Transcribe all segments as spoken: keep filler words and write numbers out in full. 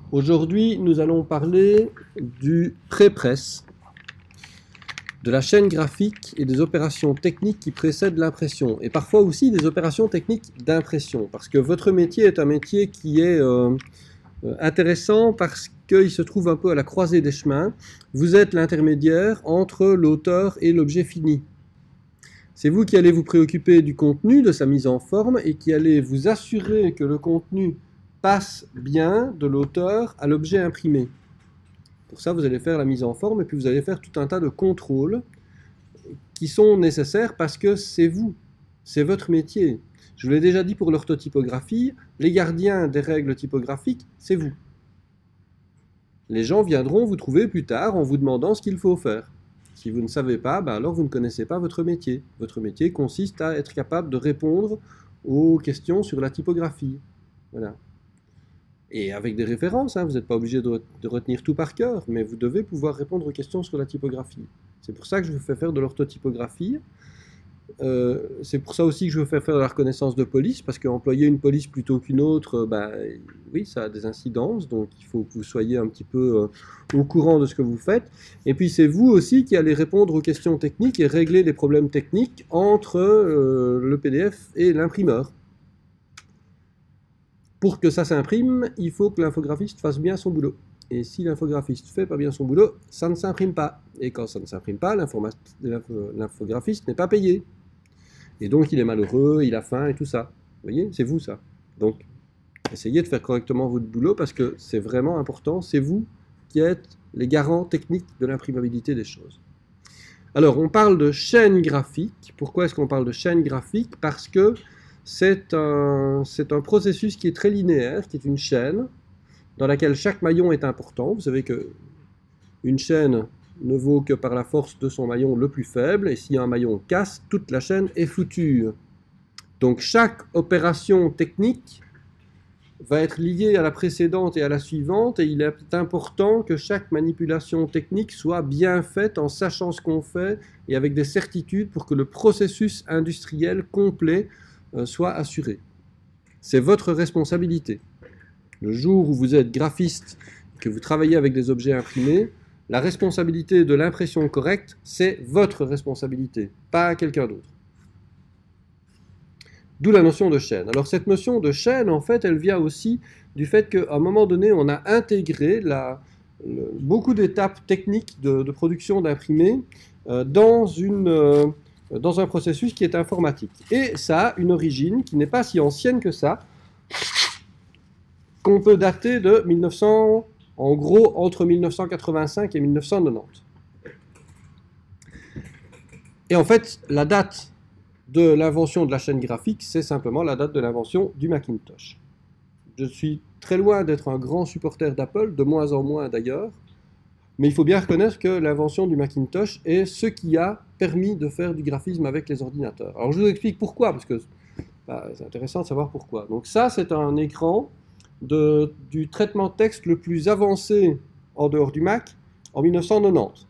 Aujourd'hui, nous allons parler du pré-press, de la chaîne graphique et des opérations techniques qui précèdent l'impression, et parfois aussi des opérations techniques d'impression, parce que votre métier est un métier qui est euh, intéressant parce qu'il se trouve un peu à la croisée des chemins. Vous êtes l'intermédiaire entre l'auteur et l'objet fini. C'est vous qui allez vous préoccuper du contenu, de sa mise en forme, et qui allez vous assurer que le contenu passe bien de l'auteur à l'objet imprimé. Pour ça, vous allez faire la mise en forme et puis vous allez faire tout un tas de contrôles qui sont nécessaires parce que c'est vous, c'est votre métier. Je vous l'ai déjà dit pour l'orthotypographie, les gardiens des règles typographiques, c'est vous. Les gens viendront vous trouver plus tard en vous demandant ce qu'il faut faire. Si vous ne savez pas, ben alors vous ne connaissez pas votre métier. Votre métier consiste à être capable de répondre aux questions sur la typographie. Voilà. Et avec des références, hein, vous n'êtes pas obligé de, de retenir tout par cœur, mais vous devez pouvoir répondre aux questions sur la typographie. C'est pour ça que je vous fais faire de l'orthotypographie. Euh, c'est pour ça aussi que je veux faire faire de la reconnaissance de police, parce qu'employer une police plutôt qu'une autre, ben, oui, ça a des incidences, donc il faut que vous soyez un petit peu euh, au courant de ce que vous faites. Et puis c'est vous aussi qui allez répondre aux questions techniques et régler les problèmes techniques entre euh, le P D F et l'imprimeur. Pour que ça s'imprime, il faut que l'infographiste fasse bien son boulot. Et si l'infographiste ne fait pas bien son boulot, ça ne s'imprime pas. Et quand ça ne s'imprime pas, l'infographiste n'est pas payé. Et donc il est malheureux, il a faim et tout ça. Vous voyez, c'est vous ça. Donc essayez de faire correctement votre boulot parce que c'est vraiment important. C'est vous qui êtes les garants techniques de l'imprimabilité des choses. Alors on parle de chaîne graphique. Pourquoi est-ce qu'on parle de chaîne graphique? Parce que c'est un, c'est un processus qui est très linéaire, qui est une chaîne dans laquelle chaque maillon est important. Vous savez qu'une chaîne ne vaut que par la force de son maillon le plus faible, et si un maillon casse, toute la chaîne est foutue. Donc chaque opération technique va être liée à la précédente et à la suivante, et il est important que chaque manipulation technique soit bien faite en sachant ce qu'on fait et avec des certitudes pour que le processus industriel complet soit assuré. C'est votre responsabilité. Le jour où vous êtes graphiste, que vous travaillez avec des objets imprimés, la responsabilité de l'impression correcte, c'est votre responsabilité, pas quelqu'un d'autre. D'où la notion de chaîne. Alors cette notion de chaîne, en fait, elle vient aussi du fait qu'à un moment donné, on a intégré la, le, beaucoup d'étapes techniques de, de production d'imprimés euh, dans une... Euh, dans un processus qui est informatique. Et ça a une origine qui n'est pas si ancienne que ça, qu'on peut dater de mille neuf cents, en gros entre mille neuf cent quatre-vingt-cinq et mille neuf cent quatre-vingt-dix. Et en fait, la date de l'invention de la chaîne graphique, c'est simplement la date de l'invention du Macintosh. Je suis très loin d'être un grand supporter d'Apple, de moins en moins d'ailleurs, mais il faut bien reconnaître que l'invention du Macintosh est ce qui a permis de faire du graphisme avec les ordinateurs. Alors je vous explique pourquoi, parce que bah, c'est intéressant de savoir pourquoi. Donc ça, c'est un écran de, du traitement de texte le plus avancé en dehors du Mac en mille neuf cent quatre-vingt-dix.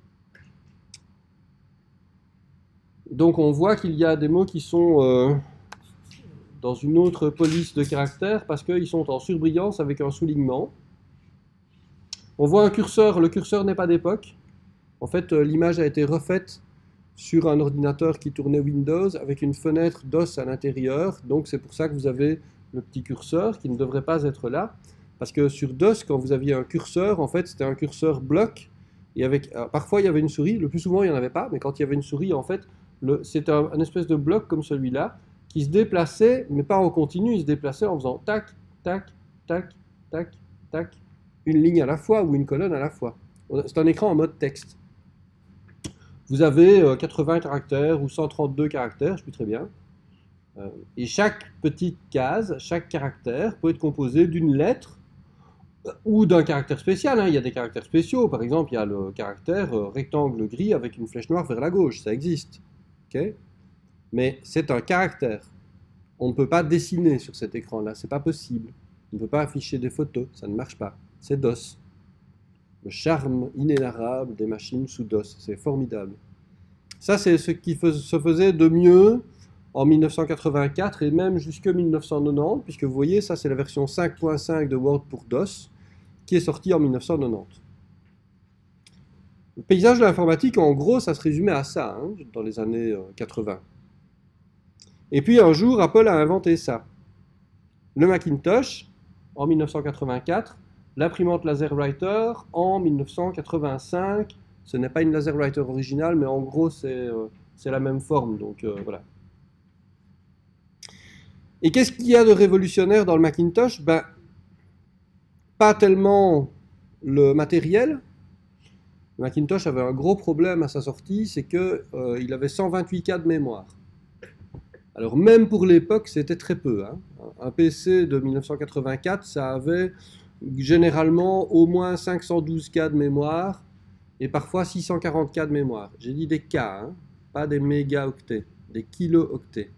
Donc on voit qu'il y a des mots qui sont euh, dans une autre police de caractères parce qu'ils sont en surbrillance avec un soulignement. On voit un curseur, le curseur n'est pas d'époque. En fait, l'image a été refaite sur un ordinateur qui tournait Windows avec une fenêtre DOS à l'intérieur. Donc c'est pour ça que vous avez le petit curseur qui ne devrait pas être là. Parce que sur DOS, quand vous aviez un curseur, en fait, c'était un curseur bloc. Et avec, alors, parfois, il y avait une souris. Le plus souvent, il n'y en avait pas. Mais quand il y avait une souris, en fait, c'était un, un espèce de bloc comme celui-là qui se déplaçait, mais pas en continu. Il se déplaçait en faisant tac, tac, tac, tac, tac. Une ligne à la fois ou une colonne à la fois. C'est un écran en mode texte. Vous avez quatre-vingts caractères ou cent trente-deux caractères, je ne sais plus très bien. Et chaque petite case, chaque caractère peut être composé d'une lettre ou d'un caractère spécial. Il y a des caractères spéciaux. Par exemple, il y a le caractère rectangle gris avec une flèche noire vers la gauche. Ça existe. Okay? Mais c'est un caractère. On ne peut pas dessiner sur cet écran-là. Ce n'est pas possible. On ne peut pas afficher des photos. Ça ne marche pas. C'est DOS. Le charme inénarrable des machines sous DOS. C'est formidable. Ça, c'est ce qui se faisait de mieux en mille neuf cent quatre-vingt-quatre et même jusqu'en mille neuf cent quatre-vingt-dix, puisque vous voyez, ça c'est la version cinq point cinq de Word pour DOS. qui est sorti en mille neuf cent quatre-vingt-dix. Le paysage de l'informatique, en gros, ça se résumait à ça, hein, dans les années quatre-vingts. Et puis un jour, Apple a inventé ça. Le Macintosh, en mille neuf cent quatre-vingt-quatre, l'imprimante LaserWriter, en mille neuf cent quatre-vingt-cinq. Ce n'est pas une LaserWriter originale, mais en gros, c'est euh, la même forme, donc euh, voilà. Et qu'est-ce qu'il y a de révolutionnaire dans le Macintosh? Ben, pas tellement le matériel. Le Macintosh avait un gros problème à sa sortie, c'est qu'il euh, avait cent vingt-huit K de mémoire. Alors même pour l'époque, c'était très peu, hein. Un P C de mille neuf cent quatre-vingt-quatre, ça avait généralement au moins cinq cent douze K de mémoire et parfois six cent quarante K de mémoire. J'ai dit des K, hein, pas des mégaoctets, des kilo-octets.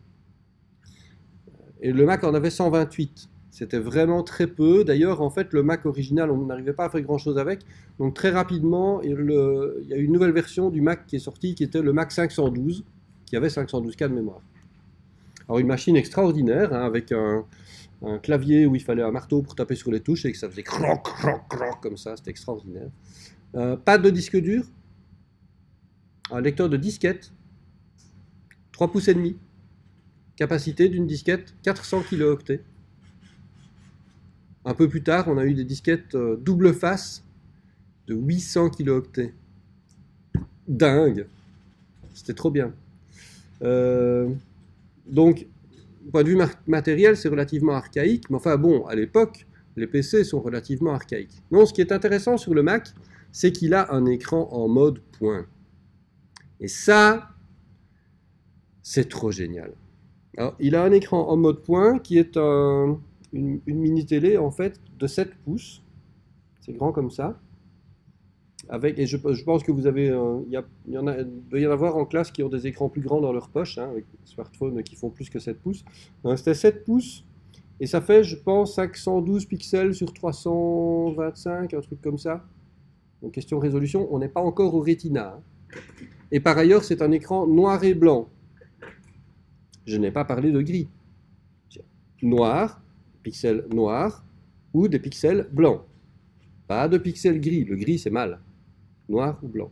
Et le Mac en avait cent vingt-huit. C'était vraiment très peu. D'ailleurs, en fait, le Mac original, on n'arrivait pas à faire grand-chose avec. Donc très rapidement, il, le, il y a une nouvelle version du Mac qui est sortie, qui était le Mac cinq cent douze, qui avait cinq cent douze K de mémoire. Alors une machine extraordinaire, hein, avec un, un clavier où il fallait un marteau pour taper sur les touches et que ça faisait croc, croc, croc, comme ça, c'était extraordinaire. Euh, pas de disque dur, un lecteur de disquette, trois pouces et demi. Capacité d'une disquette quatre cents kilo-octets. Un peu plus tard, on a eu des disquettes euh, double face de huit cents kilo-octets. Dingue! C'était trop bien. Euh, donc, du point de vue matériel, c'est relativement archaïque, mais enfin bon, à l'époque, les P C sont relativement archaïques. Non, ce qui est intéressant sur le Mac, c'est qu'il a un écran en mode point. Et ça, c'est trop génial. Alors, il a un écran en mode point qui est un, une, une mini-télé en fait de sept pouces. C'est grand comme ça. Avec, et je, je pense que vous avez, euh, il, y a, il, y en a, il doit y en avoir en classe qui ont des écrans plus grands dans leur poche, hein, avec des smartphones qui font plus que sept pouces. C'était sept pouces et ça fait, je pense, cinq cent douze pixels sur trois cent vingt-cinq, un truc comme ça. Donc question résolution, on n'est pas encore au Retina. Hein. Et par ailleurs, c'est un écran noir et blanc. Je n'ai pas parlé de gris. Noir, pixels noirs, ou des pixels blancs. Pas de pixels gris. Le gris, c'est mal. Noir ou blanc.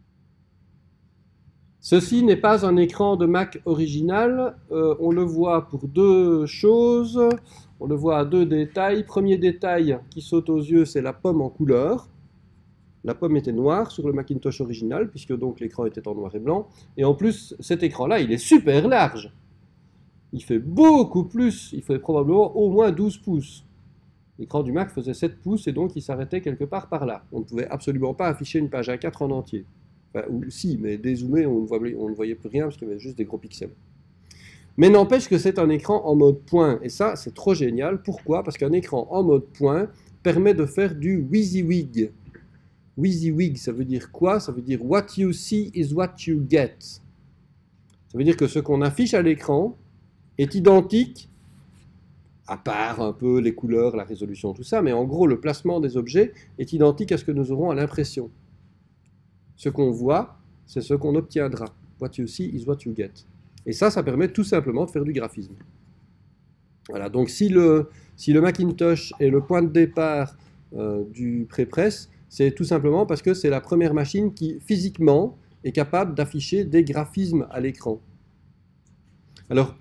Ceci n'est pas un écran de Mac original. Euh, on le voit pour deux choses. On le voit à deux détails. Premier détail qui saute aux yeux, c'est la pomme en couleur. La pomme était noire sur le Macintosh original, puisque donc l'écran était en noir et blanc. Et en plus, cet écran-là, il est super large. Il fait beaucoup plus, il fait probablement au moins douze pouces. L'écran du Mac faisait sept pouces et donc il s'arrêtait quelque part par là. On ne pouvait absolument pas afficher une page A quatre en entier. Enfin, ou si, mais dézoomé, on ne voyait, on ne voyait plus rien parce qu'il y avait juste des gros pixels. Mais n'empêche que c'est un écran en mode point. Et ça, c'est trop génial. Pourquoi? Parce qu'un écran en mode point permet de faire du WYSIWYG. WYSIWYG, ça veut dire quoi? Ça veut dire what you see is what you get. Ça veut dire que ce qu'on affiche à l'écran est identique, à part un peu les couleurs, la résolution, tout ça, mais en gros, le placement des objets est identique à ce que nous aurons à l'impression. Ce qu'on voit, c'est ce qu'on obtiendra. What you see is what you get. Et ça, ça permet tout simplement de faire du graphisme. Voilà, donc si le, si le Macintosh est le point de départ euh, du prépress, c'est tout simplement parce que c'est la première machine qui, physiquement, est capable d'afficher des graphismes à l'écran. Alors,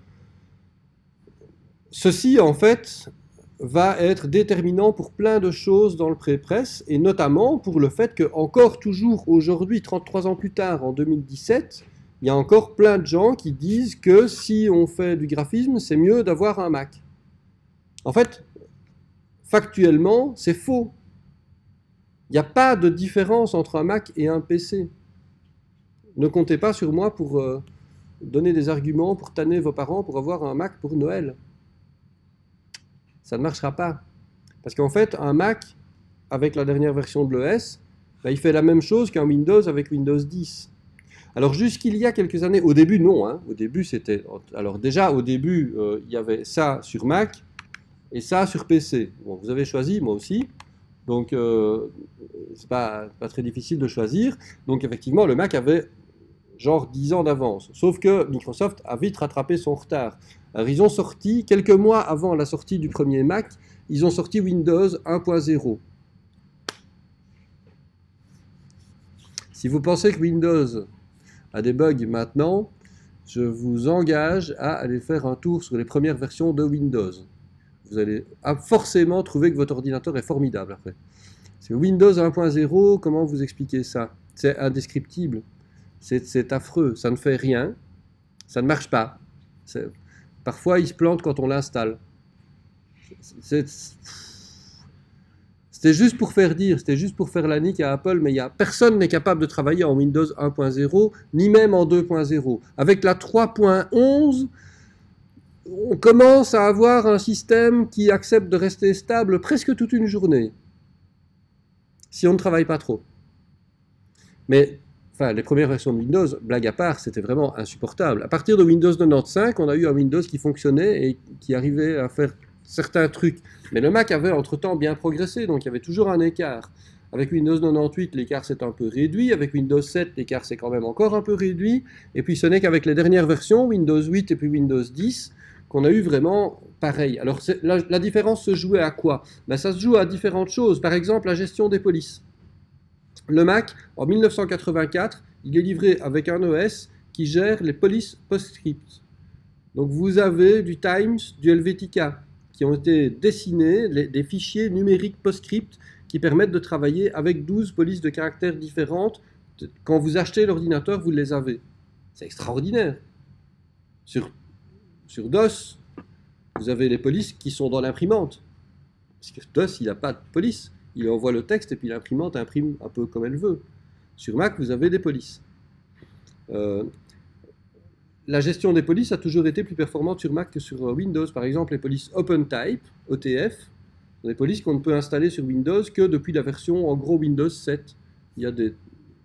ceci, en fait, va être déterminant pour plein de choses dans le prépress, et notamment pour le fait que, encore toujours aujourd'hui, trente-trois ans plus tard, en deux mille dix-sept, il y a encore plein de gens qui disent que si on fait du graphisme, c'est mieux d'avoir un Mac. En fait, factuellement, c'est faux. Il n'y a pas de différence entre un Mac et un P C. Ne comptez pas sur moi pour euh, donner des arguments, pour tanner vos parents, pour avoir un Mac pour Noël. Ça ne marchera pas. Parce qu'en fait, un Mac, avec la dernière version de l'O S, bah, il fait la même chose qu'un Windows avec Windows dix. Alors jusqu'il y a quelques années, au début non, hein, au début c'était... Alors déjà au début, euh, il y avait ça sur Mac et ça sur P C. Bon, vous avez choisi, moi aussi, donc euh, c'est pas, pas très difficile de choisir. Donc effectivement, le Mac avait genre dix ans d'avance. Sauf que Microsoft a vite rattrapé son retard. Alors ils ont sorti, quelques mois avant la sortie du premier Mac, ils ont sorti Windows un point zéro. Si vous pensez que Windows a des bugs maintenant, je vous engage à aller faire un tour sur les premières versions de Windows. Vous allez forcément trouver que votre ordinateur est formidable après. C'est Windows un point zéro, comment vous expliquez ça? C'est indescriptible, c'est affreux, ça ne fait rien, ça ne marche pas. Parfois il se plante quand on l'installe. C'était juste pour faire dire, c'était juste pour faire la nique à Apple, mais y a, personne n'est capable de travailler en Windows un point zéro, ni même en deux point zéro. Avec la trois point onze, on commence à avoir un système qui accepte de rester stable presque toute une journée, si on ne travaille pas trop. Mais, enfin, les premières versions de Windows, blague à part, c'était vraiment insupportable. À partir de Windows quatre-vingt-quinze, on a eu un Windows qui fonctionnait et qui arrivait à faire certains trucs. Mais le Mac avait entre-temps bien progressé, donc il y avait toujours un écart. Avec Windows quatre-vingt-dix-huit, l'écart s'est un peu réduit. Avec Windows sept, l'écart s'est quand même encore un peu réduit. Et puis ce n'est qu'avec les dernières versions, Windows huit et puis Windows dix, qu'on a eu vraiment pareil. Alors la, la différence se jouait à quoi? Ben, ça se joue à différentes choses. Par exemple, la gestion des polices. Le Mac, en mille neuf cent quatre-vingt-quatre, il est livré avec un O S qui gère les polices PostScript. Donc vous avez du Times, du Helvetica, qui ont été dessinés, les, des fichiers numériques PostScript qui permettent de travailler avec douze polices de caractères différentes. Quand vous achetez l'ordinateur, vous les avez. C'est extraordinaire. Sur, sur DOS, vous avez les polices qui sont dans l'imprimante. Parce que DOS, il n'a pas de police. Il envoie le texte et puis l'imprimante imprime un peu comme elle veut. Sur Mac, vous avez des polices. Euh, La gestion des polices a toujours été plus performante sur Mac que sur Windows. Par exemple, les polices OpenType, O T F, sont des polices qu'on ne peut installer sur Windows que depuis la version, en gros, Windows sept. Il y a des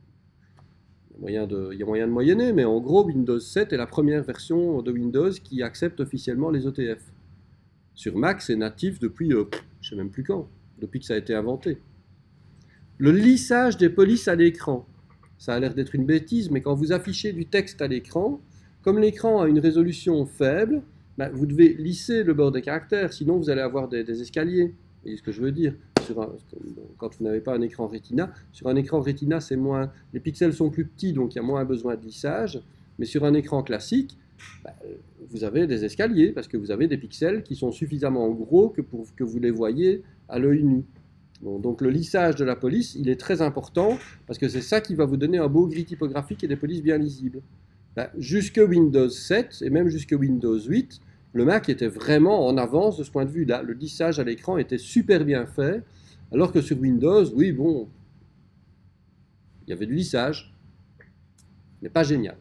moyens de, il y a moyen de moyenner, mais en gros, Windows sept est la première version de Windows qui accepte officiellement les O T F. Sur Mac, c'est natif depuis, euh, je ne sais même plus quand, depuis que ça a été inventé. Le lissage des polices à l'écran, ça a l'air d'être une bêtise, mais quand vous affichez du texte à l'écran, comme l'écran a une résolution faible, ben, vous devez lisser le bord des caractères, sinon vous allez avoir des, des escaliers. Vous voyez ce que je veux dire? Sur un, quand vous n'avez pas un écran Retina, sur un écran Retina, c'est moins, les pixels sont plus petits, donc il y a moins besoin de lissage. Mais sur un écran classique, ben, vous avez des escaliers, parce que vous avez des pixels qui sont suffisamment gros que pour que vous les voyez à l'œil nu. Bon, donc le lissage de la police, il est très important, parce que c'est ça qui va vous donner un beau gris typographique et des polices bien lisibles. Ben, jusque Windows sept et même jusque Windows huit, le Mac était vraiment en avance de ce point de vue-là. Le lissage à l'écran était super bien fait, alors que sur Windows, oui, bon, il y avait du lissage, mais pas génial.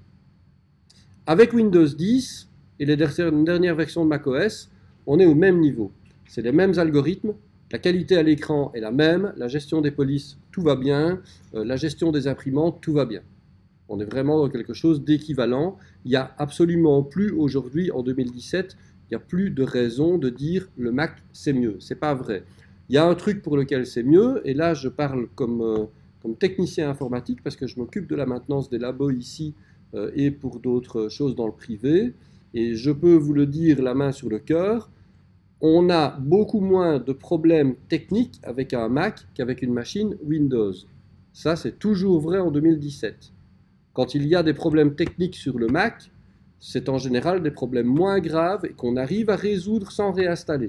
Avec Windows dix et les dernières versions de macOS, on est au même niveau. C'est les mêmes algorithmes, la qualité à l'écran est la même, la gestion des polices, tout va bien, euh, la gestion des imprimantes, tout va bien. On est vraiment dans quelque chose d'équivalent. Il n'y a absolument plus aujourd'hui, en deux mille dix-sept, il n'y a plus de raison de dire le Mac c'est mieux. C'est pas vrai. Il y a un truc pour lequel c'est mieux, et là je parle comme, euh, comme technicien informatique parce que je m'occupe de la maintenance des labos ici euh, et pour d'autres choses dans le privé. Et je peux vous le dire la main sur le cœur, on a beaucoup moins de problèmes techniques avec un Mac qu'avec une machine Windows. Ça c'est toujours vrai en deux mille dix-sept. Quand il y a des problèmes techniques sur le Mac, c'est en général des problèmes moins graves et qu'on arrive à résoudre sans réinstaller.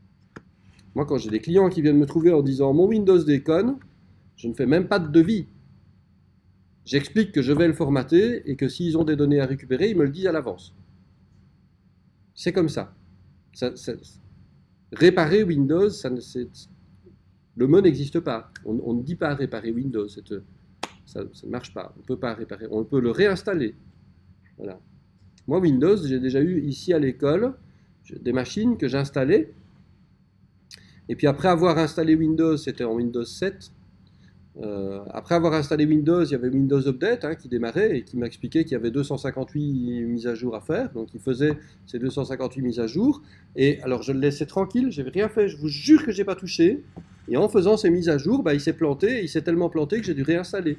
Moi, quand j'ai des clients qui viennent me trouver en disant « mon Windows déconne », je ne fais même pas de devis. J'explique que je vais le formater et que s'ils ont des données à récupérer, ils me le disent à l'avance. C'est comme ça. ça, ça réparer Windows, ça ne, le mot n'existe pas. On, on ne dit pas réparer Windows. C'est... Ça, ça ne marche pas, on ne peut pas réparer, on peut le réinstaller. Voilà. Moi, Windows, j'ai déjà eu ici à l'école des machines que j'installais, et puis après avoir installé Windows, c'était en Windows sept, euh, après avoir installé Windows, il y avait Windows Update hein, qui démarrait et qui m'expliquait qu'il y avait deux cent cinquante-huit mises à jour à faire, donc il faisait ces deux cent cinquante-huit mises à jour, et alors je le laissais tranquille, je n'avais rien fait, je vous jure que je n'ai pas touché, et en faisant ces mises à jour, bah, il s'est planté, il s'est tellement planté que j'ai dû réinstaller.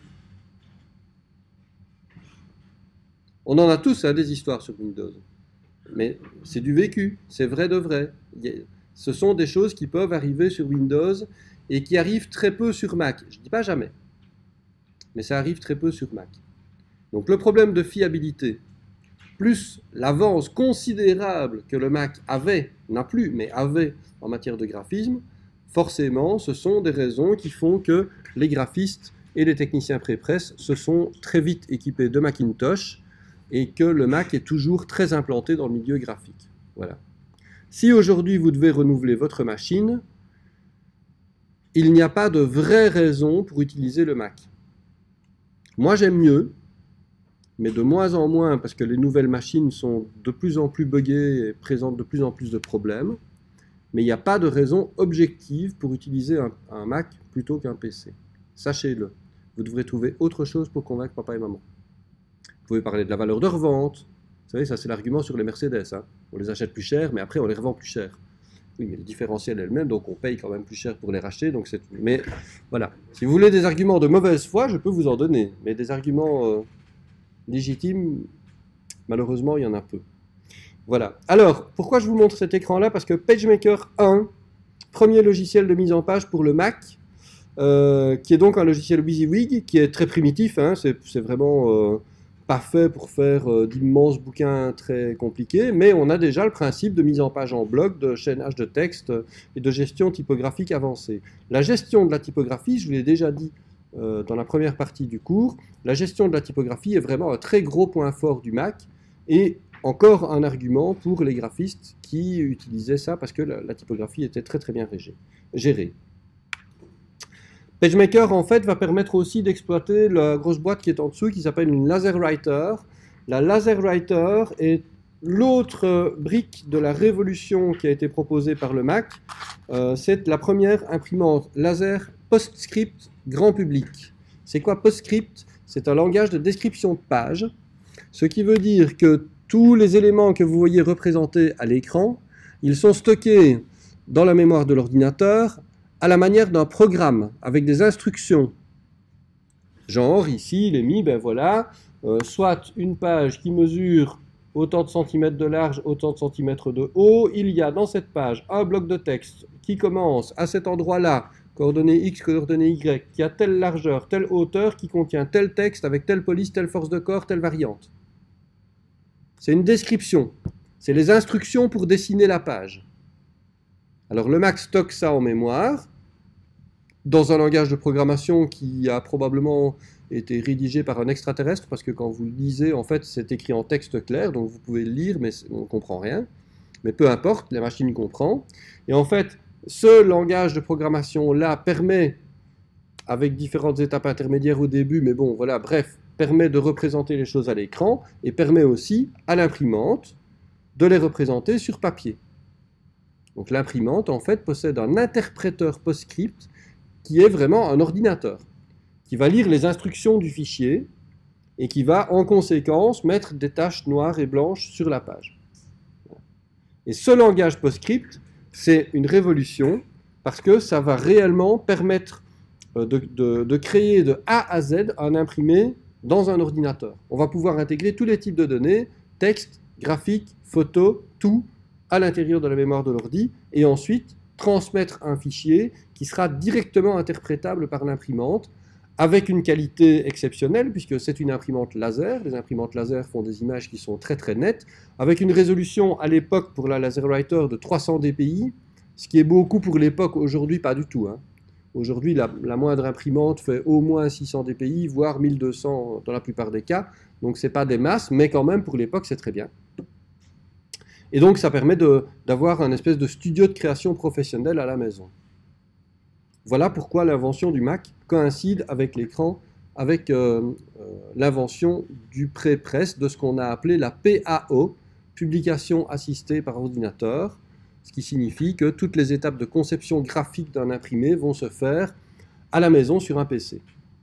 On en a tous hein, des histoires sur Windows, mais c'est du vécu, c'est vrai de vrai. Ce sont des choses qui peuvent arriver sur Windows et qui arrivent très peu sur Mac. Je ne dis pas jamais. mais ça arrive très peu sur Mac. Donc le problème de fiabilité, plus l'avance considérable que le Mac avait, n'a plus, mais avait en matière de graphisme, forcément, ce sont des raisons qui font que les graphistes et les techniciens pré-presse se sont très vite équipés de Macintosh et que le Mac est toujours très implanté dans le milieu graphique. Voilà. Si aujourd'hui vous devez renouveler votre machine, il n'y a pas de vraie raison pour utiliser le Mac. Moi j'aime mieux, mais de moins en moins parce que les nouvelles machines sont de plus en plus buggées et présentent de plus en plus de problèmes. Mais il n'y a pas de raison objective pour utiliser un, un Mac plutôt qu'un P C. Sachez-le. Vous devrez trouver autre chose pour convaincre papa et maman. Vous pouvez parler de la valeur de revente. Vous savez, ça c'est l'argument sur les Mercedes. Hein. On les achète plus cher, mais après on les revend plus cher. Oui, mais le différentiel est le même, donc on paye quand même plus cher pour les racheter. Donc c'est... Mais voilà. Si vous voulez des arguments de mauvaise foi, je peux vous en donner. Mais des arguments euh, légitimes, malheureusement, il y en a peu. Voilà. Alors, pourquoi je vous montre cet écran-là? Parce que PageMaker un, premier logiciel de mise en page pour le Mac, euh, qui est donc un logiciel WYSIWYG, qui est très primitif, hein, c'est vraiment euh, pas fait pour faire euh, d'immenses bouquins très compliqués, mais on a déjà le principe de mise en page en bloc, de chaînage de texte et de gestion typographique avancée. La gestion de la typographie, je vous l'ai déjà dit euh, dans la première partie du cours, la gestion de la typographie est vraiment un très gros point fort du Mac, et encore un argument pour les graphistes qui utilisaient ça parce que la, la typographie était très très bien gérée. PageMaker en fait va permettre aussi d'exploiter la grosse boîte qui est en dessous qui s'appelle une LaserWriter. La LaserWriter est l'autre brique de la révolution qui a été proposée par le Mac. Euh, C'est la première imprimante laser PostScript grand public. C'est quoi PostScript? C'est un langage de description de page, ce qui veut dire que tous les éléments que vous voyez représentés à l'écran, ils sont stockés dans la mémoire de l'ordinateur à la manière d'un programme, avec des instructions. Genre, ici, il est mis, ben voilà, euh, soit une page qui mesure autant de centimètres de large, autant de centimètres de haut, il y a dans cette page un bloc de texte qui commence à cet endroit-là, coordonnées X, coordonnées Y, qui a telle largeur, telle hauteur, qui contient tel texte avec telle police, telle force de corps, telle variante. C'est une description. C'est les instructions pour dessiner la page. Alors le Mac stocke ça en mémoire, dans un langage de programmation qui a probablement été rédigé par un extraterrestre, parce que quand vous le lisez, en fait, c'est écrit en texte clair, donc vous pouvez le lire, mais on ne comprend rien. Mais peu importe, la machine comprend. Et en fait, ce langage de programmation-là permet, avec différentes étapes intermédiaires au début, mais bon, voilà, bref, permet de représenter les choses à l'écran, et permet aussi à l'imprimante de les représenter sur papier. Donc l'imprimante, en fait, possède un interpréteur PostScript qui est vraiment un ordinateur, qui va lire les instructions du fichier et qui va, en conséquence, mettre des taches noires et blanches sur la page. Et ce langage PostScript, c'est une révolution parce que ça va réellement permettre de, de, de créer de A à Z un imprimé dans un ordinateur. On va pouvoir intégrer tous les types de données, texte, graphique, photo, tout, à l'intérieur de la mémoire de l'ordi, et ensuite transmettre un fichier qui sera directement interprétable par l'imprimante, avec une qualité exceptionnelle, puisque c'est une imprimante laser. Les imprimantes laser font des images qui sont très très nettes, avec une résolution à l'époque pour la LaserWriter de trois cents D P I, ce qui est beaucoup pour l'époque, aujourd'hui pas du tout. Hein. Aujourd'hui, la, la moindre imprimante fait au moins six cents D P I, voire mille deux cents dans la plupart des cas, donc c'est pas des masses, mais quand même pour l'époque c'est très bien. Et donc ça permet d'avoir un espèce de studio de création professionnelle à la maison. Voilà pourquoi l'invention du Mac coïncide avec l'écran, avec euh, euh, l'invention du pré-presse, de ce qu'on a appelé la P A O, publication assistée par ordinateur, ce qui signifie que toutes les étapes de conception graphique d'un imprimé vont se faire à la maison sur un P C.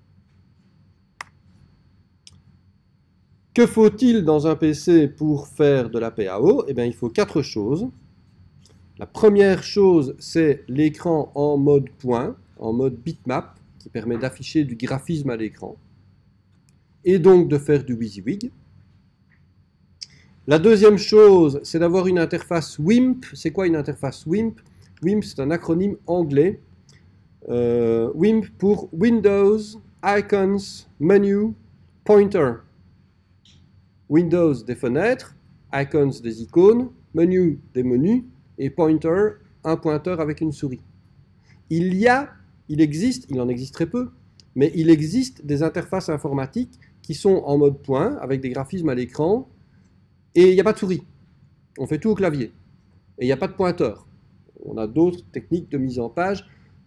Que faut-il dans un P C pour faire de la P A O? Eh bien, il faut quatre choses. La première chose, c'est l'écran en mode point, en mode bitmap, qui permet d'afficher du graphisme à l'écran, et donc de faire du WYSIWYG. La deuxième chose, c'est d'avoir une interface W I M P. C'est quoi une interface W I M P? W I M P, c'est un acronyme anglais. Euh, W I M P pour Windows icons, menu, pointer. Windows, des fenêtres, icons, des icônes, menu, des menus, et pointer, un pointeur avec une souris. Il y a, il existe, il en existe très peu, mais il existe des interfaces informatiques qui sont en mode point, avec des graphismes à l'écran, et il n'y a pas de souris. On fait tout au clavier. Et il n'y a pas de pointeur. On a d'autres techniques de mise en page.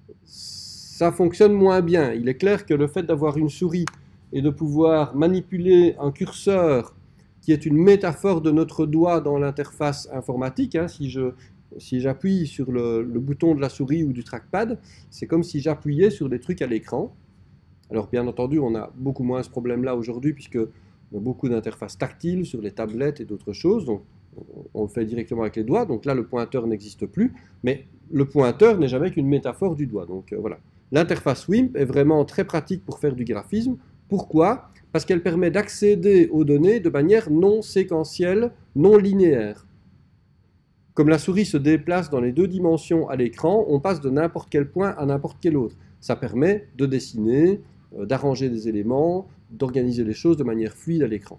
Ça fonctionne moins bien. Il est clair que le fait d'avoir une souris et de pouvoir manipuler un curseur qui est une métaphore de notre doigt dans l'interface informatique, hein, si je, si j'appuie sur le, le bouton de la souris ou du trackpad, c'est comme si j'appuyais sur des trucs à l'écran. Alors bien entendu, on a beaucoup moins ce problème-là aujourd'hui, puisque on a beaucoup d'interfaces tactiles sur les tablettes et d'autres choses, donc on le fait directement avec les doigts, donc là le pointeur n'existe plus, mais le pointeur n'est jamais qu'une métaphore du doigt, donc euh, voilà. L'interface W I M P est vraiment très pratique pour faire du graphisme. Pourquoi? Parce qu'elle permet d'accéder aux données de manière non séquentielle, non linéaire. Comme la souris se déplace dans les deux dimensions à l'écran, on passe de n'importe quel point à n'importe quel autre. Ça permet de dessiner, euh, d'arranger des éléments, d'organiser les choses de manière fluide à l'écran.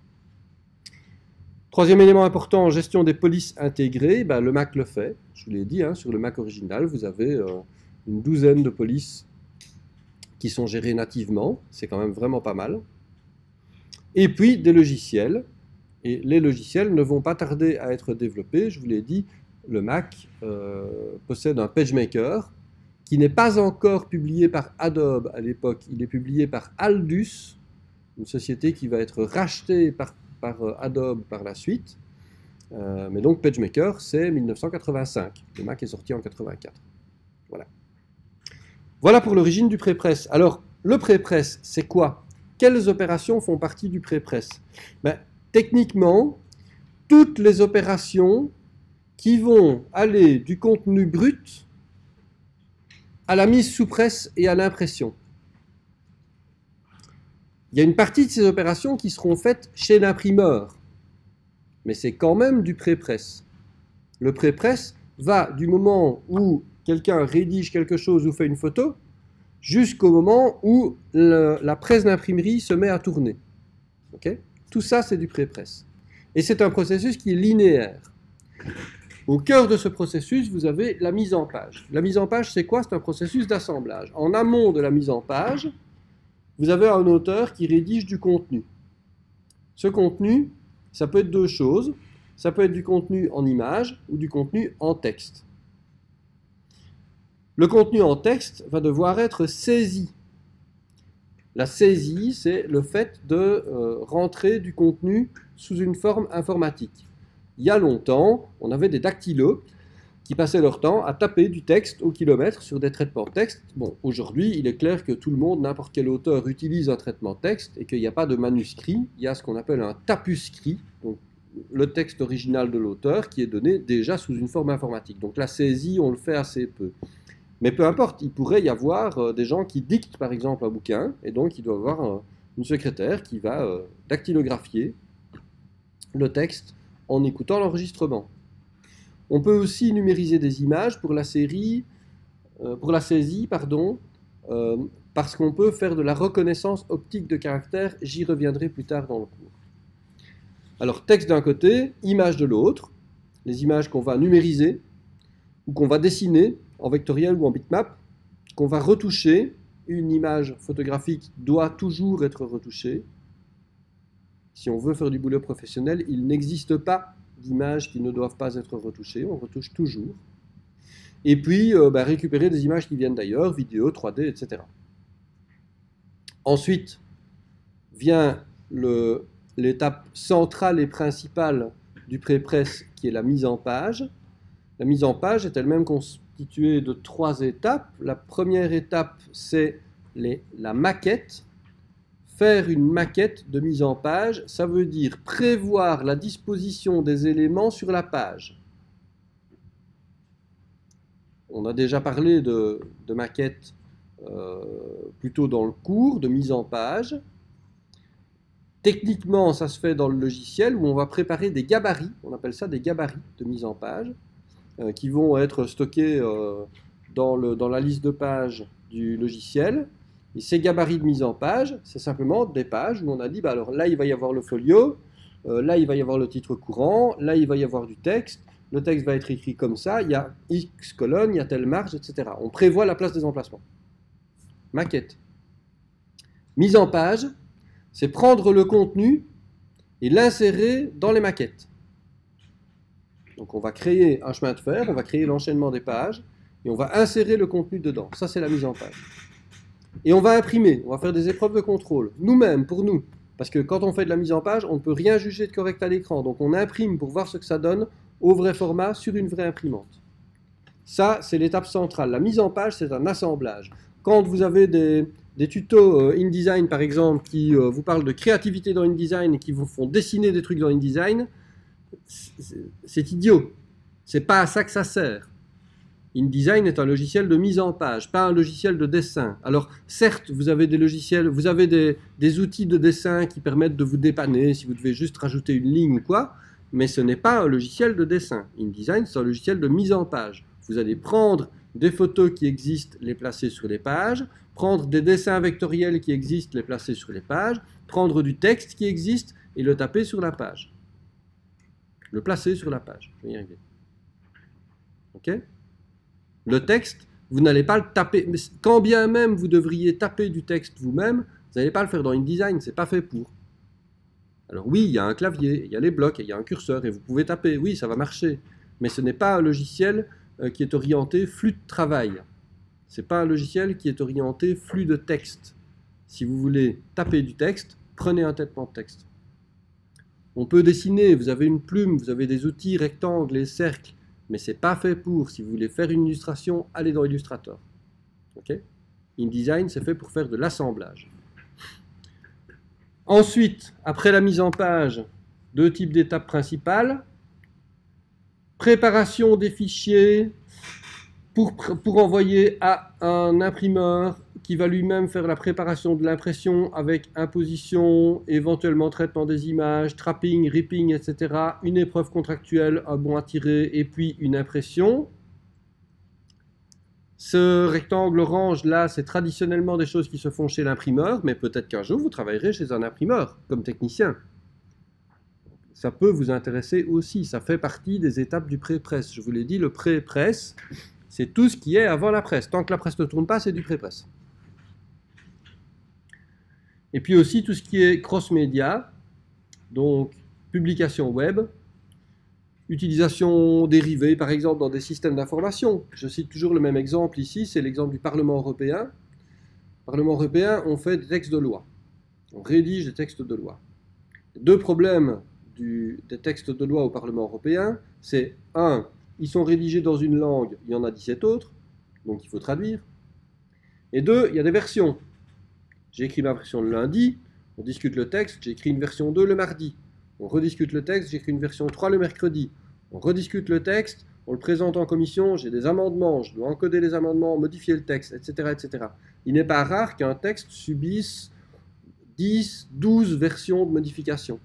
Troisième élément important en gestion des polices intégrées, ben, le Mac le fait. Je vous l'ai dit, hein, sur le Mac original, vous avez euh, une douzaine de polices qui sont gérées nativement. C'est quand même vraiment pas mal. Et puis des logiciels. Et les logiciels ne vont pas tarder à être développés. Je vous l'ai dit, le Mac euh, possède un PageMaker qui n'est pas encore publié par Adobe à l'époque. Il est publié par Aldus, une société qui va être rachetée par par Adobe par la suite, euh, mais donc PageMaker c'est mille neuf cent quatre-vingt-cinq, le Mac est sorti en quatre-vingt-quatre. Voilà. Voilà pour l'origine du prépress. Alors, le prépress, c'est quoi? Quelles opérations font partie du prépress? Ben, techniquement, toutes les opérations qui vont aller du contenu brut à la mise sous presse et à l'impression. Il y a une partie de ces opérations qui seront faites chez l'imprimeur, mais c'est quand même du prépress. Le prépress va du moment où quelqu'un rédige quelque chose ou fait une photo, jusqu'au moment où le, la presse d'imprimerie se met à tourner. Okay? Tout ça, c'est du prépress. Et c'est un processus qui est linéaire. Au cœur de ce processus, vous avez la mise en page. La mise en page, c'est quoi? C'est un processus d'assemblage. En amont de la mise en page, vous avez un auteur qui rédige du contenu. Ce contenu, ça peut être deux choses. Ça peut être du contenu en image ou du contenu en texte. Le contenu en texte va devoir être saisi. La saisie, c'est le fait de euh, rentrer du contenu sous une forme informatique. Il y a longtemps, on avait des dactylos qui passaient leur temps à taper du texte au kilomètre sur des traitements de texte. Bon, aujourd'hui, il est clair que tout le monde, n'importe quel auteur, utilise un traitement de texte et qu'il n'y a pas de manuscrit. Il y a ce qu'on appelle un tapuscrit, donc le texte original de l'auteur qui est donné déjà sous une forme informatique. Donc la saisie, on le fait assez peu. Mais peu importe, il pourrait y avoir euh, des gens qui dictent par exemple un bouquin, et donc il doit y avoir euh, une secrétaire qui va euh, dactylographier le texte en écoutant l'enregistrement. On peut aussi numériser des images pour la série, euh, pour la saisie, pardon, euh, parce qu'on peut faire de la reconnaissance optique de caractères. J'y reviendrai plus tard dans le cours. Alors texte d'un côté, image de l'autre, les images qu'on va numériser ou qu'on va dessiner en vectoriel ou en bitmap, qu'on va retoucher. Une image photographique doit toujours être retouchée. Si on veut faire du boulot professionnel, il n'existe pas d'images qui ne doivent pas être retouchées, on retouche toujours. Et puis, euh, bah, récupérer des images qui viennent d'ailleurs, vidéo, trois D, et cetera. Ensuite, vient l'étape centrale et principale du prépress, qui est la mise en page. La mise en page est elle-même constituée de trois étapes. La première étape, c'est la maquette. Faire une maquette de mise en page, ça veut dire prévoir la disposition des éléments sur la page. On a déjà parlé de, de maquette euh, plutôt dans le cours, de mise en page. Techniquement, ça se fait dans le logiciel où on va préparer des gabarits, on appelle ça des gabarits de mise en page, euh, qui vont être stockés euh, dans, le, dans la liste de pages du logiciel. Et ces gabarits de mise en page, c'est simplement des pages où on a dit, bah alors là, il va y avoir le folio, euh, là, il va y avoir le titre courant, là, il va y avoir du texte, le texte va être écrit comme ça, il y a X colonnes, il y a telle marge, et cetera. On prévoit la place des emplacements. Maquette. Mise en page, c'est prendre le contenu et l'insérer dans les maquettes. Donc on va créer un chemin de fer, on va créer l'enchaînement des pages, et on va insérer le contenu dedans. Ça, c'est la mise en page. Et on va imprimer, on va faire des épreuves de contrôle, nous-mêmes, pour nous. Parce que quand on fait de la mise en page, on ne peut rien juger de correct à l'écran. Donc on imprime pour voir ce que ça donne au vrai format sur une vraie imprimante. Ça, c'est l'étape centrale. La mise en page, c'est un assemblage. Quand vous avez des, des tutos euh, InDesign, par exemple, qui euh, vous parlent de créativité dans InDesign et qui vous font dessiner des trucs dans InDesign, c'est idiot. C'est pas à ça que ça sert. InDesign est un logiciel de mise en page, pas un logiciel de dessin. Alors, certes, vous avez des logiciels, vous avez des, des outils de dessin qui permettent de vous dépanner si vous devez juste rajouter une ligne ou quoi, mais ce n'est pas un logiciel de dessin. InDesign, c'est un logiciel de mise en page. Vous allez prendre des photos qui existent, les placer sur les pages, prendre des dessins vectoriels qui existent, les placer sur les pages, prendre du texte qui existe et le taper sur la page. Le placer sur la page. Je vais y arriver. OK ? Le texte, vous n'allez pas le taper. Mais quand bien même vous devriez taper du texte vous-même, vous n'allez pas le faire dans InDesign, c'est pas fait pour. Alors oui, il y a un clavier, il y a les blocs, il y a un curseur, et vous pouvez taper, oui, ça va marcher. Mais ce n'est pas un logiciel euh, qui est orienté flux de travail. Ce n'est pas un logiciel qui est orienté flux de texte. Si vous voulez taper du texte, prenez un traitement de texte. On peut dessiner, vous avez une plume, vous avez des outils rectangles et cercles, mais ce n'est pas fait pour. Si vous voulez faire une illustration, allez dans Illustrator. Okay ? InDesign, c'est fait pour faire de l'assemblage. Ensuite, après la mise en page, deux types d'étapes principales. Préparation des fichiers pour, pour envoyer à un imprimeur qui va lui-même faire la préparation de l'impression avec imposition, éventuellement traitement des images, trapping, ripping, et cetera. Une épreuve contractuelle, un bon à tirer, et puis une impression. Ce rectangle orange là, c'est traditionnellement des choses qui se font chez l'imprimeur, mais peut-être qu'un jour vous travaillerez chez un imprimeur, comme technicien. Ça peut vous intéresser aussi, ça fait partie des étapes du pré-presse. Je vous l'ai dit, le pré-presse, c'est tout ce qui est avant la presse. Tant que la presse ne tourne pas, c'est du pré-presse. Et puis aussi tout ce qui est cross-média, donc publication web, utilisation dérivée, par exemple, dans des systèmes d'information. Je cite toujours le même exemple ici, c'est l'exemple du Parlement européen. Au Parlement européen, on fait des textes de loi. On rédige des textes de loi. Deux problèmes du, des textes de loi au Parlement européen, c'est un, ils sont rédigés dans une langue, il y en a dix-sept autres, donc il faut traduire. Et deux, il y a des versions. J'ai écrit ma version le lundi, on discute le texte, j'ai écrit une version deux le mardi. On rediscute le texte, j'écris une version trois le mercredi. On rediscute le texte, on le présente en commission, j'ai des amendements, je dois encoder les amendements, modifier le texte, et cetera et cetera. Il n'est pas rare qu'un texte subisse dix, douze versions de modification.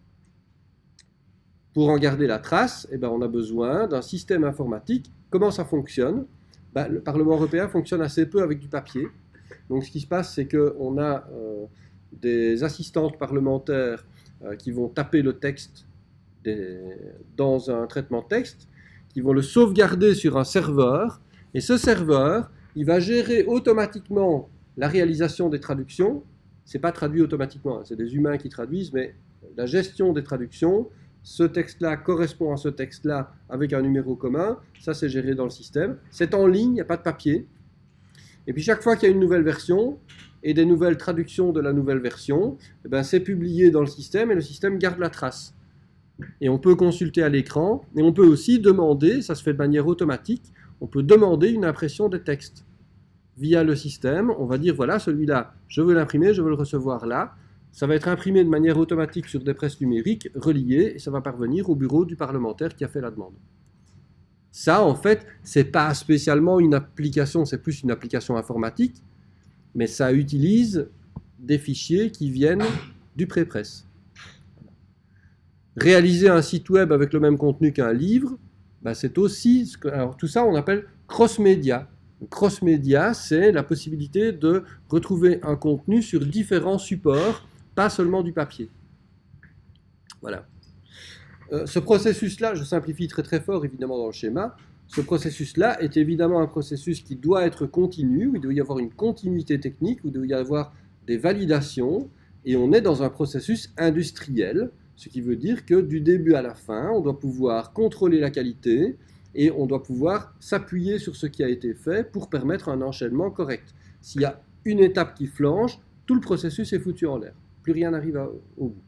Pour en garder la trace, eh ben, on a besoin d'un système informatique. Comment ça fonctionne? Ben, le Parlement européen fonctionne assez peu avec du papier. Donc ce qui se passe, c'est qu'on a euh, des assistantes parlementaires qui vont taper le texte des, dans un traitement de texte, qui vont le sauvegarder sur un serveur, et ce serveur, il va gérer automatiquement la réalisation des traductions. C'est pas traduit automatiquement, c'est des humains qui traduisent, mais la gestion des traductions, ce texte-là correspond à ce texte-là avec un numéro commun, ça c'est géré dans le système. C'est en ligne, il n'y a pas de papier. Et puis chaque fois qu'il y a une nouvelle version, et des nouvelles traductions de la nouvelle version, eh ben, c'est publié dans le système et le système garde la trace. Et on peut consulter à l'écran, et on peut aussi demander, ça se fait de manière automatique, on peut demander une impression des textes. Via le système, on va dire, voilà, celui-là, je veux l'imprimer, je veux le recevoir là. Ça va être imprimé de manière automatique sur des presses numériques, reliées, et ça va parvenir au bureau du parlementaire qui a fait la demande. Ça, en fait, c'est pas spécialement une application, c'est plus une application informatique, mais ça utilise des fichiers qui viennent du pré-presse. Réaliser un site web avec le même contenu qu'un livre, ben c'est aussi, ce que, alors tout ça on appelle cross-média. Cross-média, c'est la possibilité de retrouver un contenu sur différents supports, pas seulement du papier. Voilà. Euh, ce processus-là, je simplifie très très fort évidemment dans le schéma, ce processus-là est évidemment un processus qui doit être continu, où il doit y avoir une continuité technique, où il doit y avoir des validations, et on est dans un processus industriel, ce qui veut dire que du début à la fin, on doit pouvoir contrôler la qualité, et on doit pouvoir s'appuyer sur ce qui a été fait pour permettre un enchaînement correct. S'il y a une étape qui flanche, tout le processus est foutu en l'air. Plus rien n'arrive au bout.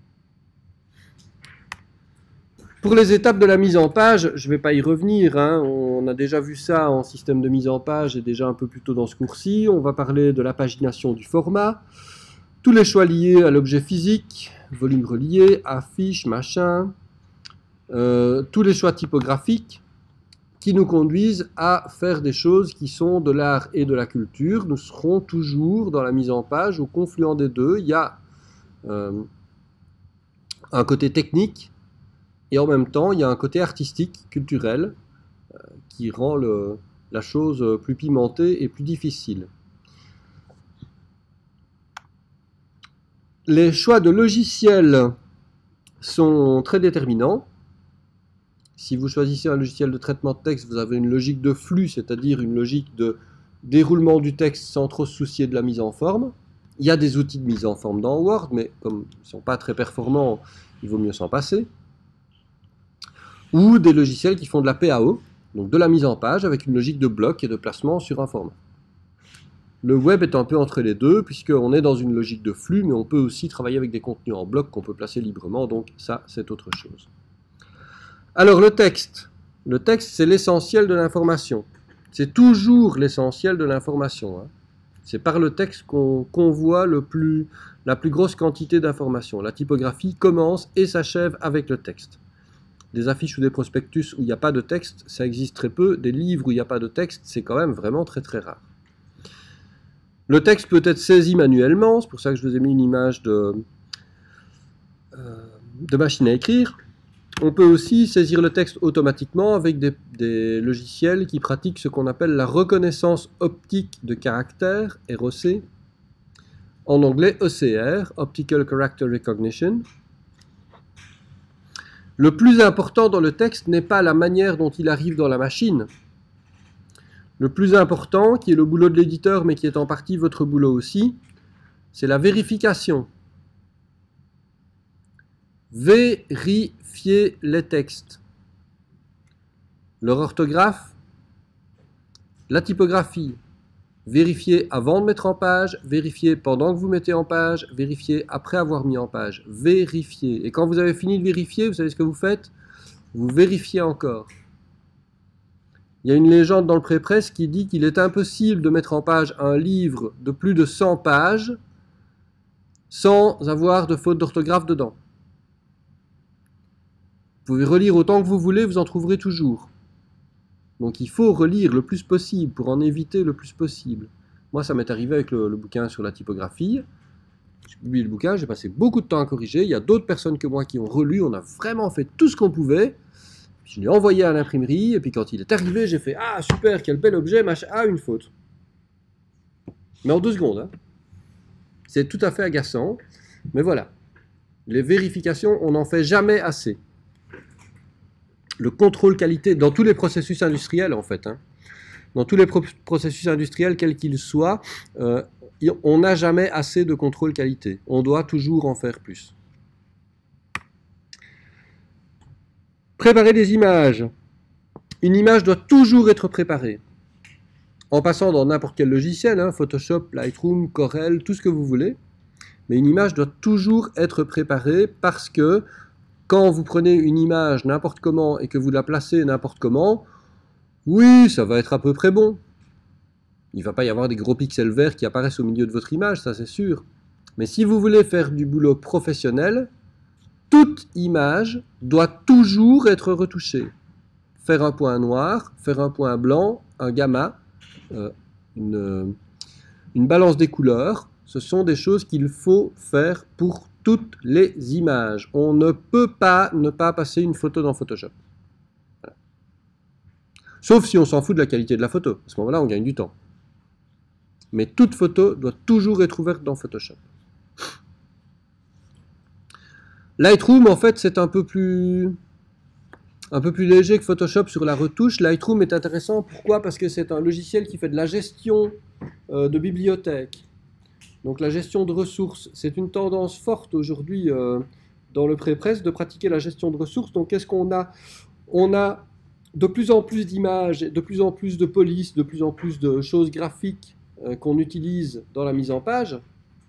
Pour les étapes de la mise en page, je ne vais pas y revenir, hein. On a déjà vu ça en système de mise en page et déjà un peu plus tôt dans ce cours-ci. On va parler de la pagination du format, tous les choix liés à l'objet physique, volume relié, affiche, machin, euh, tous les choix typographiques qui nous conduisent à faire des choses qui sont de l'art et de la culture. Nous serons toujours dans la mise en page, au confluent des deux. Il y a euh, un côté technique, et en même temps, il y a un côté artistique, culturel, euh, qui rend le, la chose plus pimentée et plus difficile. Les choix de logiciels sont très déterminants. Si vous choisissez un logiciel de traitement de texte, vous avez une logique de flux, c'est-à-dire une logique de déroulement du texte sans trop se soucier de la mise en forme. Il y a des outils de mise en forme dans Word, mais comme ils ne sont pas très performants, il vaut mieux s'en passer. Ou des logiciels qui font de la P A O, donc de la mise en page, avec une logique de bloc et de placement sur un format. Le web est un peu entre les deux, puisqu'on est dans une logique de flux, mais on peut aussi travailler avec des contenus en bloc qu'on peut placer librement, donc ça, c'est autre chose. Alors, le texte. Le texte, c'est l'essentiel de l'information. C'est toujours l'essentiel de l'information. Hein. C'est par le texte qu'on qu'on voit le plus, la plus grosse quantité d'informations. La typographie commence et s'achève avec le texte. Des affiches ou des prospectus où il n'y a pas de texte, ça existe très peu. Des livres où il n'y a pas de texte, c'est quand même vraiment très très rare. Le texte peut être saisi manuellement, c'est pour ça que je vous ai mis une image de, euh, de machine à écrire. On peut aussi saisir le texte automatiquement avec des, des logiciels qui pratiquent ce qu'on appelle la reconnaissance optique de caractères, R O C, en anglais E C R, Optical Character Recognition. Le plus important dans le texte n'est pas la manière dont il arrive dans la machine. Le plus important, qui est le boulot de l'éditeur, mais qui est en partie votre boulot aussi, c'est la vérification. Vérifiez les textes. Leur orthographe, la typographie. Vérifiez avant de mettre en page, vérifiez pendant que vous mettez en page, vérifiez après avoir mis en page. Vérifiez. Et quand vous avez fini de vérifier, vous savez ce que vous faites? Vous vérifiez encore. Il y a une légende dans le pré-presse qui dit qu'il est impossible de mettre en page un livre de plus de cent pages sans avoir de faute d'orthographe dedans. Vous pouvez relire autant que vous voulez, vous en trouverez toujours. Donc il faut relire le plus possible pour en éviter le plus possible. Moi, ça m'est arrivé avec le, le bouquin sur la typographie. J'ai publié le bouquin, j'ai passé beaucoup de temps à corriger. Il y a d'autres personnes que moi qui ont relu, on a vraiment fait tout ce qu'on pouvait. Je l'ai envoyé à l'imprimerie, et puis quand il est arrivé, j'ai fait « Ah, super, quel bel objet, machin, ah, une faute. » Mais en deux secondes. Hein. C'est tout à fait agaçant, mais voilà. Les vérifications, on n'en fait jamais assez. Le contrôle qualité, dans tous les processus industriels, en fait, hein, dans tous les pro processus industriels, quels qu'ils soient, euh, on n'a jamais assez de contrôle qualité. On doit toujours en faire plus. Préparer des images. Une image doit toujours être préparée. En passant dans n'importe quel logiciel, hein, Photoshop, Lightroom, Corel, tout ce que vous voulez. Mais une image doit toujours être préparée parce que quand vous prenez une image n'importe comment et que vous la placez n'importe comment, oui, ça va être à peu près bon. Il ne va pas y avoir des gros pixels verts qui apparaissent au milieu de votre image, ça c'est sûr. Mais si vous voulez faire du boulot professionnel, toute image doit toujours être retouchée. Faire un point noir, faire un point blanc, un gamma, euh, une, une balance des couleurs, ce sont des choses qu'il faut faire pour toutes les images. On ne peut pas ne pas passer une photo dans Photoshop. Voilà. Sauf si on s'en fout de la qualité de la photo. À ce moment-là, on gagne du temps. Mais toute photo doit toujours être ouverte dans Photoshop. Lightroom, en fait, c'est un peu plus... un peu plus léger que Photoshop sur la retouche. Lightroom est intéressant, pourquoi? Parce que c'est un logiciel qui fait de la gestion euh, de bibliothèques. Donc la gestion de ressources, c'est une tendance forte aujourd'hui euh, dans le pré-presse de pratiquer la gestion de ressources. Donc qu'est-ce qu'on a? On a de plus en plus d'images, de plus en plus de polices, de plus en plus de choses graphiques euh, qu'on utilise dans la mise en page.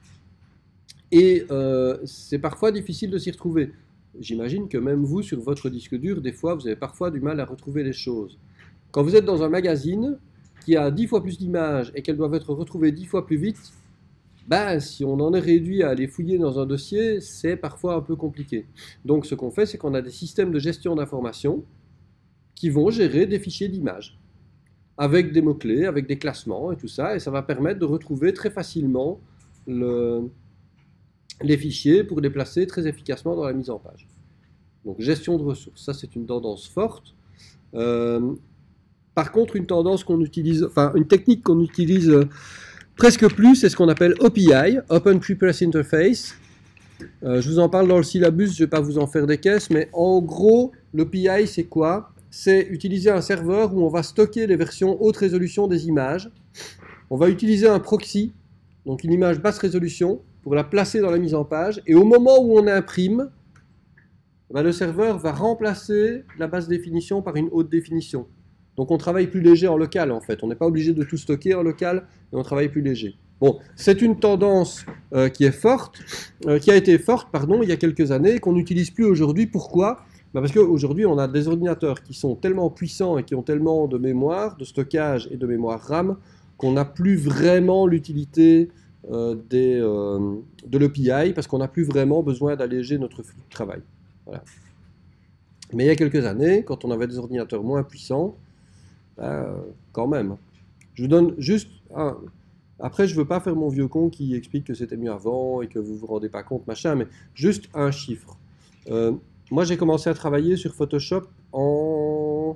Et euh, c'est parfois difficile de s'y retrouver. J'imagine que même vous, sur votre disque dur, des fois, vous avez parfois du mal à retrouver les choses. Quand vous êtes dans un magazine qui a dix fois plus d'images et qu'elles doivent être retrouvées dix fois plus vite, ben, si on en est réduit à les fouiller dans un dossier, c'est parfois un peu compliqué. Donc ce qu'on fait, c'est qu'on a des systèmes de gestion d'information qui vont gérer des fichiers d'images, avec des mots-clés, avec des classements et tout ça, et ça va permettre de retrouver très facilement le... les fichiers pour les placer très efficacement dans la mise en page. Donc gestion de ressources, ça c'est une tendance forte. Euh, par contre, une tendance qu'on utilise, enfin une technique qu'on utilise euh, presque plus, c'est ce qu'on appelle O P I, Open Prepress Interface. Euh, je vous en parle dans le syllabus, je ne vais pas vous en faire des caisses, mais en gros, l'O P I c'est quoi? C'est utiliser un serveur où on va stocker les versions haute résolution des images. On va utiliser un proxy, donc une image basse résolution, pour la placer dans la mise en page, et au moment où on imprime, ben le serveur va remplacer la basse définition par une haute définition. Donc on travaille plus léger en local en fait, on n'est pas obligé de tout stocker en local, et on travaille plus léger. Bon, c'est une tendance euh, qui est forte, euh, qui a été forte, pardon, il y a quelques années, qu'on n'utilise plus aujourd'hui. Pourquoi? Ben parce qu'aujourd'hui on a des ordinateurs qui sont tellement puissants et qui ont tellement de mémoire, de stockage et de mémoire RAM, qu'on n'a plus vraiment l'utilité euh, des, euh, de l'O P I, parce qu'on n'a plus vraiment besoin d'alléger notre flux de travail. Voilà. Mais il y a quelques années, quand on avait des ordinateurs moins puissants, ben, quand même. Je vous donne juste un... Après, je ne veux pas faire mon vieux con qui explique que c'était mieux avant et que vous ne vous rendez pas compte, machin, mais juste un chiffre. Euh, moi, j'ai commencé à travailler sur Photoshop en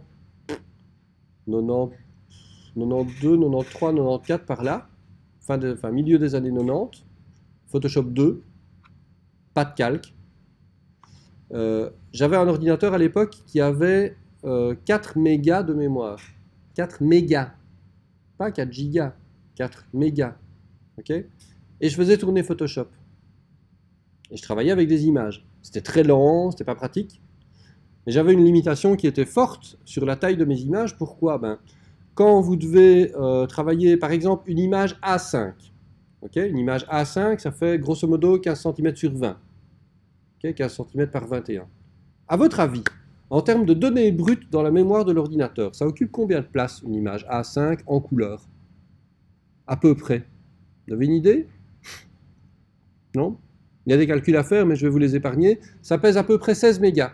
quatre-vingt-douze, quatre-vingt-treize, quatre-vingt-quatorze, par là, fin, de, fin milieu des années quatre-vingt-dix, Photoshop deux, pas de calque. Euh, J'avais un ordinateur à l'époque qui avait euh, quatre mégas de mémoire. quatre mégas, pas quatre gigas, quatre mégas. Okay, et je faisais tourner Photoshop. Et je travaillais avec des images. C'était très lent, c'était pas pratique. Mais j'avais une limitation qui était forte sur la taille de mes images. Pourquoi? Ben, quand vous devez euh, travailler, par exemple, une image A cinq. Okay, une image A cinq, ça fait grosso modo quinze centimètres sur vingt. Okay, quinze centimètres par vingt et un. À votre avis, en termes de données brutes dans la mémoire de l'ordinateur, ça occupe combien de place une image A cinq en couleur? À peu près. Vous avez une idée? Non? Il y a des calculs à faire, mais je vais vous les épargner. Ça pèse à peu près seize mégas.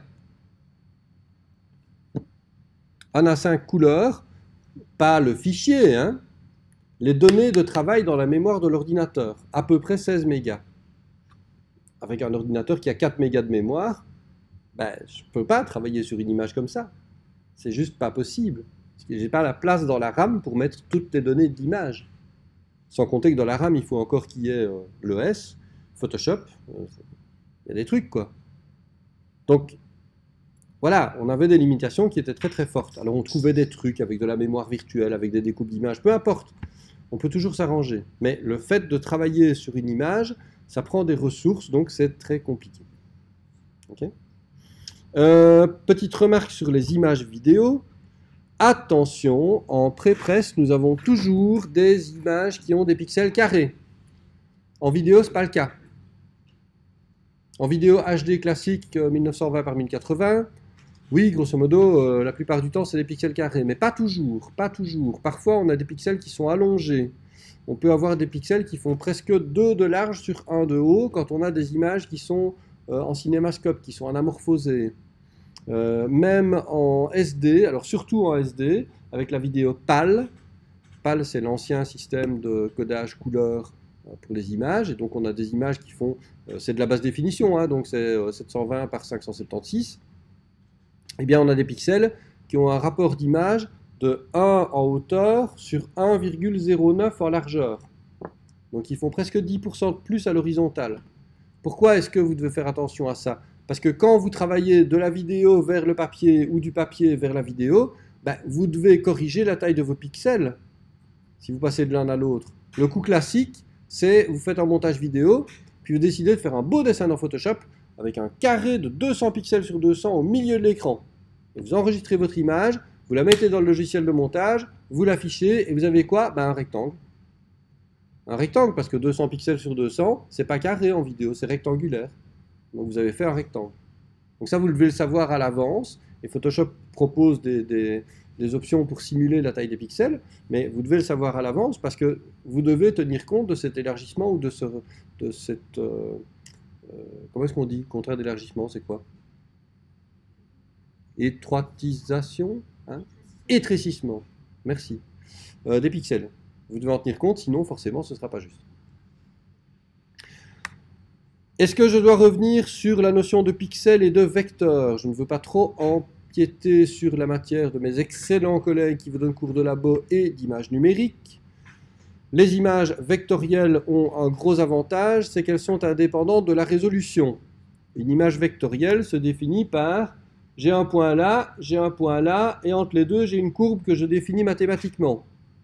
Un A cinq couleur, pas le fichier, hein? Les données de travail dans la mémoire de l'ordinateur, à peu près seize mégas. Avec un ordinateur qui a quatre mégas de mémoire, ben, je ne peux pas travailler sur une image comme ça. C'est juste pas possible. Je n'ai pas la place dans la RAM pour mettre toutes les données d'image. Sans compter que dans la RAM, il faut encore qu'il y ait euh, l'O S, Photoshop. Euh, il y a des trucs, quoi. Donc, voilà, on avait des limitations qui étaient très très fortes. Alors on trouvait des trucs avec de la mémoire virtuelle, avec des découpes d'images, peu importe. On peut toujours s'arranger. Mais le fait de travailler sur une image, ça prend des ressources, donc c'est très compliqué. Okay, euh, petite remarque sur les images vidéo. Attention, en pré-presse, nous avons toujours des images qui ont des pixels carrés. En vidéo, ce n'est pas le cas. En vidéo H D classique mille neuf cent vingt par mille quatre-vingts, oui, grosso modo, euh, la plupart du temps, c'est des pixels carrés. Mais pas toujours, pas toujours. Parfois, on a des pixels qui sont allongés. On peut avoir des pixels qui font presque deux de large sur un de haut quand on a des images qui sont euh, en cinémascope, qui sont anamorphosées. Euh, même en S D, alors surtout en S D, avec la vidéo P A L. P A L, c'est l'ancien système de codage couleur euh, pour les images. Et donc, on a des images qui font... Euh, c'est de la basse définition, hein, donc c'est euh, sept cent vingt par cinq cent soixante-seize. Eh bien, on a des pixels qui ont un rapport d'image de un en hauteur sur un virgule zéro neuf en largeur. Donc ils font presque dix pour cent de plus à l'horizontale. Pourquoi est-ce que vous devez faire attention à ça? Parce que quand vous travaillez de la vidéo vers le papier ou du papier vers la vidéo, ben, vous devez corriger la taille de vos pixels si vous passez de l'un à l'autre. Le coup classique, c'est vous faites un montage vidéo, puis vous décidez de faire un beau dessin dans Photoshop avec un carré de deux cents pixels sur deux cents au milieu de l'écran. Et vous enregistrez votre image, vous la mettez dans le logiciel de montage, vous l'affichez, et vous avez quoi? Ben, un rectangle. Un rectangle, parce que deux cents pixels sur deux cents, c'est pas carré en vidéo, c'est rectangulaire. Donc vous avez fait un rectangle. Donc ça, vous devez le savoir à l'avance, et Photoshop propose des, des, des options pour simuler la taille des pixels, mais vous devez le savoir à l'avance, parce que vous devez tenir compte de cet élargissement, ou de, ce, de cette... Euh, euh, comment est-ce qu'on dit? Contraire d'élargissement, c'est quoi? Étroitisation, hein? Étrécissement, merci, euh, des pixels. Vous devez en tenir compte, sinon forcément ce ne sera pas juste. Est-ce que je dois revenir sur la notion de pixels et de vecteurs? Je ne veux pas trop empiéter sur la matière de mes excellents collègues qui vous donnent cours de labo et d'images numériques. Les images vectorielles ont un gros avantage, c'est qu'elles sont indépendantes de la résolution. Une image vectorielle se définit par j'ai un point là, j'ai un point là, et entre les deux, j'ai une courbe que je définis mathématiquement.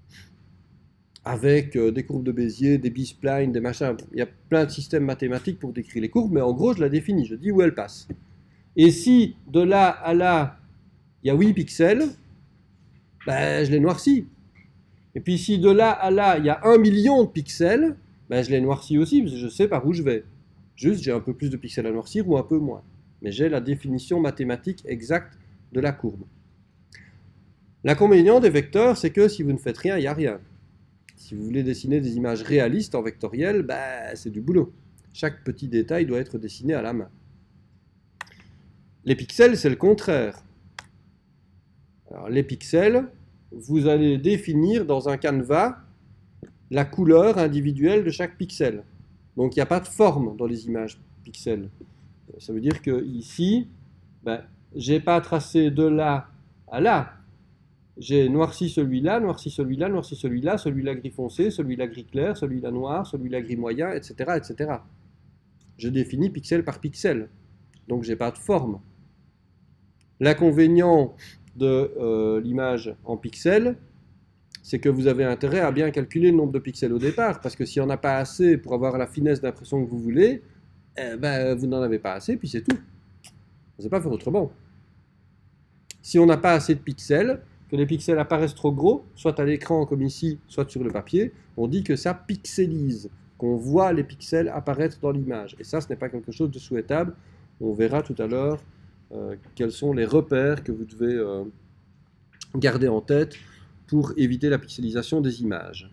Avec euh, des courbes de Bézier, des B-splines, des machins. Il y a plein de systèmes mathématiques pour décrire les courbes, mais en gros, je la définis, je dis où elle passe. Et si de là à là, il y a huit pixels, ben, je les noircis. Et puis si de là à là, il y a un million de pixels, ben, je les noircis aussi, parce que je sais par où je vais. Juste, j'ai un peu plus de pixels à noircir ou un peu moins. Mais j'ai la définition mathématique exacte de la courbe. L'inconvénient des vecteurs, c'est que si vous ne faites rien, il n'y a rien. Si vous voulez dessiner des images réalistes en vectoriel, ben, c'est du boulot. Chaque petit détail doit être dessiné à la main. Les pixels, c'est le contraire. Alors, les pixels, vous allez définir dans un canevas la couleur individuelle de chaque pixel. Donc, il n'y a pas de forme dans les images pixels. Ça veut dire que ici, ben, je n'ai pas tracé de là à là. J'ai noirci celui-là, noirci celui-là, noirci celui-là, celui-là gris foncé, celui-là gris clair, celui-là noir, celui-là gris moyen, et cetera, et cetera. Je définis pixel par pixel. Donc, je n'ai pas de forme. L'inconvénient de euh, l'image en pixels, c'est que vous avez intérêt à bien calculer le nombre de pixels au départ, parce que s'il n'y en a pas assez pour avoir la finesse d'impression que vous voulez, eh ben, vous n'en avez pas assez, puis c'est tout. On ne sait pas faire autrement. Si on n'a pas assez de pixels, que les pixels apparaissent trop gros, soit à l'écran comme ici, soit sur le papier, on dit que ça pixelise, qu'on voit les pixels apparaître dans l'image. Et ça, ce n'est pas quelque chose de souhaitable. On verra tout à l'heure euh, quels sont les repères que vous devez euh, garder en tête pour éviter la pixelisation des images.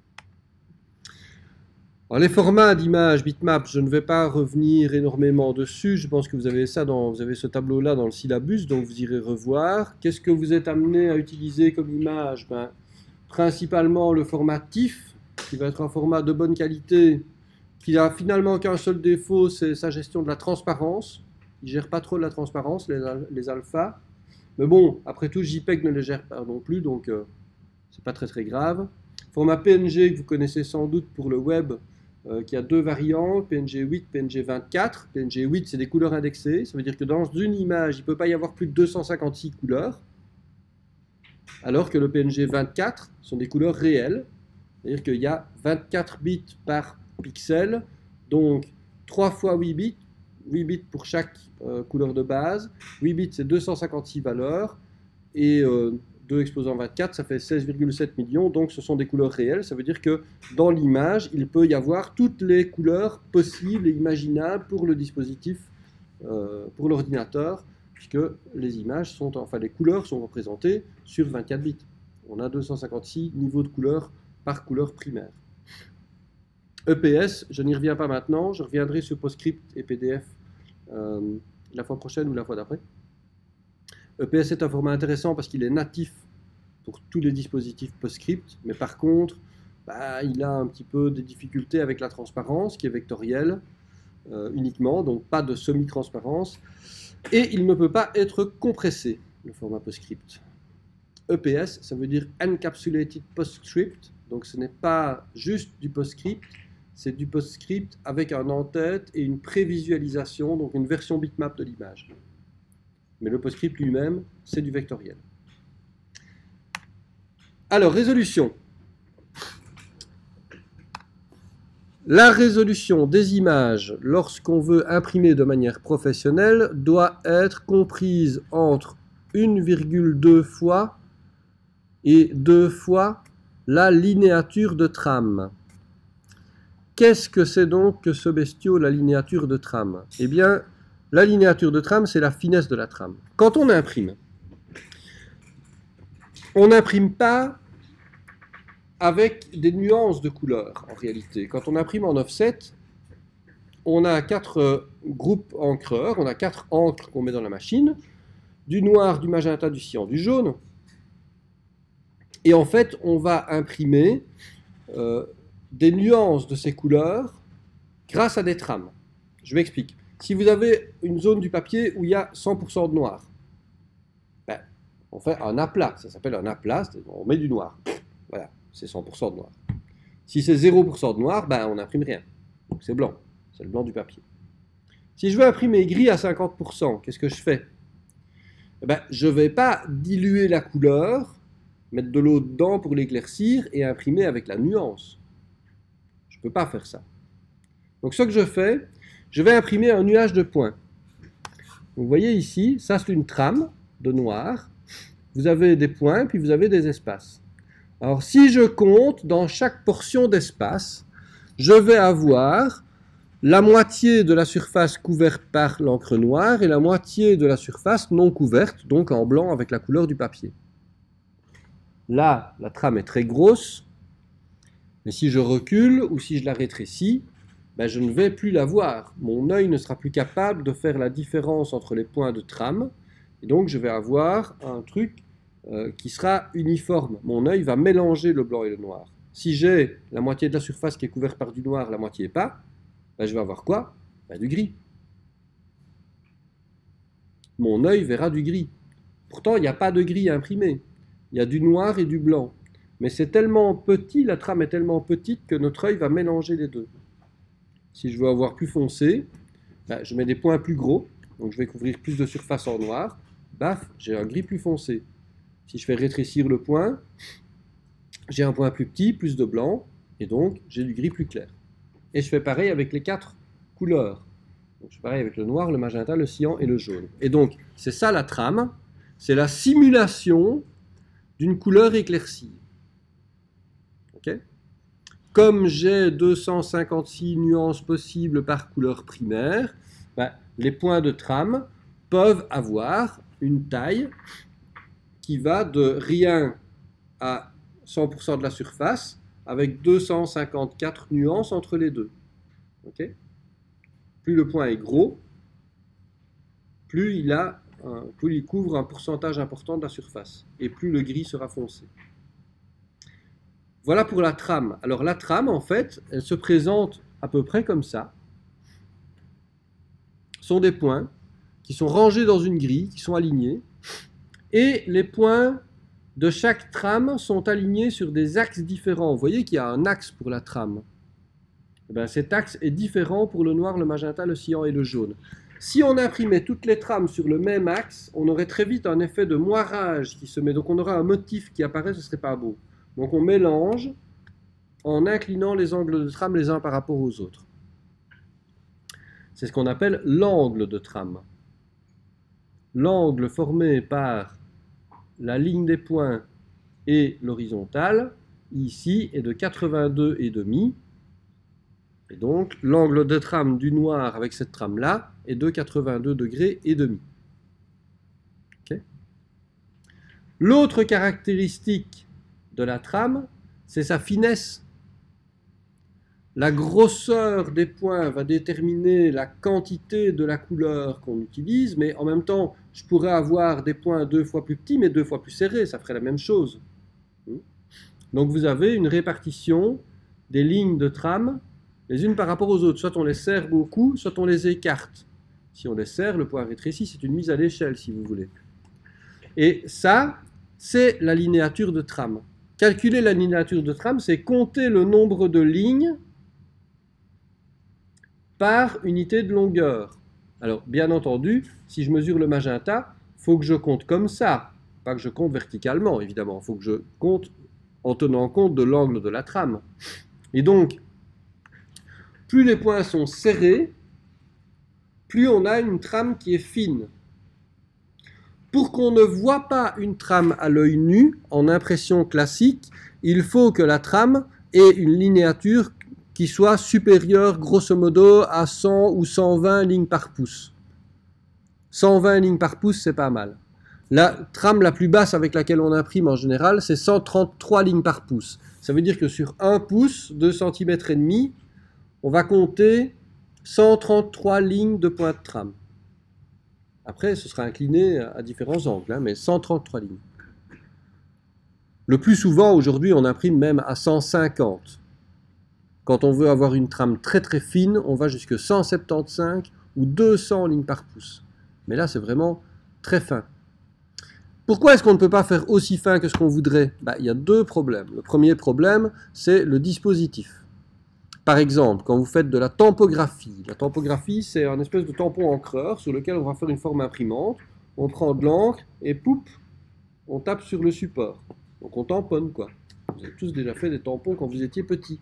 Alors, les formats d'images bitmap, je ne vais pas revenir énormément dessus. Je pense que vous avez ça dans, vous avez ce tableau-là dans le syllabus, donc vous irez revoir. Qu'est-ce que vous êtes amené à utiliser comme image? Ben, principalement le format T I F, qui va être un format de bonne qualité, qui n'a finalement qu'un seul défaut, c'est sa gestion de la transparence. Il ne gère pas trop de la transparence, les, les alphas. Mais bon, après tout, JPEG ne les gère pas non plus, donc euh, c'est pas très très grave. Format P N G que vous connaissez sans doute pour le web, Euh, qui a deux variantes, P N G huit, P N G vingt-quatre. P N G huit, c'est des couleurs indexées. Ça veut dire que dans une image, il ne peut pas y avoir plus de deux cent cinquante-six couleurs. Alors que le P N G vingt-quatre sont des couleurs réelles. C'est-à-dire qu'il y a vingt-quatre bits par pixel. Donc, trois fois huit bits. huit bits pour chaque euh, couleur de base. huit bits, c'est deux cent cinquante-six valeurs. Et euh, deux exposant vingt-quatre, ça fait seize virgule sept millions, donc ce sont des couleurs réelles. Ça veut dire que dans l'image, il peut y avoir toutes les couleurs possibles et imaginables pour le dispositif, euh, pour l'ordinateur, puisque les images sont, enfin les couleurs sont représentées sur vingt-quatre bits. On a deux cent cinquante-six niveaux de couleurs par couleur primaire. E P S, je n'y reviens pas maintenant, je reviendrai sur PostScript et P D F euh, la fois prochaine ou la fois d'après. E P S est un format intéressant parce qu'il est natif pour tous les dispositifs PostScript, mais par contre, bah, il a un petit peu des difficultés avec la transparence, qui est vectorielle euh, uniquement, donc pas de semi-transparence, et il ne peut pas être compressé, le format PostScript. E P S, ça veut dire Encapsulated PostScript, donc ce n'est pas juste du PostScript, c'est du PostScript avec un en-tête et une prévisualisation, donc une version bitmap de l'image. Mais le PostScript lui-même, c'est du vectoriel. Alors, résolution. La résolution des images, lorsqu'on veut imprimer de manière professionnelle, doit être comprise entre une virgule deux fois et deux fois la linéature de trame. Qu'est-ce que c'est donc que ce bestiau, la linéature de trame? Eh bien, la linéature de trame, c'est la finesse de la trame. Quand on imprime, on n'imprime pas avec des nuances de couleurs, en réalité. Quand on imprime en offset, on a quatre euh, groupes encreurs, on a quatre encres qu'on met dans la machine, du noir, du magenta, du cyan, du jaune. Et en fait, on va imprimer euh, des nuances de ces couleurs grâce à des trames. Je m'explique. Si vous avez une zone du papier où il y a cent pour cent de noir, ben, on fait un aplat, ça s'appelle un aplat, on met du noir. Voilà, c'est cent pour cent de noir. Si c'est zéro pour cent de noir, ben, on n'imprime rien. Donc c'est blanc, c'est le blanc du papier. Si je veux imprimer gris à cinquante pour cent, qu'est-ce que je fais? Eh ben, je ne vais pas diluer la couleur, mettre de l'eau dedans pour l'éclaircir et imprimer avec la nuance. Je ne peux pas faire ça. Donc ce que je fais, je vais imprimer un nuage de points. Vous voyez ici, ça c'est une trame de noir. Vous avez des points, puis vous avez des espaces. Alors si je compte dans chaque portion d'espace, je vais avoir la moitié de la surface couverte par l'encre noire et la moitié de la surface non couverte, donc en blanc avec la couleur du papier. Là, la trame est très grosse, mais si je recule ou si je la rétrécis, ben je ne vais plus la voir. Mon œil ne sera plus capable de faire la différence entre les points de trame, et donc je vais avoir un truc euh, qui sera uniforme. Mon œil va mélanger le blanc et le noir. Si j'ai la moitié de la surface qui est couverte par du noir, la moitié pas, ben je vais avoir quoi? Ben du gris. Mon œil verra du gris. Pourtant, il n'y a pas de gris imprimé. Il y a du noir et du blanc. Mais c'est tellement petit, la trame est tellement petite que notre œil va mélanger les deux. Si je veux avoir plus foncé, ben, je mets des points plus gros, donc je vais couvrir plus de surface en noir. Baf, j'ai un gris plus foncé. Si je fais rétrécir le point, j'ai un point plus petit, plus de blanc, et donc j'ai du gris plus clair. Et je fais pareil avec les quatre couleurs. Donc, je fais pareil avec le noir, le magenta, le cyan et le jaune. Et donc, c'est ça la trame, c'est la simulation d'une couleur éclaircie. Okay? Comme j'ai deux cent cinquante-six nuances possibles par couleur primaire, ben, les points de trame peuvent avoir une taille qui va de rien à cent pour cent de la surface, avec deux cent cinquante-quatre nuances entre les deux. Okay? Plus le point est gros, plus il, a un, plus il couvre un pourcentage important de la surface, et plus le gris sera foncé. Voilà pour la trame. Alors la trame, en fait, elle se présente à peu près comme ça. Ce sont des points qui sont rangés dans une grille, qui sont alignés, et les points de chaque trame sont alignés sur des axes différents. Vous voyez qu'il y a un axe pour la trame. Et bien, cet axe est différent pour le noir, le magenta, le cyan et le jaune. Si on imprimait toutes les trames sur le même axe, on aurait très vite un effet de moirage qui se met. Donc on aura un motif qui apparaît, ce ne serait pas beau. Donc on mélange en inclinant les angles de trame les uns par rapport aux autres. C'est ce qu'on appelle l'angle de trame. L'angle formé par la ligne des points et l'horizontale, ici, est de quatre-vingt-deux virgule cinq. Et donc, l'angle de trame du noir avec cette trame-là est de quatre-vingt-deux degrés et demi. Okay. L'autre caractéristique de la trame, c'est sa finesse. La grosseur des points va déterminer la quantité de la couleur qu'on utilise, mais en même temps, je pourrais avoir des points deux fois plus petits, mais deux fois plus serrés, ça ferait la même chose. Donc vous avez une répartition des lignes de trame, les unes par rapport aux autres. Soit on les serre beaucoup, soit on les écarte. Si on les serre, le point rétrécit, c'est une mise à l'échelle, si vous voulez. Et ça, c'est la linéature de trame. Calculer la linéature de trame, c'est compter le nombre de lignes par unité de longueur. Alors, bien entendu, si je mesure le magenta, il faut que je compte comme ça, pas que je compte verticalement, évidemment. Il faut que je compte en tenant compte de l'angle de la trame. Et donc, plus les points sont serrés, plus on a une trame qui est fine. Pour qu'on ne voit pas une trame à l'œil nu, en impression classique, il faut que la trame ait une linéature qui soit supérieure, grosso modo, à cent ou cent vingt lignes par pouce. cent vingt lignes par pouce, c'est pas mal. La trame la plus basse avec laquelle on imprime en général, c'est cent trente-trois lignes par pouce. Ça veut dire que sur un pouce, deux centimètres et demi, on va compter cent trente-trois lignes de points de trame. Après, ce sera incliné à différents angles, hein, mais cent trente-trois lignes. Le plus souvent, aujourd'hui, on imprime même à cent cinquante. Quand on veut avoir une trame très très fine, on va jusqu'à cent soixante-quinze ou deux cents lignes par pouce. Mais là, c'est vraiment très fin. Pourquoi est-ce qu'on ne peut pas faire aussi fin que ce qu'on voudrait? Bah, il y a deux problèmes. Le premier problème, c'est le dispositif. Par exemple, quand vous faites de la tampographie, la tampographie, c'est un espèce de tampon encreur sur lequel on va faire une forme imprimante. On prend de l'encre et poup, on tape sur le support. Donc on tamponne, quoi. Vous avez tous déjà fait des tampons quand vous étiez petit.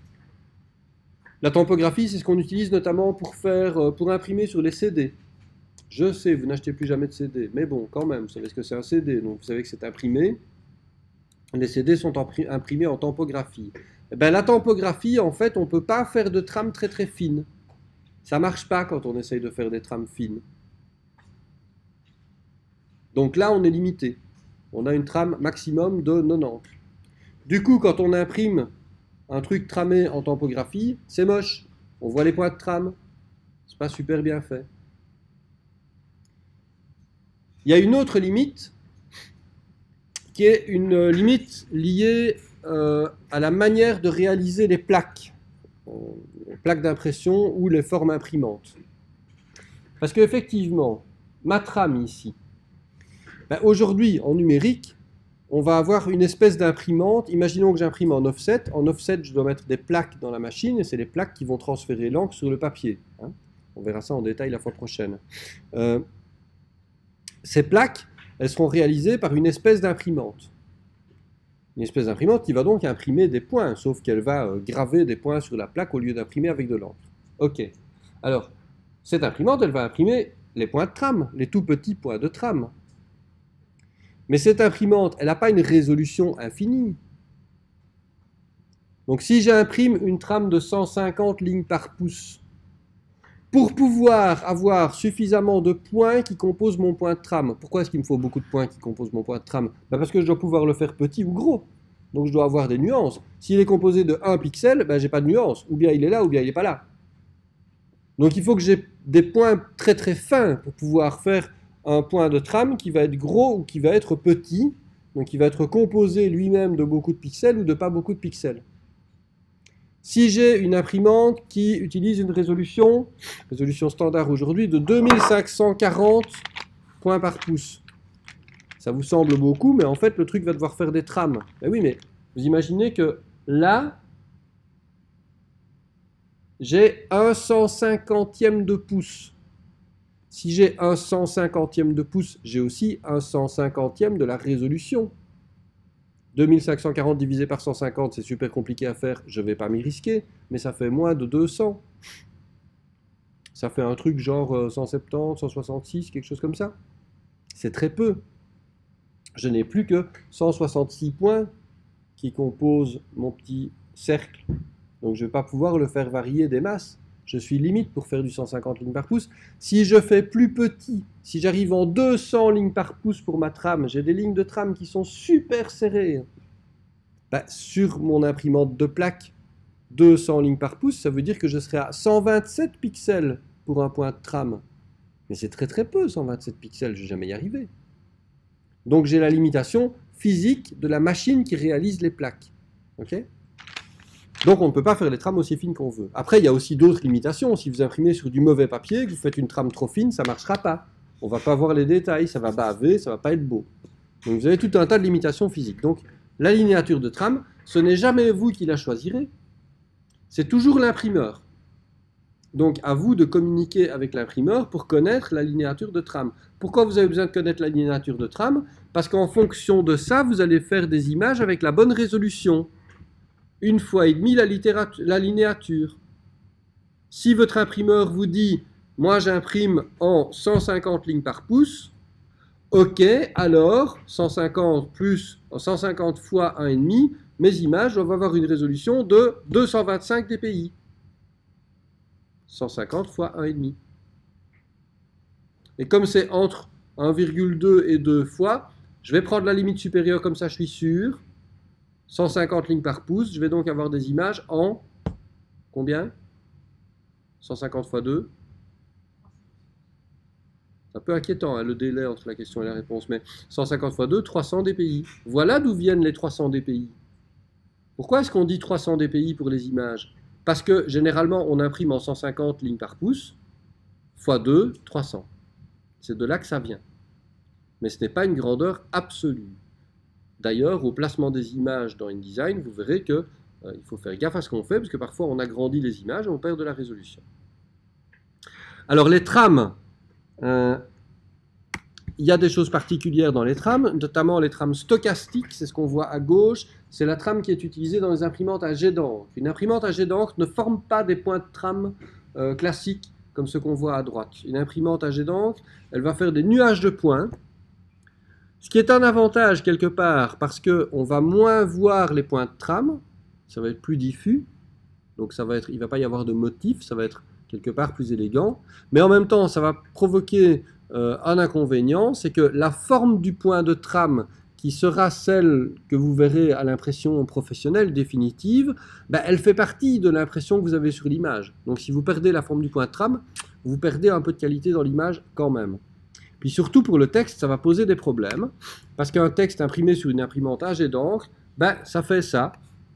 La tampographie, c'est ce qu'on utilise notamment pour faire, pour imprimer sur les C D. Je sais, vous n'achetez plus jamais de C D, mais bon, quand même, vous savez ce que c'est un C D, donc vous savez que c'est imprimé. Les C D sont imprimés en tampographie. Eh bien, la tampographie, en fait, on ne peut pas faire de trames très très fines. Ça ne marche pas quand on essaye de faire des trames fines. Donc là, on est limité. On a une trame maximum de quatre-vingt-dix. Du coup, quand on imprime un truc tramé en tampographie, c'est moche. On voit les points de trame. C'est pas super bien fait. Il y a une autre limite qui est une limite liée euh, à la manière de réaliser les plaques, euh, les plaques d'impression ou les formes imprimantes. Parce qu'effectivement, ma trame ici, ben aujourd'hui en numérique, on va avoir une espèce d'imprimante. Imaginons que j'imprime en offset. En offset, je dois mettre des plaques dans la machine et c'est les plaques qui vont transférer l'encre sur le papier. Hein. On verra ça en détail la fois prochaine. Euh, ces plaques, elles seront réalisées par une espèce d'imprimante. Une espèce d'imprimante qui va donc imprimer des points, sauf qu'elle va euh, graver des points sur la plaque au lieu d'imprimer avec de l'encre. Ok. Alors, cette imprimante, elle va imprimer les points de trame, les tout petits points de trame. Mais cette imprimante, elle n'a pas une résolution infinie. Donc si j'imprime une trame de cent cinquante lignes par pouce, pour pouvoir avoir suffisamment de points qui composent mon point de trame, pourquoi est-ce qu'il me faut beaucoup de points qui composent mon point de trame? Ben parce que je dois pouvoir le faire petit ou gros. Donc je dois avoir des nuances. S'il est composé de un pixel, ben j'ai pas de nuance. Ou bien il est là, ou bien il n'est pas là. Donc il faut que j'ai des points très très fins pour pouvoir faire un point de trame qui va être gros ou qui va être petit, donc il va être composé lui-même de beaucoup de pixels ou de pas beaucoup de pixels. Si j'ai une imprimante qui utilise une résolution, résolution standard aujourd'hui, de deux mille cinq cent quarante points par pouce, ça vous semble beaucoup, mais en fait le truc va devoir faire des trames. Ben oui, mais vous imaginez que là, j'ai un cent cinquantième de pouce. Si j'ai un cent cinquantième de pouce, j'ai aussi un cent cinquantième de la résolution. deux mille cinq cent quarante divisé par cent cinquante, c'est super compliqué à faire, je ne vais pas m'y risquer, mais ça fait moins de deux cents. Ça fait un truc genre cent soixante-dix, cent soixante-six, quelque chose comme ça. C'est très peu. Je n'ai plus que cent soixante-six points qui composent mon petit cercle. Donc je ne vais pas pouvoir le faire varier des masses. Je suis limite pour faire du cent cinquante lignes par pouce. Si je fais plus petit, si j'arrive en deux cents lignes par pouce pour ma trame, j'ai des lignes de trame qui sont super serrées. Bah, sur mon imprimante de plaque, deux cents lignes par pouce, ça veut dire que je serai à cent vingt-sept pixels pour un point de trame. Mais c'est très très peu, cent vingt-sept pixels, je ne vais jamais y arriver. Donc j'ai la limitation physique de la machine qui réalise les plaques. Ok ? Donc on ne peut pas faire les trames aussi fines qu'on veut. Après, il y a aussi d'autres limitations. Si vous imprimez sur du mauvais papier, que vous faites une trame trop fine, ça ne marchera pas. On ne va pas voir les détails, ça va baver, ça ne va pas être beau. Donc vous avez tout un tas de limitations physiques. Donc la linéature de trame, ce n'est jamais vous qui la choisirez. C'est toujours l'imprimeur. Donc, à vous de communiquer avec l'imprimeur pour connaître la linéature de trame. Pourquoi vous avez besoin de connaître la linéature de trame? Parce qu'en fonction de ça, vous allez faire des images avec la bonne résolution. Une fois et demi la, la linéature. Si votre imprimeur vous dit « moi j'imprime en cent cinquante lignes par pouce », ok, alors cent cinquante plus cent cinquante fois un virgule cinq, mes images doivent avoir une résolution de deux cent vingt-cinq dpi. cent cinquante fois un virgule cinq. Et comme c'est entre un virgule deux et deux fois, je vais prendre la limite supérieure, comme ça je suis sûr. cent cinquante lignes par pouce, je vais donc avoir des images en combien? cent cinquante fois deux. C'est un peu inquiétant, hein, le délai entre la question et la réponse, mais cent cinquante fois deux, trois cents dpi. Voilà d'où viennent les trois cents dpi. Pourquoi est-ce qu'on dit trois cents dpi pour les images? Parce que généralement, on imprime en cent cinquante lignes par pouce, fois deux, trois cents. C'est de là que ça vient. Mais ce n'est pas une grandeur absolue. D'ailleurs, au placement des images dans InDesign, vous verrez qu'il euh, faut faire gaffe à ce qu'on fait, parce que parfois on agrandit les images et on perd de la résolution. Alors les trames, euh, il y a des choses particulières dans les trames, notamment les trames stochastiques, c'est ce qu'on voit à gauche, c'est la trame qui est utilisée dans les imprimantes à jet d'encre. Une imprimante à jet d'encre ne forme pas des points de trame euh, classiques, comme ceux qu'on voit à droite. Une imprimante à jet d'encre, elle va faire des nuages de points, ce qui est un avantage quelque part, parce qu'on va moins voir les points de trame, ça va être plus diffus, donc ça va être, il ne va pas y avoir de motif, ça va être quelque part plus élégant, mais en même temps, ça va provoquer euh, un inconvénient, c'est que la forme du point de trame, qui sera celle que vous verrez à l'impression professionnelle définitive, ben, elle fait partie de l'impression que vous avez sur l'image. Donc si vous perdez la forme du point de trame, vous perdez un peu de qualité dans l'image quand même. Puis surtout pour le texte, ça va poser des problèmes, parce qu'un texte imprimé sur une imprimante à jet d'encre, ben, ça fait ça.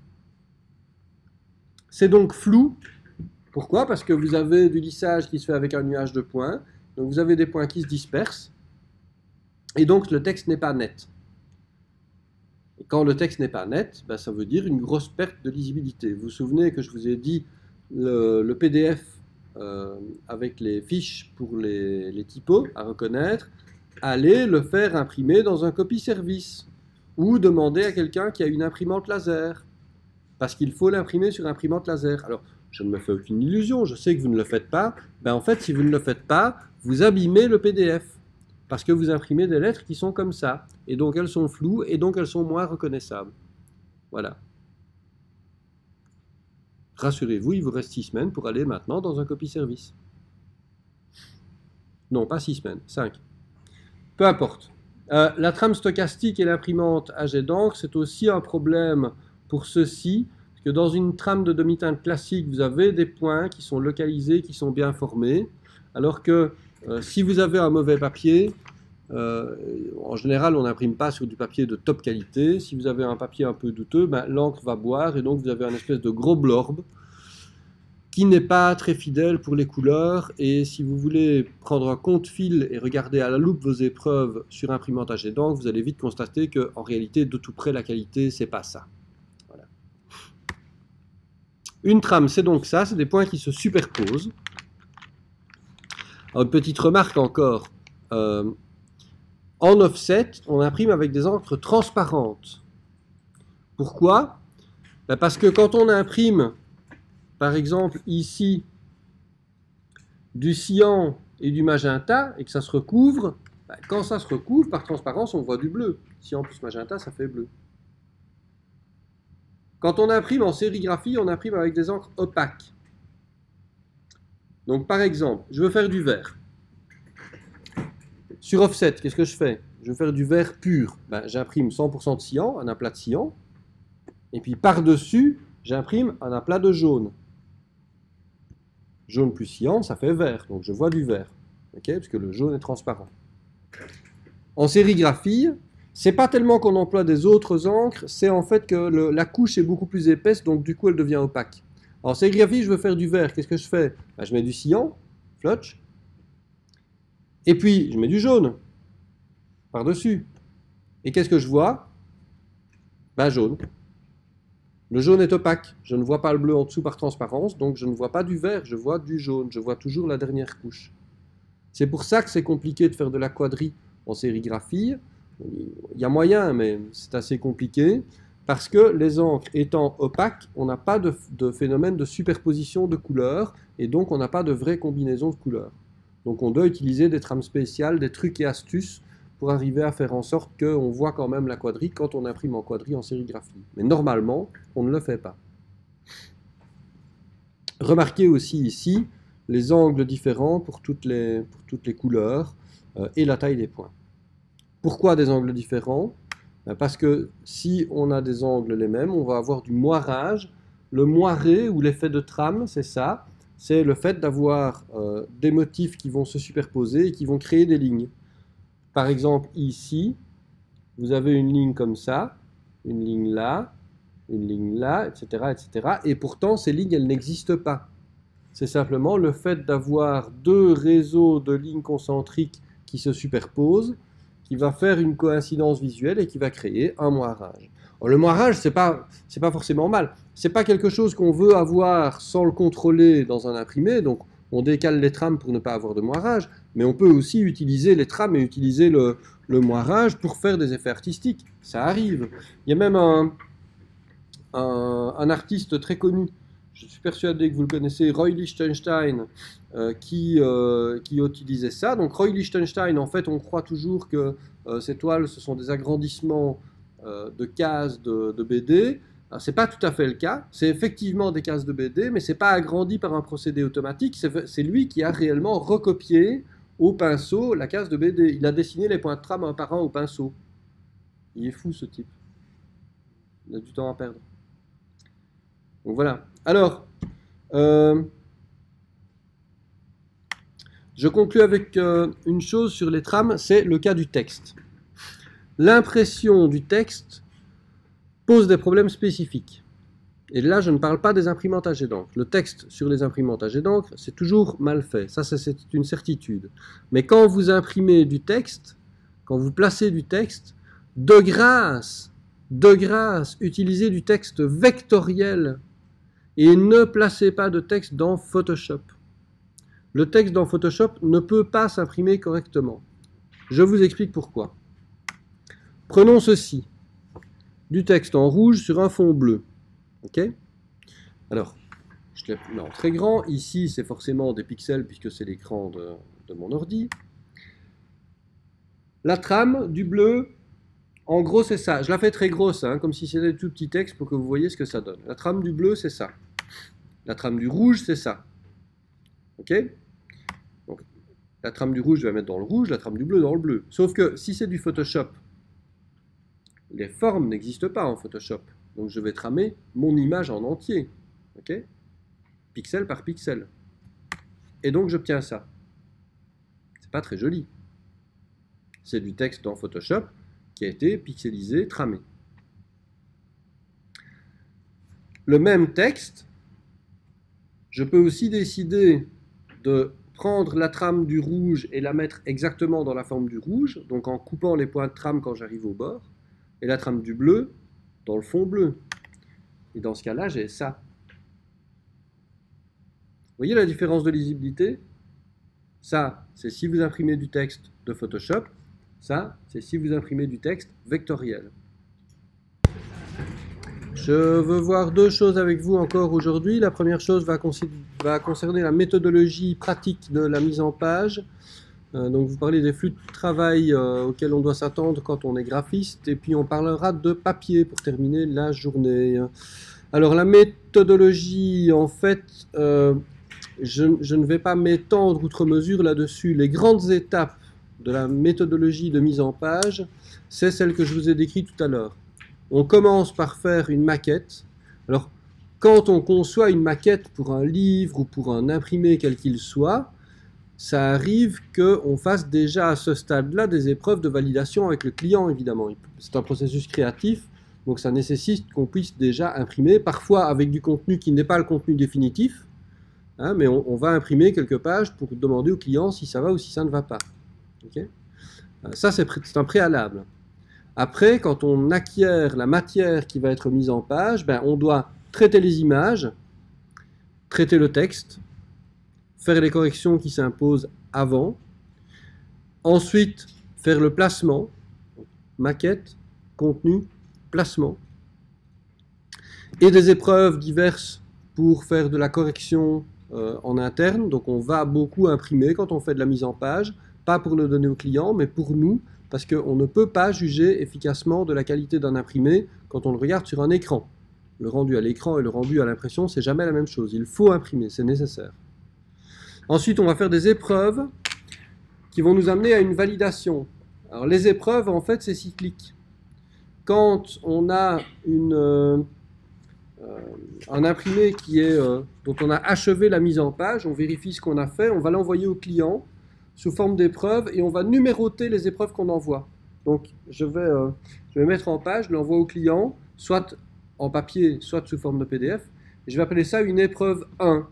C'est donc flou. Pourquoi? Parce que vous avez du lissage qui se fait avec un nuage de points, donc vous avez des points qui se dispersent, et donc le texte n'est pas net. Et quand le texte n'est pas net, ben, ça veut dire une grosse perte de lisibilité. Vous vous souvenez que je vous ai dit le, le P D F euh, avec les fiches pour les, les typos à reconnaître, allez le faire imprimer dans un copy-service ou demander à quelqu'un qui a une imprimante laser, parce qu'il faut l'imprimer sur imprimante laser. Alors, je ne me fais aucune illusion, je sais que vous ne le faites pas. Ben, en fait, si vous ne le faites pas, vous abîmez le P D F. Parce que vous imprimez des lettres qui sont comme ça. Et donc elles sont floues, et donc elles sont moins reconnaissables. Voilà. Rassurez-vous, il vous reste six semaines pour aller maintenant dans un copy-service. Non, pas six semaines, cinq. Peu importe. Euh, la trame stochastique et l'imprimante à jet d'encre, c'est aussi un problème pour ceci, parce que dans une trame de demi-teinte classique, vous avez des points qui sont localisés, qui sont bien formés, alors que Euh, si vous avez un mauvais papier, euh, en général, on n'imprime pas sur du papier de top qualité. Si vous avez un papier un peu douteux, ben, l'encre va boire et donc vous avez un espèce de gros blorbe qui n'est pas très fidèle pour les couleurs. Et si vous voulez prendre un compte-fil et regarder à la loupe vos épreuves sur imprimante à jet d'encre, vous allez vite constater qu'en réalité, de tout près, la qualité, c'est pas ça. Voilà. Une trame, c'est donc ça, c'est des points qui se superposent. Alors, une petite remarque encore, euh, en offset, on imprime avec des encres transparentes. Pourquoi? Ben parce que quand on imprime, par exemple ici, du cyan et du magenta, et que ça se recouvre, ben quand ça se recouvre, par transparence, on voit du bleu. Cyan plus magenta, ça fait bleu. Quand on imprime en sérigraphie, on imprime avec des encres opaques. Donc par exemple, je veux faire du vert. Sur offset, qu'est-ce que je fais? Je veux faire du vert pur. Ben, j'imprime cent pour cent de cyan, un aplat de cyan. Et puis par-dessus, j'imprime un aplat de jaune. Jaune plus cyan, ça fait vert. Donc je vois du vert. Okay, parce que le jaune est transparent. En sérigraphie, c'est pas tellement qu'on emploie des autres encres, c'est en fait que le, la couche est beaucoup plus épaisse, donc du coup elle devient opaque. En sérigraphie, je veux faire du vert, qu'est-ce que je fais? Ben, je mets du cyan, flotch, et puis je mets du jaune par-dessus. Et qu'est-ce que je vois? Ben jaune. Le jaune est opaque, je ne vois pas le bleu en dessous par transparence, donc je ne vois pas du vert, je vois du jaune, je vois toujours la dernière couche. C'est pour ça que c'est compliqué de faire de la quadrie en sérigraphie. Il y a moyen, mais c'est assez compliqué, parce que les encres étant opaques, on n'a pas de, de phénomène de superposition de couleurs, et donc on n'a pas de vraie combinaison de couleurs. Donc on doit utiliser des trames spéciales, des trucs et astuces, pour arriver à faire en sorte qu'on voit quand même la quadrie quand on imprime en quadrie en sérigraphie. Mais normalement, on ne le fait pas. Remarquez aussi ici les angles différents pour toutes les, pour toutes les couleurs euh, et la taille des points. Pourquoi des angles différents? Parce que si on a des angles les mêmes, on va avoir du moirage. Le moiré ou l'effet de trame, c'est ça. C'est le fait d'avoir euh, des motifs qui vont se superposer et qui vont créer des lignes. Par exemple, ici, vous avez une ligne comme ça, une ligne là, une ligne là, et cetera, et cetera. Et pourtant, ces lignes, elles n'existent pas. C'est simplement le fait d'avoir deux réseaux de lignes concentriques qui se superposent, qui va faire une coïncidence visuelle et qui va créer un moirage. Alors, le moirage, c'est pas, c'est pas forcément mal. C'est pas quelque chose qu'on veut avoir sans le contrôler dans un imprimé, donc on décale les trames pour ne pas avoir de moirage, mais on peut aussi utiliser les trames et utiliser le, le moirage pour faire des effets artistiques. Ça arrive. Il y a même un, un, un artiste très connu, je suis persuadé que vous le connaissez, Roy Lichtenstein, euh, qui, euh, qui utilisait ça. Donc Roy Lichtenstein, en fait, on croit toujours que euh, ces toiles, ce sont des agrandissements euh, de cases de, de B D. Ce n'est pas tout à fait le cas. C'est effectivement des cases de B D, mais ce n'est pas agrandi par un procédé automatique. C'est lui qui a réellement recopié au pinceau la case de B D. Il a dessiné les points de trame un par un au pinceau. Il est fou, ce type. Il a du temps à perdre. Donc voilà. Alors, euh, je conclue avec euh, une chose sur les trames, c'est le cas du texte. L'impression du texte pose des problèmes spécifiques. Et là, je ne parle pas des imprimantes à jet d'encre. Le texte sur les imprimantes à jet d'encre, c'est toujours mal fait. Ça, c'est une certitude. Mais quand vous imprimez du texte, quand vous placez du texte, de grâce, de grâce, utilisez du texte vectoriel et ne placez pas de texte dans Photoshop. Le texte dans Photoshop ne peut pas s'imprimer correctement. Je vous explique pourquoi. Prenons ceci. Du texte en rouge sur un fond bleu. Ok? Alors, je l'ai mis en très grand. Ici, c'est forcément des pixels puisque c'est l'écran de, de mon ordi. La trame du bleu, en gros, c'est ça. Je la fais très grosse, hein, comme si c'était tout petit texte pour que vous voyez ce que ça donne. La trame du bleu, c'est ça. La trame du rouge, c'est ça. Ok? Donc, la trame du rouge, je vais la mettre dans le rouge, la trame du bleu dans le bleu. Sauf que si c'est du Photoshop, les formes n'existent pas en Photoshop. Donc je vais tramer mon image en entier. Ok? Pixel par pixel. Et donc j'obtiens ça. C'est pas très joli. C'est du texte dans Photoshop qui a été pixelisé, tramé. Le même texte, je peux aussi décider de prendre la trame du rouge et la mettre exactement dans la forme du rouge, donc en coupant les points de trame quand j'arrive au bord, et la trame du bleu dans le fond bleu. Et dans ce cas-là, j'ai ça. Vous voyez la différence de lisibilité? Ça, c'est si vous imprimez du texte de Photoshop. Ça, c'est si vous imprimez du texte vectoriel. Je veux voir deux choses avec vous encore aujourd'hui. La première chose va, va concerner la méthodologie pratique de la mise en page. Euh, donc vous parlez des flux de travail euh, auxquels on doit s'attendre quand on est graphiste. Et puis on parlera de papier pour terminer la journée. Alors la méthodologie, en fait, euh, je, je ne vais pas m'étendre outre mesure là-dessus. Les grandes étapes de la méthodologie de mise en page, c'est celle que je vous ai décrite tout à l'heure. On commence par faire une maquette. Alors, quand on conçoit une maquette pour un livre ou pour un imprimé quel qu'il soit, ça arrive qu'on fasse déjà à ce stade-là des épreuves de validation avec le client, évidemment. C'est un processus créatif, donc ça nécessite qu'on puisse déjà imprimer, parfois avec du contenu qui n'est pas le contenu définitif, hein, mais on, on va imprimer quelques pages pour demander au client si ça va ou si ça ne va pas. Okay? Ça, c'est un préalable. Après, quand on acquiert la matière qui va être mise en page, ben, on doit traiter les images, traiter le texte, faire les corrections qui s'imposent avant, ensuite faire le placement, maquette, contenu, placement, et des épreuves diverses pour faire de la correction euh, en interne. Donc on va beaucoup imprimer quand on fait de la mise en page, pas pour le donner au client, mais pour nous, parce qu'on ne peut pas juger efficacement de la qualité d'un imprimé quand on le regarde sur un écran. Le rendu à l'écran et le rendu à l'impression, c'est jamais la même chose. Il faut imprimer, c'est nécessaire. Ensuite, on va faire des épreuves qui vont nous amener à une validation. Alors les épreuves, en fait, c'est cyclique. Quand on a une, euh, euh, un imprimé qui est, euh, dont on a achevé la mise en page, on vérifie ce qu'on a fait, on va l'envoyer au client sous forme d'épreuves et on va numéroter les épreuves qu'on envoie. Donc je vais, euh, je vais mettre en page, je l'envoie au client, soit en papier, soit sous forme de P D F, et je vais appeler ça une épreuve un.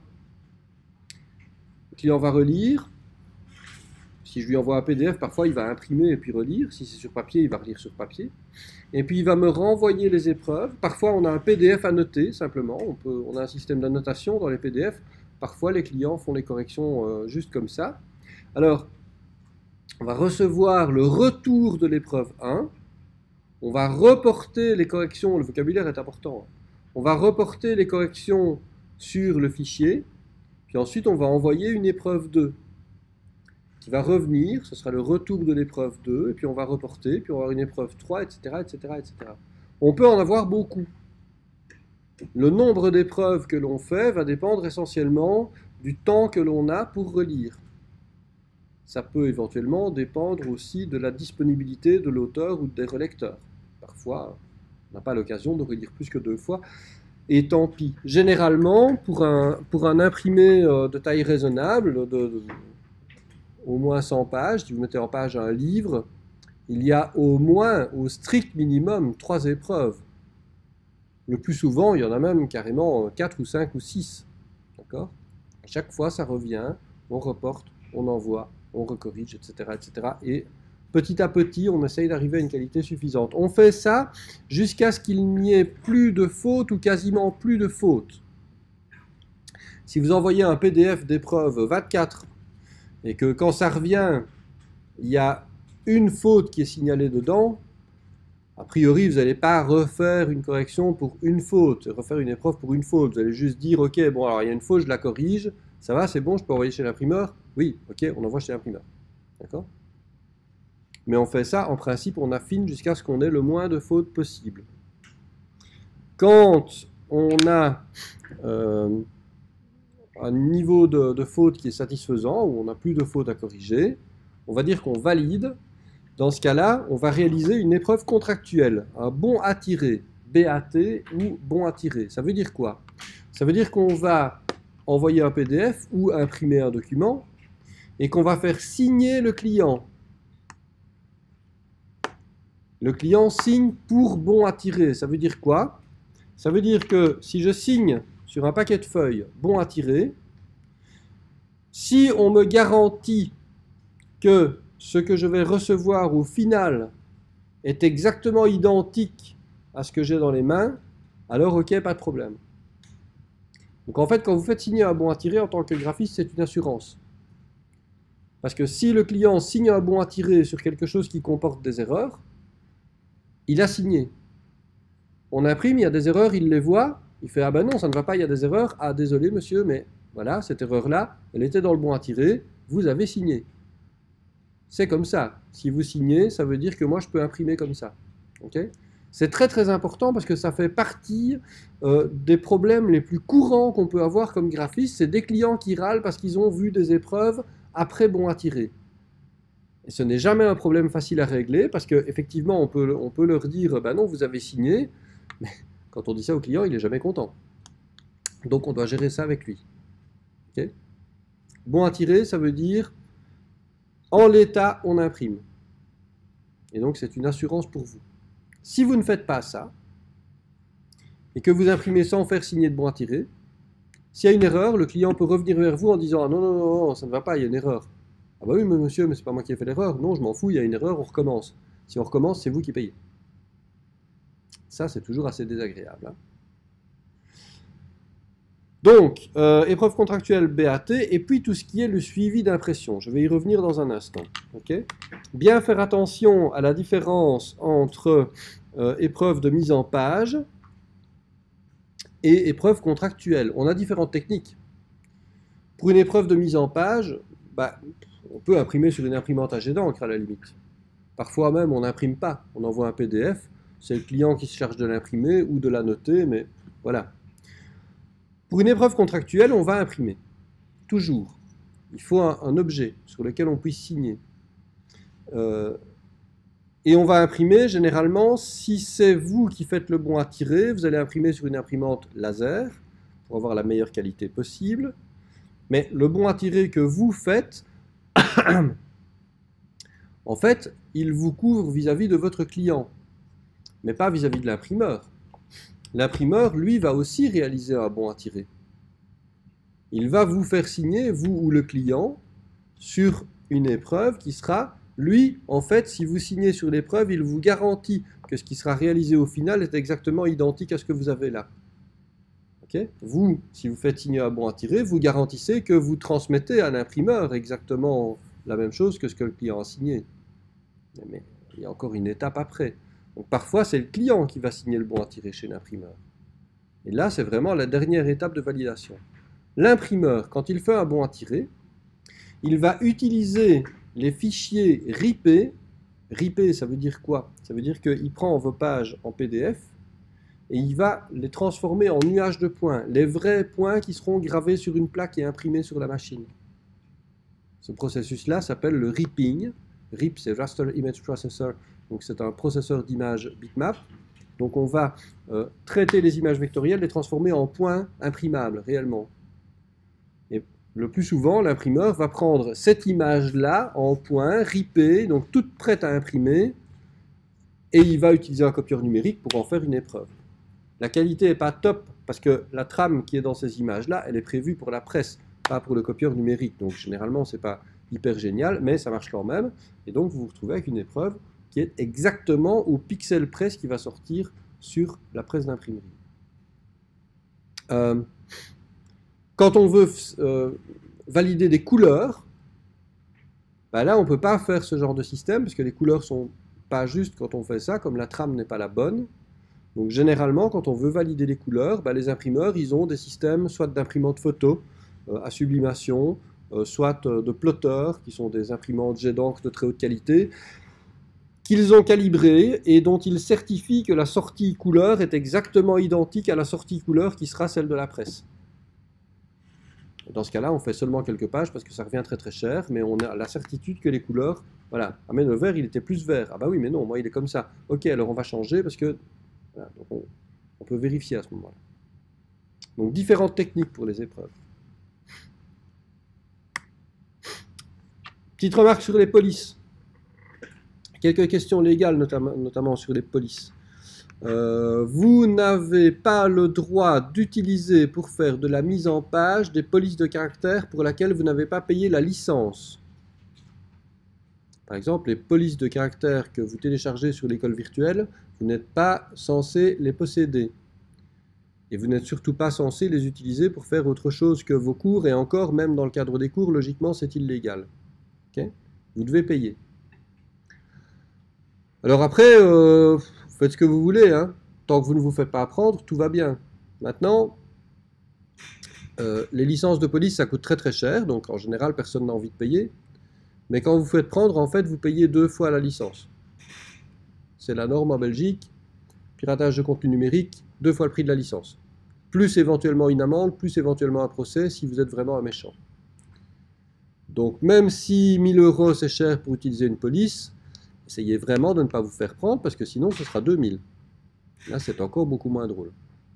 Le client va relire. Si je lui envoie un P D F, parfois il va imprimer et puis relire. Si c'est sur papier, il va relire sur papier. Et puis il va me renvoyer les épreuves. Parfois on a un P D F à noter, simplement. On, peut, on a un système d'annotation dans les P D F. Parfois les clients font les corrections euh, juste comme ça. Alors, on va recevoir le retour de l'épreuve un. On va reporter les corrections, le vocabulaire est important. On va reporter les corrections sur le fichier. Puis ensuite on va envoyer une épreuve deux. Qui va revenir, ce sera le retour de l'épreuve deux, et puis on va reporter, puis on va avoir une épreuve trois, et cetera, et cetera, et cetera. On peut en avoir beaucoup. Le nombre d'épreuves que l'on fait va dépendre essentiellement du temps que l'on a pour relire. Ça peut éventuellement dépendre aussi de la disponibilité de l'auteur ou des relecteurs. Parfois, on n'a pas l'occasion de relire plus que deux fois, et tant pis. Généralement, pour un, pour un imprimé de taille raisonnable, de, de au moins cent pages, si vous mettez en page un livre, il y a au moins, au strict minimum, trois épreuves. Le plus souvent, il y en a même carrément quatre ou cinq ou six. D'accord ? À chaque fois, ça revient, on reporte, on envoie, on recorrige, et cetera, et cetera. Et petit à petit, on essaye d'arriver à une qualité suffisante. On fait ça jusqu'à ce qu'il n'y ait plus de fautes ou quasiment plus de fautes. Si vous envoyez un P D F d'épreuve vingt-quatre et que quand ça revient, il y a une faute qui est signalée dedans, a priori, vous n'allez pas refaire une correction pour une faute, refaire une épreuve pour une faute. Vous allez juste dire, ok, bon, alors il y a une faute, je la corrige, ça va, c'est bon, je peux envoyer chez l'imprimeur? Oui, ok, on envoie chez l'imprimeur. D'accord? Mais on fait ça, en principe, on affine jusqu'à ce qu'on ait le moins de fautes possible. Quand on a euh, un niveau de, de faute qui est satisfaisant, où on n'a plus de fautes à corriger, on va dire qu'on valide. Dans ce cas-là, on va réaliser une épreuve contractuelle, un bon à tirer, B A T ou bon à tirer. Ça veut dire quoi? Ça veut dire qu'on va envoyer un P D F ou imprimer un document et qu'on va faire signer le client. Le client signe pour bon à tirer. Ça veut dire quoi? Ça veut dire que si je signe sur un paquet de feuilles bon à tirer, si on me garantit que ce que je vais recevoir au final est exactement identique à ce que j'ai dans les mains, alors ok, pas de problème. Donc en fait, quand vous faites signer un bon à tirer en tant que graphiste, c'est une assurance. Parce que si le client signe un bon à tirer sur quelque chose qui comporte des erreurs, il a signé. On imprime, il y a des erreurs, il les voit, il fait « Ah ben non, ça ne va pas, il y a des erreurs. Ah désolé monsieur, mais voilà, cette erreur-là, elle était dans le bon à tirer, vous avez signé. » C'est comme ça. Si vous signez, ça veut dire que moi, je peux imprimer comme ça. Okay? C'est très très important parce que ça fait partie euh, des problèmes les plus courants qu'on peut avoir comme graphiste. C'est des clients qui râlent parce qu'ils ont vu des épreuves après bon à tirer. Et ce n'est jamais un problème facile à régler parce qu'effectivement, on peut, on peut leur dire ben « non, vous avez signé », mais quand on dit ça au client, il n'est jamais content. Donc on doit gérer ça avec lui. Okay? Bon à tirer, ça veut dire en l'état, on imprime. Et donc, c'est une assurance pour vous. Si vous ne faites pas ça, et que vous imprimez sans faire signer de bon à tirer, s'il y a une erreur, le client peut revenir vers vous en disant « Ah non, non, non, non, ça ne va pas, il y a une erreur. » « Ah bah oui, mais monsieur, mais c'est pas moi qui ai fait l'erreur. » « Non, je m'en fous, il y a une erreur, on recommence. » Si on recommence, c'est vous qui payez. Ça, c'est toujours assez désagréable. Hein. Donc, euh, épreuve contractuelle B A T, et puis tout ce qui est le suivi d'impression. Je vais y revenir dans un instant. Okay. Bien faire attention à la différence entre euh, épreuve de mise en page et épreuve contractuelle. On a différentes techniques. Pour une épreuve de mise en page, bah, on peut imprimer sur une imprimante à jet d'encre à la limite. Parfois même, on n'imprime pas. On envoie un P D F. C'est le client qui se charge de l'imprimer ou de la noter, mais voilà. Pour une épreuve contractuelle, on va imprimer. Toujours. Il faut un, un objet sur lequel on puisse signer. Euh, et on va imprimer, généralement, si c'est vous qui faites le bon à tirer, vous allez imprimer sur une imprimante laser pour avoir la meilleure qualité possible. Mais le bon à tirer que vous faites, en fait, il vous couvre vis-à-vis de votre client, mais pas vis-à-vis de l'imprimeur. L'imprimeur, lui, va aussi réaliser un bon à tirer. Il va vous faire signer, vous ou le client, sur une épreuve qui sera, lui, en fait, si vous signez sur l'épreuve, il vous garantit que ce qui sera réalisé au final est exactement identique à ce que vous avez là. Okay? Vous, si vous faites signer un bon à tirer, vous garantissez que vous transmettez à l'imprimeur exactement la même chose que ce que le client a signé. Mais il y a encore une étape après. Donc parfois, c'est le client qui va signer le bon à tirer chez l'imprimeur. Et là, c'est vraiment la dernière étape de validation. L'imprimeur, quand il fait un bon à tirer, il va utiliser les fichiers R I P. R I P, ça veut dire quoi? Ça veut dire qu'il prend vos pages en P D F et il va les transformer en nuages de points, les vrais points qui seront gravés sur une plaque et imprimés sur la machine. Ce processus-là s'appelle le ripping. R I P, c'est Raster Image Processor. Donc c'est un processeur d'image bitmap. Donc on va euh, traiter les images vectorielles, les transformer en points imprimables réellement. Et le plus souvent, l'imprimeur va prendre cette image-là en points, rippée, donc toute prête à imprimer, et il va utiliser un copieur numérique pour en faire une épreuve. La qualité n'est pas top, parce que la trame qui est dans ces images-là, elle est prévue pour la presse, pas pour le copieur numérique. Donc généralement, ce n'est pas hyper génial, mais ça marche quand même. Et donc vous vous retrouvez avec une épreuve qui est exactement au pixel près qui va sortir sur la presse d'imprimerie. Euh, quand on veut euh, valider des couleurs, bah là on ne peut pas faire ce genre de système, parce que les couleurs ne sont pas justes quand on fait ça, comme la trame n'est pas la bonne. Donc généralement, quand on veut valider les couleurs, bah, les imprimeurs, ils ont des systèmes soit d'imprimantes photo euh, à sublimation, euh, soit euh, de plotteurs, qui sont des imprimantes jet d'encre de très haute qualité, qu'ils ont calibré et dont ils certifient que la sortie couleur est exactement identique à la sortie couleur qui sera celle de la presse. Dans ce cas-là, on fait seulement quelques pages parce que ça revient très très cher, mais on a la certitude que les couleurs, voilà, ah mais le vert il était plus vert, ah bah oui mais non, moi il est comme ça, ok alors on va changer parce que, voilà, donc on, on peut vérifier à ce moment-là. Donc différentes techniques pour les épreuves. Petite remarque sur les polices. Quelques questions légales, notamment, notamment sur les polices. Euh, vous n'avez pas le droit d'utiliser pour faire de la mise en page des polices de caractère pour laquelle vous n'avez pas payé la licence. Par exemple, les polices de caractère que vous téléchargez sur l'école virtuelle, vous n'êtes pas censé les posséder. Et vous n'êtes surtout pas censé les utiliser pour faire autre chose que vos cours, et encore, même dans le cadre des cours, logiquement, c'est illégal. Okay? Vous devez payer. Alors après, euh, faites ce que vous voulez, hein. Tant que vous ne vous faites pas apprendre, tout va bien. Maintenant, euh, les licences de police, ça coûte très très cher, donc en général, personne n'a envie de payer. Mais quand vous faites prendre, en fait, vous payez deux fois la licence. C'est la norme en Belgique. Piratage de contenu numérique, deux fois le prix de la licence. Plus éventuellement une amende, plus éventuellement un procès, si vous êtes vraiment un méchant. Donc même si mille euros c'est cher pour utiliser une police, essayez vraiment de ne pas vous faire prendre, parce que sinon ce sera deux mille. Là, c'est encore beaucoup moins drôle.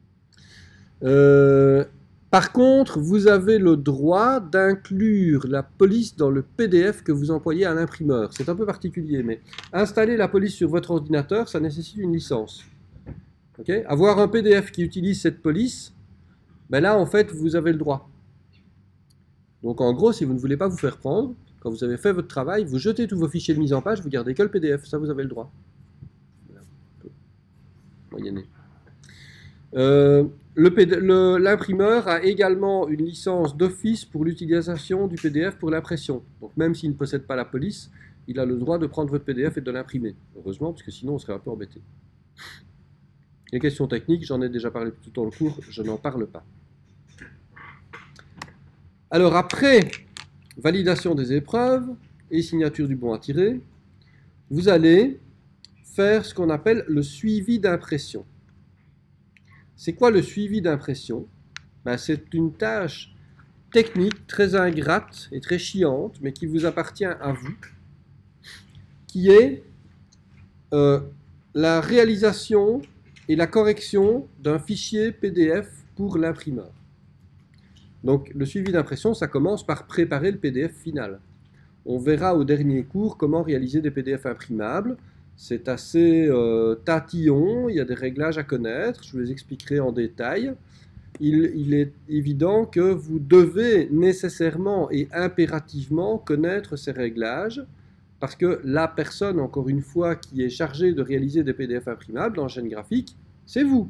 Euh, par contre, vous avez le droit d'inclure la police dans le P D F que vous envoyez à l'imprimeur. C'est un peu particulier, mais installer la police sur votre ordinateur, ça nécessite une licence. Okay? Avoir un P D F qui utilise cette police, ben là, en fait, vous avez le droit. Donc, en gros, si vous ne voulez pas vous faire prendre, quand vous avez fait votre travail, vous jetez tous vos fichiers de mise en page, vous gardez que le P D F, ça vous avez le droit. moyennée. Euh, L'imprimeur a également une licence d'office pour l'utilisation du P D F pour l'impression. Donc même s'il ne possède pas la police, il a le droit de prendre votre P D F et de l'imprimer. Heureusement, parce que sinon on serait un peu embêté. Les questions techniques, j'en ai déjà parlé tout dans le cours, je n'en parle pas. Alors après validation des épreuves et signature du bon à tirer, vous allez faire ce qu'on appelle le suivi d'impression. C'est quoi le suivi d'impression? Ben, c'est une tâche technique très ingrate et très chiante, mais qui vous appartient à vous, qui est euh, la réalisation et la correction d'un fichier P D F pour l'imprimeur. Donc le suivi d'impression, ça commence par préparer le P D F final. On verra au dernier cours comment réaliser des P D F imprimables. C'est assez euh, tatillon, il y a des réglages à connaître, je vous les expliquerai en détail. Il, il est évident que vous devez nécessairement et impérativement connaître ces réglages, parce que la personne, encore une fois, qui est chargée de réaliser des P D F imprimables dans la chaîne graphique, c'est vous.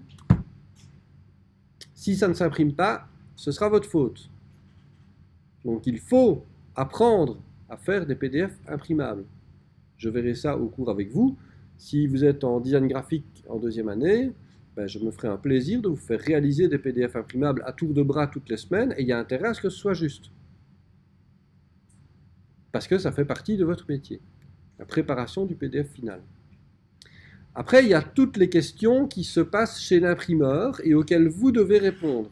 Si ça ne s'imprime pas, ce sera votre faute. Donc il faut apprendre à faire des P D F imprimables. Je verrai ça au cours avec vous. Si vous êtes en design graphique en deuxième année, ben je me ferai un plaisir de vous faire réaliser des P D F imprimables à tour de bras toutes les semaines, et il y a intérêt à ce que ce soit juste. Parce que ça fait partie de votre métier, la préparation du P D F final. Après, il y a toutes les questions qui se passent chez l'imprimeur et auxquelles vous devez répondre.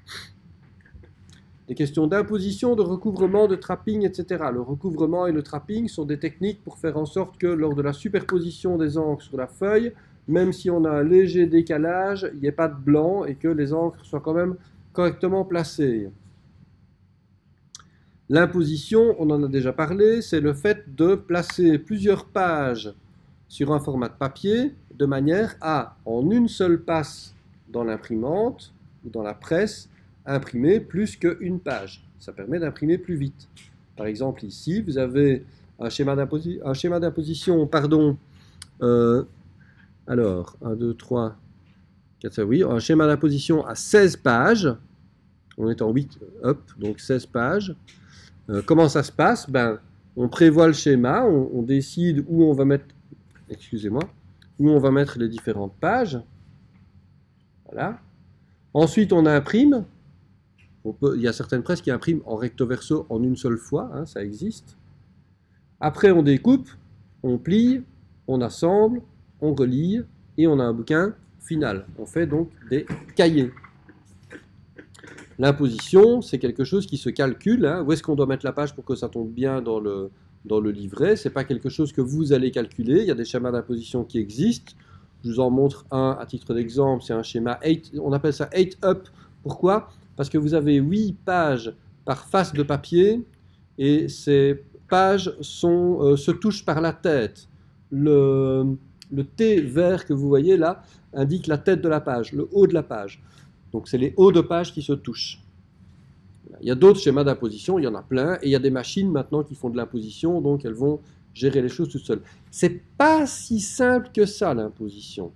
Des questions d'imposition, de recouvrement, de trapping, et cetera. Le recouvrement et le trapping sont des techniques pour faire en sorte que lors de la superposition des encres sur la feuille, même si on a un léger décalage, il n'y ait pas de blanc et que les encres soient quand même correctement placées. L'imposition, on en a déjà parlé, c'est le fait de placer plusieurs pages sur un format de papier de manière à, en une seule passe dans l'imprimante ou dans la presse, imprimer plus qu'une page. Ça permet d'imprimer plus vite. Par exemple, ici, vous avez un schéma d'imposition, pardon, euh, alors, un, deux, trois, quatre, cinq, oui, un schéma d'imposition à seize pages. On est en huit, hop, donc seize pages. Euh, comment ça se passe? Ben, on prévoit le schéma, on, on décide où on va mettre, excusez-moi, où on va mettre les différentes pages. Voilà. Ensuite, on imprime. On peut, il y a certaines presses qui impriment en recto verso en une seule fois, hein, ça existe. Après, on découpe, on plie, on assemble, on relie, et on a un bouquin final. On fait donc des cahiers. L'imposition, c'est quelque chose qui se calcule. Hein. Où est-ce qu'on doit mettre la page pour que ça tombe bien dans le, dans le livret? Ce n'est pas quelque chose que vous allez calculer. Il y a des schémas d'imposition qui existent. Je vous en montre un à titre d'exemple. C'est un schéma huit, on appelle ça huit up. Pourquoi? Parce que vous avez huit pages par face de papier et ces pages sont, euh, se touchent par la tête. Le, le T vert que vous voyez là indique la tête de la page, le haut de la page. Donc c'est les hauts de page qui se touchent. Il y a d'autres schémas d'imposition, il y en a plein, et il y a des machines maintenant qui font de l'imposition, donc elles vont gérer les choses toutes seules. C'est pas si simple que ça, l'imposition.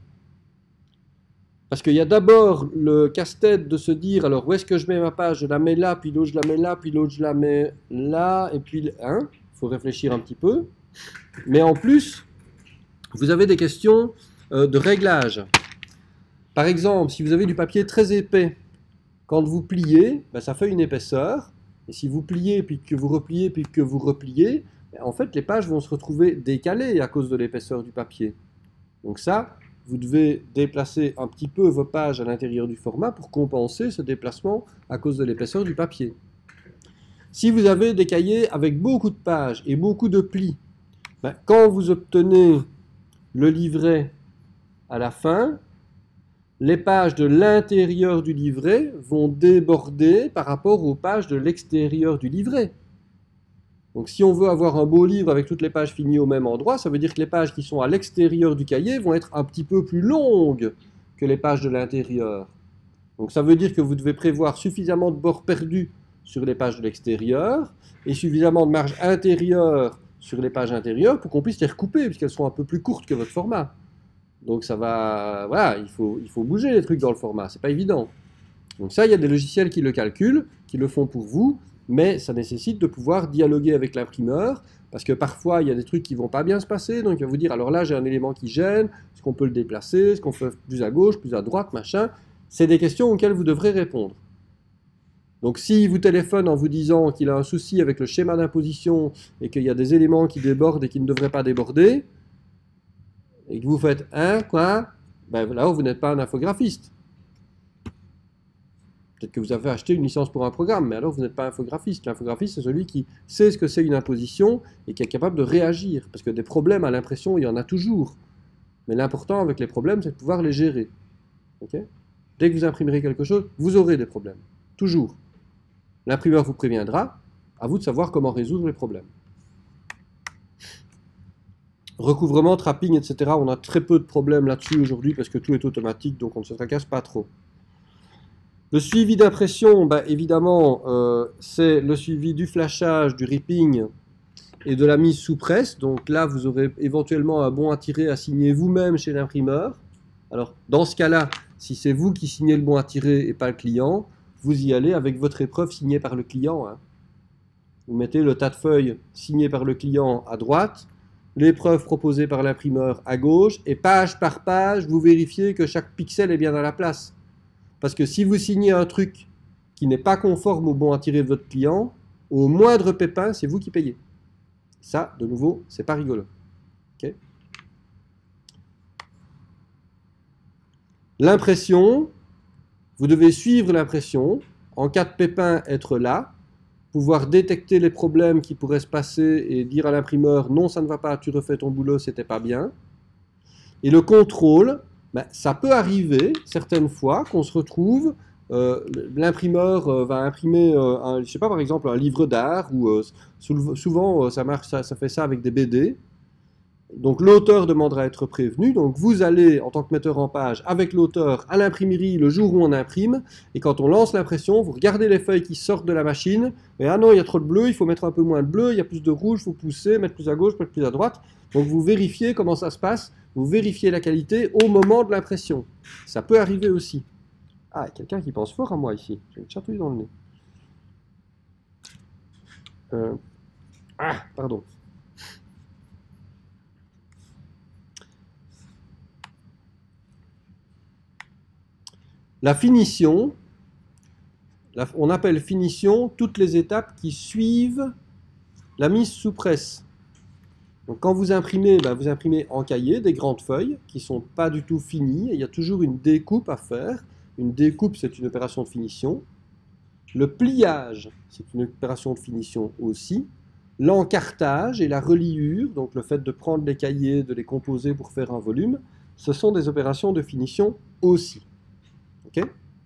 Parce qu'il y a d'abord le casse-tête de se dire, alors où est-ce que je mets ma page? Je la mets là, puis l'autre je la mets là, puis l'autre je la mets là, et puis, hein, il faut réfléchir un petit peu. Mais en plus, vous avez des questions euh, de réglage. Par exemple, si vous avez du papier très épais, quand vous pliez, ben, ça fait une épaisseur, et si vous pliez, puis que vous repliez, puis que vous repliez, ben, en fait, les pages vont se retrouver décalées à cause de l'épaisseur du papier. Donc ça, vous devez déplacer un petit peu vos pages à l'intérieur du format pour compenser ce déplacement à cause de l'épaisseur du papier. Si vous avez des cahiers avec beaucoup de pages et beaucoup de plis, ben, quand vous obtenez le livret à la fin, les pages de l'intérieur du livret vont déborder par rapport aux pages de l'extérieur du livret. Donc si on veut avoir un beau livre avec toutes les pages finies au même endroit, ça veut dire que les pages qui sont à l'extérieur du cahier vont être un petit peu plus longues que les pages de l'intérieur. Donc ça veut dire que vous devez prévoir suffisamment de bords perdus sur les pages de l'extérieur et suffisamment de marge intérieure sur les pages intérieures pour qu'on puisse les recouper, puisqu'elles sont un peu plus courtes que votre format. Donc ça va, voilà, il faut, il faut bouger les trucs dans le format, c'est pas évident. Donc ça, il y a des logiciels qui le calculent, qui le font pour vous, mais ça nécessite de pouvoir dialoguer avec l'imprimeur, parce que parfois, il y a des trucs qui vont pas bien se passer, donc il va vous dire, alors là, j'ai un élément qui gêne, est-ce qu'on peut le déplacer, est-ce qu'on fait plus à gauche, plus à droite, machin. C'est des questions auxquelles vous devrez répondre. Donc s'il vous téléphone en vous disant qu'il a un souci avec le schéma d'imposition et qu'il y a des éléments qui débordent et qui ne devraient pas déborder, et que vous faites un, quoi, ben là, vous n'êtes pas un infographiste. Peut-être que vous avez acheté une licence pour un programme, mais alors vous n'êtes pas infographiste. L'infographiste, c'est celui qui sait ce que c'est une imposition et qui est capable de réagir. Parce que des problèmes à l'impression, il y en a toujours. Mais l'important avec les problèmes, c'est de pouvoir les gérer. Okay ? Dès que vous imprimerez quelque chose, vous aurez des problèmes. Toujours. L'imprimeur vous préviendra, à vous de savoir comment résoudre les problèmes. Recouvrement, trapping, et cetera. On a très peu de problèmes là-dessus aujourd'hui parce que tout est automatique, donc on ne se tracasse pas trop. Le suivi d'impression, bah, évidemment, euh, c'est le suivi du flashage, du ripping et de la mise sous presse. Donc là, vous aurez éventuellement un bon à tirer à signer vous-même chez l'imprimeur. Alors, dans ce cas-là, si c'est vous qui signez le bon à tirer et pas le client, vous y allez avec votre épreuve signée par le client. Hein. Vous mettez le tas de feuilles signées par le client à droite, l'épreuve proposée par l'imprimeur à gauche, et page par page, vous vérifiez que chaque pixel est bien à la place. Parce que si vous signez un truc qui n'est pas conforme au bon à tirer de votre client, au moindre pépin, c'est vous qui payez. Ça, de nouveau, c'est pas rigolo. Okay. L'impression, vous devez suivre l'impression. En cas de pépin, être là, pouvoir détecter les problèmes qui pourraient se passer et dire à l'imprimeur « Non, ça ne va pas, tu refais ton boulot, c'était pas bien ». Et le contrôle, ben, ça peut arriver certaines fois qu'on se retrouve, euh, l'imprimeur euh, va imprimer, euh, un, je sais pas, par exemple un livre d'art, ou euh, souvent euh, ça, marche, ça, ça fait ça avec des B D. Donc l'auteur demandera à être prévenu, donc vous allez en tant que metteur en page avec l'auteur à l'imprimerie le jour où on imprime, et quand on lance l'impression, vous regardez les feuilles qui sortent de la machine, et ah non, il y a trop de bleu, il faut mettre un peu moins de bleu, il y a plus de rouge, il faut pousser, mettre plus à gauche, mettre plus à droite. Donc vous vérifiez comment ça se passe, vous vérifiez la qualité au moment de l'impression. Ça peut arriver aussi. Ah, quelqu'un qui pense fort à moi ici, j'ai une chatouille dans le nez. Euh... Ah, pardon. La finition, la, on appelle finition toutes les étapes qui suivent la mise sous presse. Donc quand vous imprimez, ben vous imprimez en cahier des grandes feuilles qui ne sont pas du tout finies, et il y a toujours une découpe à faire. Une découpe, c'est une opération de finition. Le pliage, c'est une opération de finition aussi. L'encartage et la reliure, donc le fait de prendre les cahiers, de les composer pour faire un volume, ce sont des opérations de finition aussi. Okay.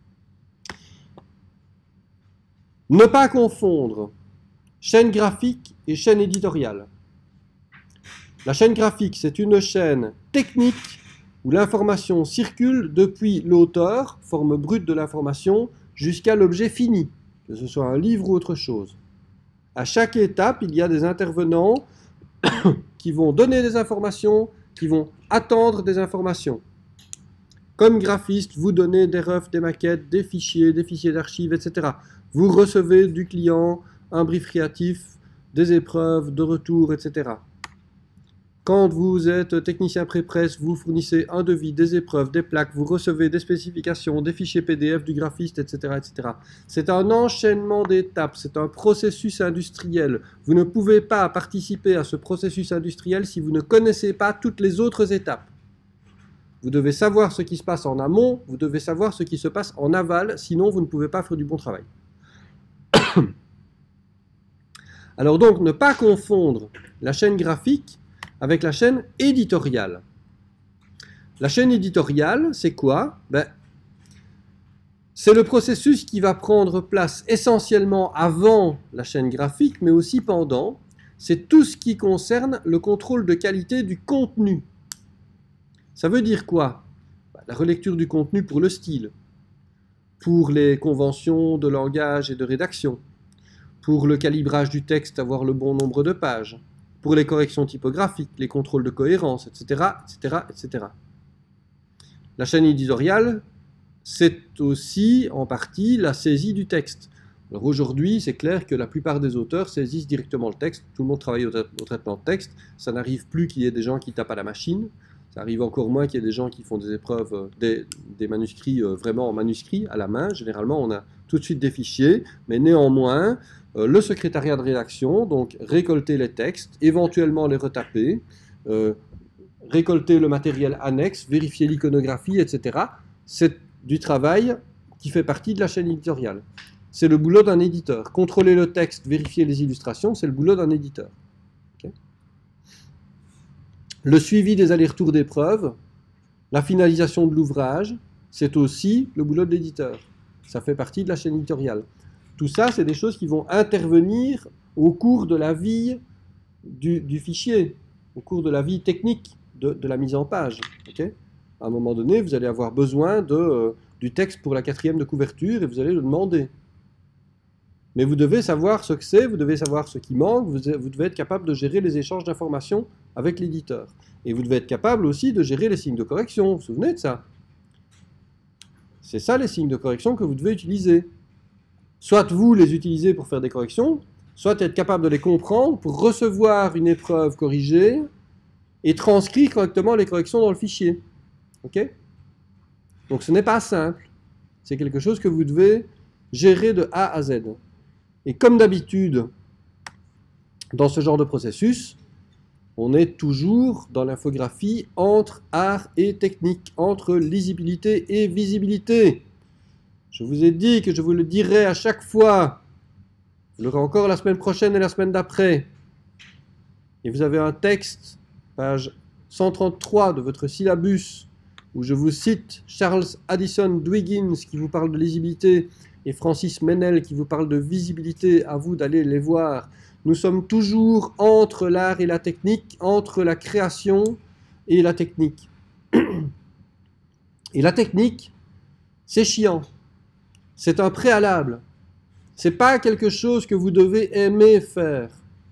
Ne pas confondre chaîne graphique et chaîne éditoriale. La chaîne graphique, c'est une chaîne technique où l'information circule depuis l'auteur, forme brute de l'information, jusqu'à l'objet fini, que ce soit un livre ou autre chose. À chaque étape, il y a des intervenants qui vont donner des informations, qui vont attendre des informations. Comme graphiste, vous donnez des refs, des maquettes, des fichiers, des fichiers d'archives, et cetera. Vous recevez du client un brief créatif, des épreuves de retour, et cetera. Quand vous êtes technicien pré-presse, vous fournissez un devis, des épreuves, des plaques, vous recevez des spécifications, des fichiers P D F du graphiste, et cetera, et cetera. C'est un enchaînement d'étapes, c'est un processus industriel. Vous ne pouvez pas participer à ce processus industriel si vous ne connaissez pas toutes les autres étapes. Vous devez savoir ce qui se passe en amont, vous devez savoir ce qui se passe en aval, sinon vous ne pouvez pas faire du bon travail. Alors donc, ne pas confondre la chaîne graphique avec la chaîne éditoriale. La chaîne éditoriale, c'est quoi? Ben, c'est le processus qui va prendre place essentiellement avant la chaîne graphique, mais aussi pendant. C'est tout ce qui concerne le contrôle de qualité du contenu. Ça veut dire quoi? La relecture du contenu pour le style, pour les conventions de langage et de rédaction, pour le calibrage du texte, avoir le bon nombre de pages, pour les corrections typographiques, les contrôles de cohérence, et cetera, et cetera, et cetera. La chaîne éditoriale, c'est aussi en partie la saisie du texte. Alors aujourd'hui, c'est clair que la plupart des auteurs saisissent directement le texte. Tout le monde travaille au, tra au traitement de texte. Ça n'arrive plus qu'il y ait des gens qui tapent à la machine. Ça arrive encore moins qu'il y ait des gens qui font des épreuves, des, des manuscrits euh, vraiment en manuscrit, à la main. Généralement, on a tout de suite des fichiers, mais néanmoins, euh, le secrétariat de rédaction, donc récolter les textes, éventuellement les retaper, euh, récolter le matériel annexe, vérifier l'iconographie, et cetera. C'est du travail qui fait partie de la chaîne éditoriale. C'est le boulot d'un éditeur. Contrôler le texte, vérifier les illustrations, c'est le boulot d'un éditeur. Okay. Le suivi des allers-retours d'épreuves, la finalisation de l'ouvrage, c'est aussi le boulot de l'éditeur. Ça fait partie de la chaîne éditoriale. Tout ça, c'est des choses qui vont intervenir au cours de la vie du, du fichier, au cours de la vie technique de, de la mise en page. Okay. À un moment donné, vous allez avoir besoin de, euh, du texte pour la quatrième de couverture et vous allez le demander. Mais vous devez savoir ce que c'est, vous devez savoir ce qui manque, vous, vous devez être capable de gérer les échanges d'informations avec l'éditeur. Et vous devez être capable aussi de gérer les signes de correction, vous vous souvenez de ça? C'est ça les signes de correction que vous devez utiliser. Soit vous les utilisez pour faire des corrections, soit être capable de les comprendre pour recevoir une épreuve corrigée et transcrire correctement les corrections dans le fichier. Ok? Donc ce n'est pas simple. C'est quelque chose que vous devez gérer de A à Z. Et comme d'habitude, dans ce genre de processus, on est toujours dans l'infographie entre art et technique, entre lisibilité et visibilité. Je vous ai dit que je vous le dirai à chaque fois. Vous l'aurez encore la semaine prochaine et la semaine d'après. Et vous avez un texte, page cent trente-trois de votre syllabus, où je vous cite Charles Addison Dwiggins qui vous parle de lisibilité et Francis Meynell qui vous parle de visibilité, à vous d'aller les voir. Nous sommes toujours entre l'art et la technique, entre la création et la technique. Et la technique, c'est chiant. C'est un préalable. C'est pas quelque chose que vous devez aimer faire.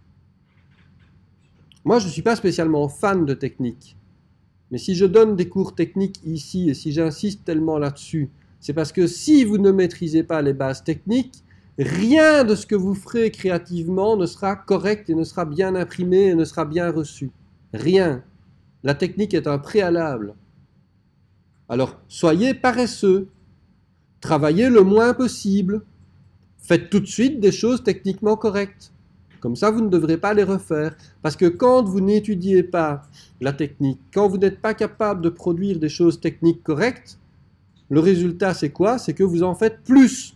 Moi, je ne suis pas spécialement fan de technique. Mais si je donne des cours techniques ici et si j'insiste tellement là-dessus, c'est parce que si vous ne maîtrisez pas les bases techniques, rien de ce que vous ferez créativement ne sera correct et ne sera bien imprimé et ne sera bien reçu. Rien. La technique est un préalable. Alors, soyez paresseux. Travaillez le moins possible. Faites tout de suite des choses techniquement correctes. Comme ça, vous ne devrez pas les refaire. Parce que quand vous n'étudiez pas la technique, quand vous n'êtes pas capable de produire des choses techniques correctes, le résultat, c'est quoi? C'est que vous en faites plus.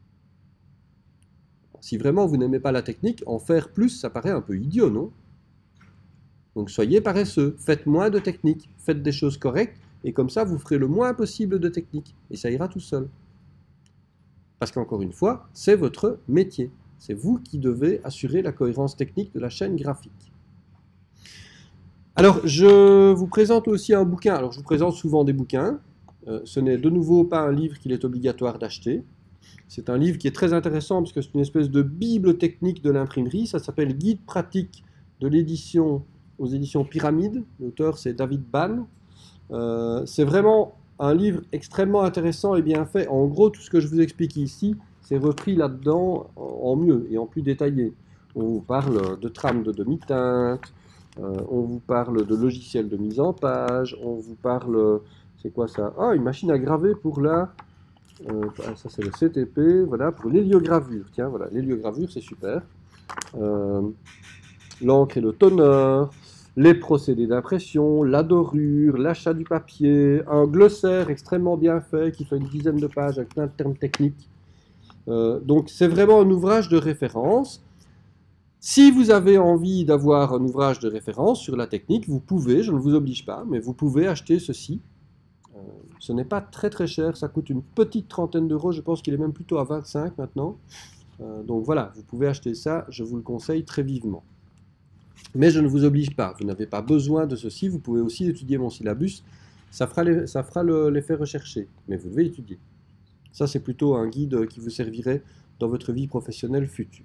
Si vraiment vous n'aimez pas la technique, en faire plus, ça paraît un peu idiot, non? Donc soyez paresseux, faites moins de technique, faites des choses correctes, et comme ça, vous ferez le moins possible de technique, et ça ira tout seul. Parce qu'encore une fois, c'est votre métier. C'est vous qui devez assurer la cohérence technique de la chaîne graphique. Alors, je vous présente aussi un bouquin. Alors, je vous présente souvent des bouquins. Euh, ce n'est de nouveau pas un livre qu'il est obligatoire d'acheter. C'est un livre qui est très intéressant parce que c'est une espèce de bible technique de l'imprimerie. Ça s'appelle Guide pratique de l'édition aux éditions Pyramide. L'auteur, c'est David Ban. Euh, c'est vraiment un livre extrêmement intéressant et bien fait. En gros, tout ce que je vous explique ici, c'est repris là-dedans en mieux et en plus détaillé. On vous parle de trames de demi-teinte, euh, on vous parle de logiciels de mise en page, on vous parle... C'est quoi ça? Ah, une machine à graver pour la... Euh, ça c'est le C T P, voilà, pour l'héliogravure. Tiens, voilà, l'héliogravure, c'est super. Euh, L'encre et le toner, les procédés d'impression, la dorure, l'achat du papier, un glossaire extrêmement bien fait qui fait une dizaine de pages avec plein de termes techniques. Euh, donc c'est vraiment un ouvrage de référence. Si vous avez envie d'avoir un ouvrage de référence sur la technique, vous pouvez, je ne vous oblige pas, mais vous pouvez acheter ceci. Euh, ce n'est pas très très cher, ça coûte une petite trentaine d'euros, je pense qu'il est même plutôt à vingt-cinq maintenant. Euh, donc voilà, vous pouvez acheter ça, je vous le conseille très vivement. Mais je ne vous oblige pas, vous n'avez pas besoin de ceci, vous pouvez aussi étudier mon syllabus, ça fera les, ça fera l'effet recherché, mais vous devez étudier. Ça, c'est plutôt un guide qui vous servirait dans votre vie professionnelle future.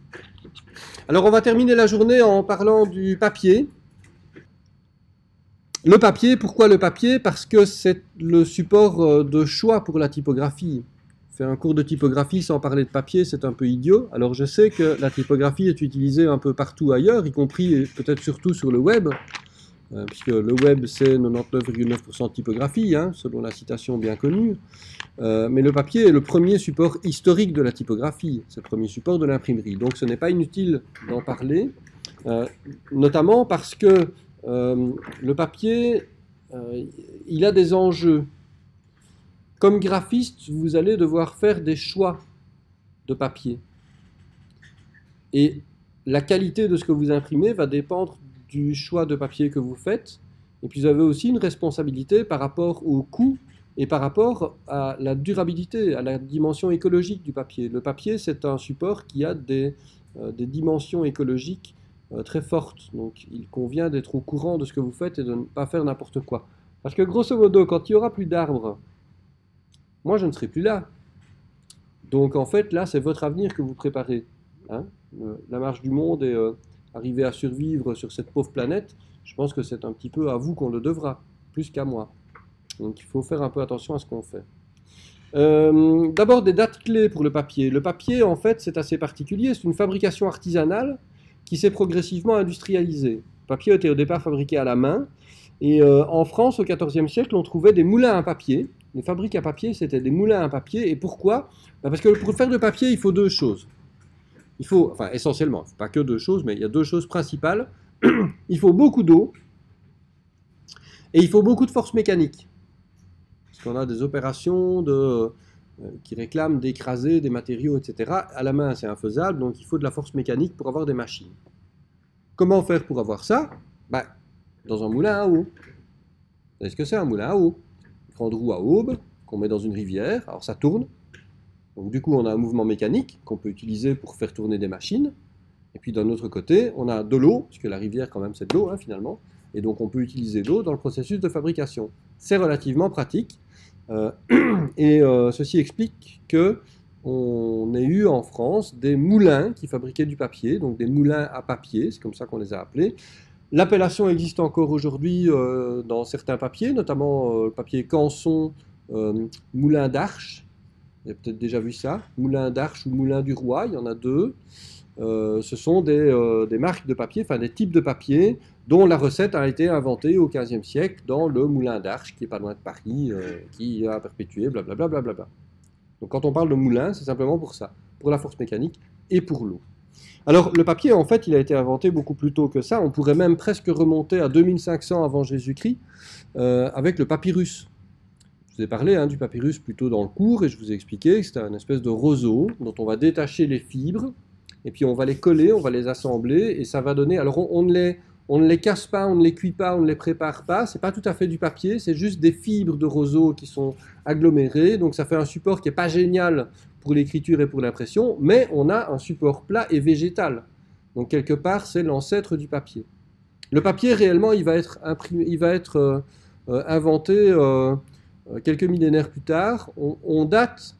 Alors, on va terminer la journée en parlant du papier. le papier, pourquoi le papier? Parce que c'est le support de choix pour la typographie. Faire un cours de typographie sans parler de papier, c'est un peu idiot. Alors je sais que la typographie est utilisée un peu partout ailleurs, y compris et peut-être surtout sur le web, euh, puisque le web c'est quatre-vingt-dix-neuf virgule neuf pour cent de typographie, hein, selon la citation bien connue. Euh, mais le papier est le premier support historique de la typographie, c'est le premier support de l'imprimerie. Donc ce n'est pas inutile d'en parler, euh, notamment parce que euh, le papier, euh, il a des enjeux. Comme graphiste, vous allez devoir faire des choix de papier. Et la qualité de ce que vous imprimez va dépendre du choix de papier que vous faites. Et puis vous avez aussi une responsabilité par rapport au coût et par rapport à la durabilité, à la dimension écologique du papier. Le papier, c'est un support qui a des, euh, des dimensions écologiques euh, très fortes. Donc il convient d'être au courant de ce que vous faites et de ne pas faire n'importe quoi. Parce que grosso modo, quand il n'y aura plus d'arbres, moi, je ne serai plus là. Donc, en fait, là, c'est votre avenir que vous préparez. Hein, la marche du monde et euh, arriver à survivre sur cette pauvre planète, je pense que c'est un petit peu à vous qu'on le devra, plus qu'à moi. Donc, il faut faire un peu attention à ce qu'on fait. Euh, D'abord, des dates clés pour le papier. Le papier, en fait, c'est assez particulier. C'est une fabrication artisanale qui s'est progressivement industrialisée. Le papier était au départ fabriqué à la main. Et euh, en France, au quatorzième siècle, on trouvait des moulins à papier. Les fabriques à papier, c'était des moulins à papier. Et pourquoi? Ben parce que pour faire de papier, il faut deux choses. Il faut, enfin essentiellement, pas que deux choses, mais il y a deux choses principales. Il faut beaucoup d'eau et il faut beaucoup de force mécanique. Parce qu'on a des opérations de, euh, qui réclament d'écraser des matériaux, et cetera. À la main, c'est infaisable, donc il faut de la force mécanique pour avoir des machines. Comment faire pour avoir ça? Ben, dans un moulin à eau. Vous savez ce que c'est un moulin à eau? Grande roue à aube qu'on met dans une rivière, alors ça tourne. Donc du coup, on a un mouvement mécanique qu'on peut utiliser pour faire tourner des machines. Et puis d'un autre côté, on a de l'eau, puisque la rivière quand même c'est de l'eau hein, finalement. Et donc on peut utiliser l'eau dans le processus de fabrication. C'est relativement pratique. Euh, et euh, ceci explique que on ait eu en France des moulins qui fabriquaient du papier, donc des moulins à papier, c'est comme ça qu'on les a appelés. L'appellation existe encore aujourd'hui euh, dans certains papiers, notamment euh, le papier Canson, euh, Moulin d'Arche. Vous avez peut-être déjà vu ça. Moulin d'Arche ou Moulin du Roi, il y en a deux. Euh, ce sont des, euh, des marques de papier, enfin des types de papier, dont la recette a été inventée au quinzième siècle dans le Moulin d'Arche, qui est pas loin de Paris, euh, qui a perpétué, blablabla. Bla bla bla. Donc quand on parle de moulin, c'est simplement pour ça, pour la force mécanique et pour l'eau. Alors, le papier, en fait, il a été inventé beaucoup plus tôt que ça. On pourrait même presque remonter à deux mille cinq cents avant Jésus-Christ euh, avec le papyrus. Je vous ai parlé hein, du papyrus plutôt dans le cours et je vous ai expliqué que c'était une espèce de roseau dont on va détacher les fibres et puis on va les coller, on va les assembler et ça va donner... Alors, on, on, ne, les, on ne les casse pas, on ne les cuit pas, on ne les prépare pas. C'est pas tout à fait du papier, c'est juste des fibres de roseau qui sont agglomérées. Donc, ça fait un support qui n'est pas génial pour l'écriture et pour l'impression, mais on a un support plat et végétal. Donc quelque part, c'est l'ancêtre du papier. Le papier, réellement, il va être, imprimé, il va être euh, euh, inventé euh, quelques millénaires plus tard. On, on date...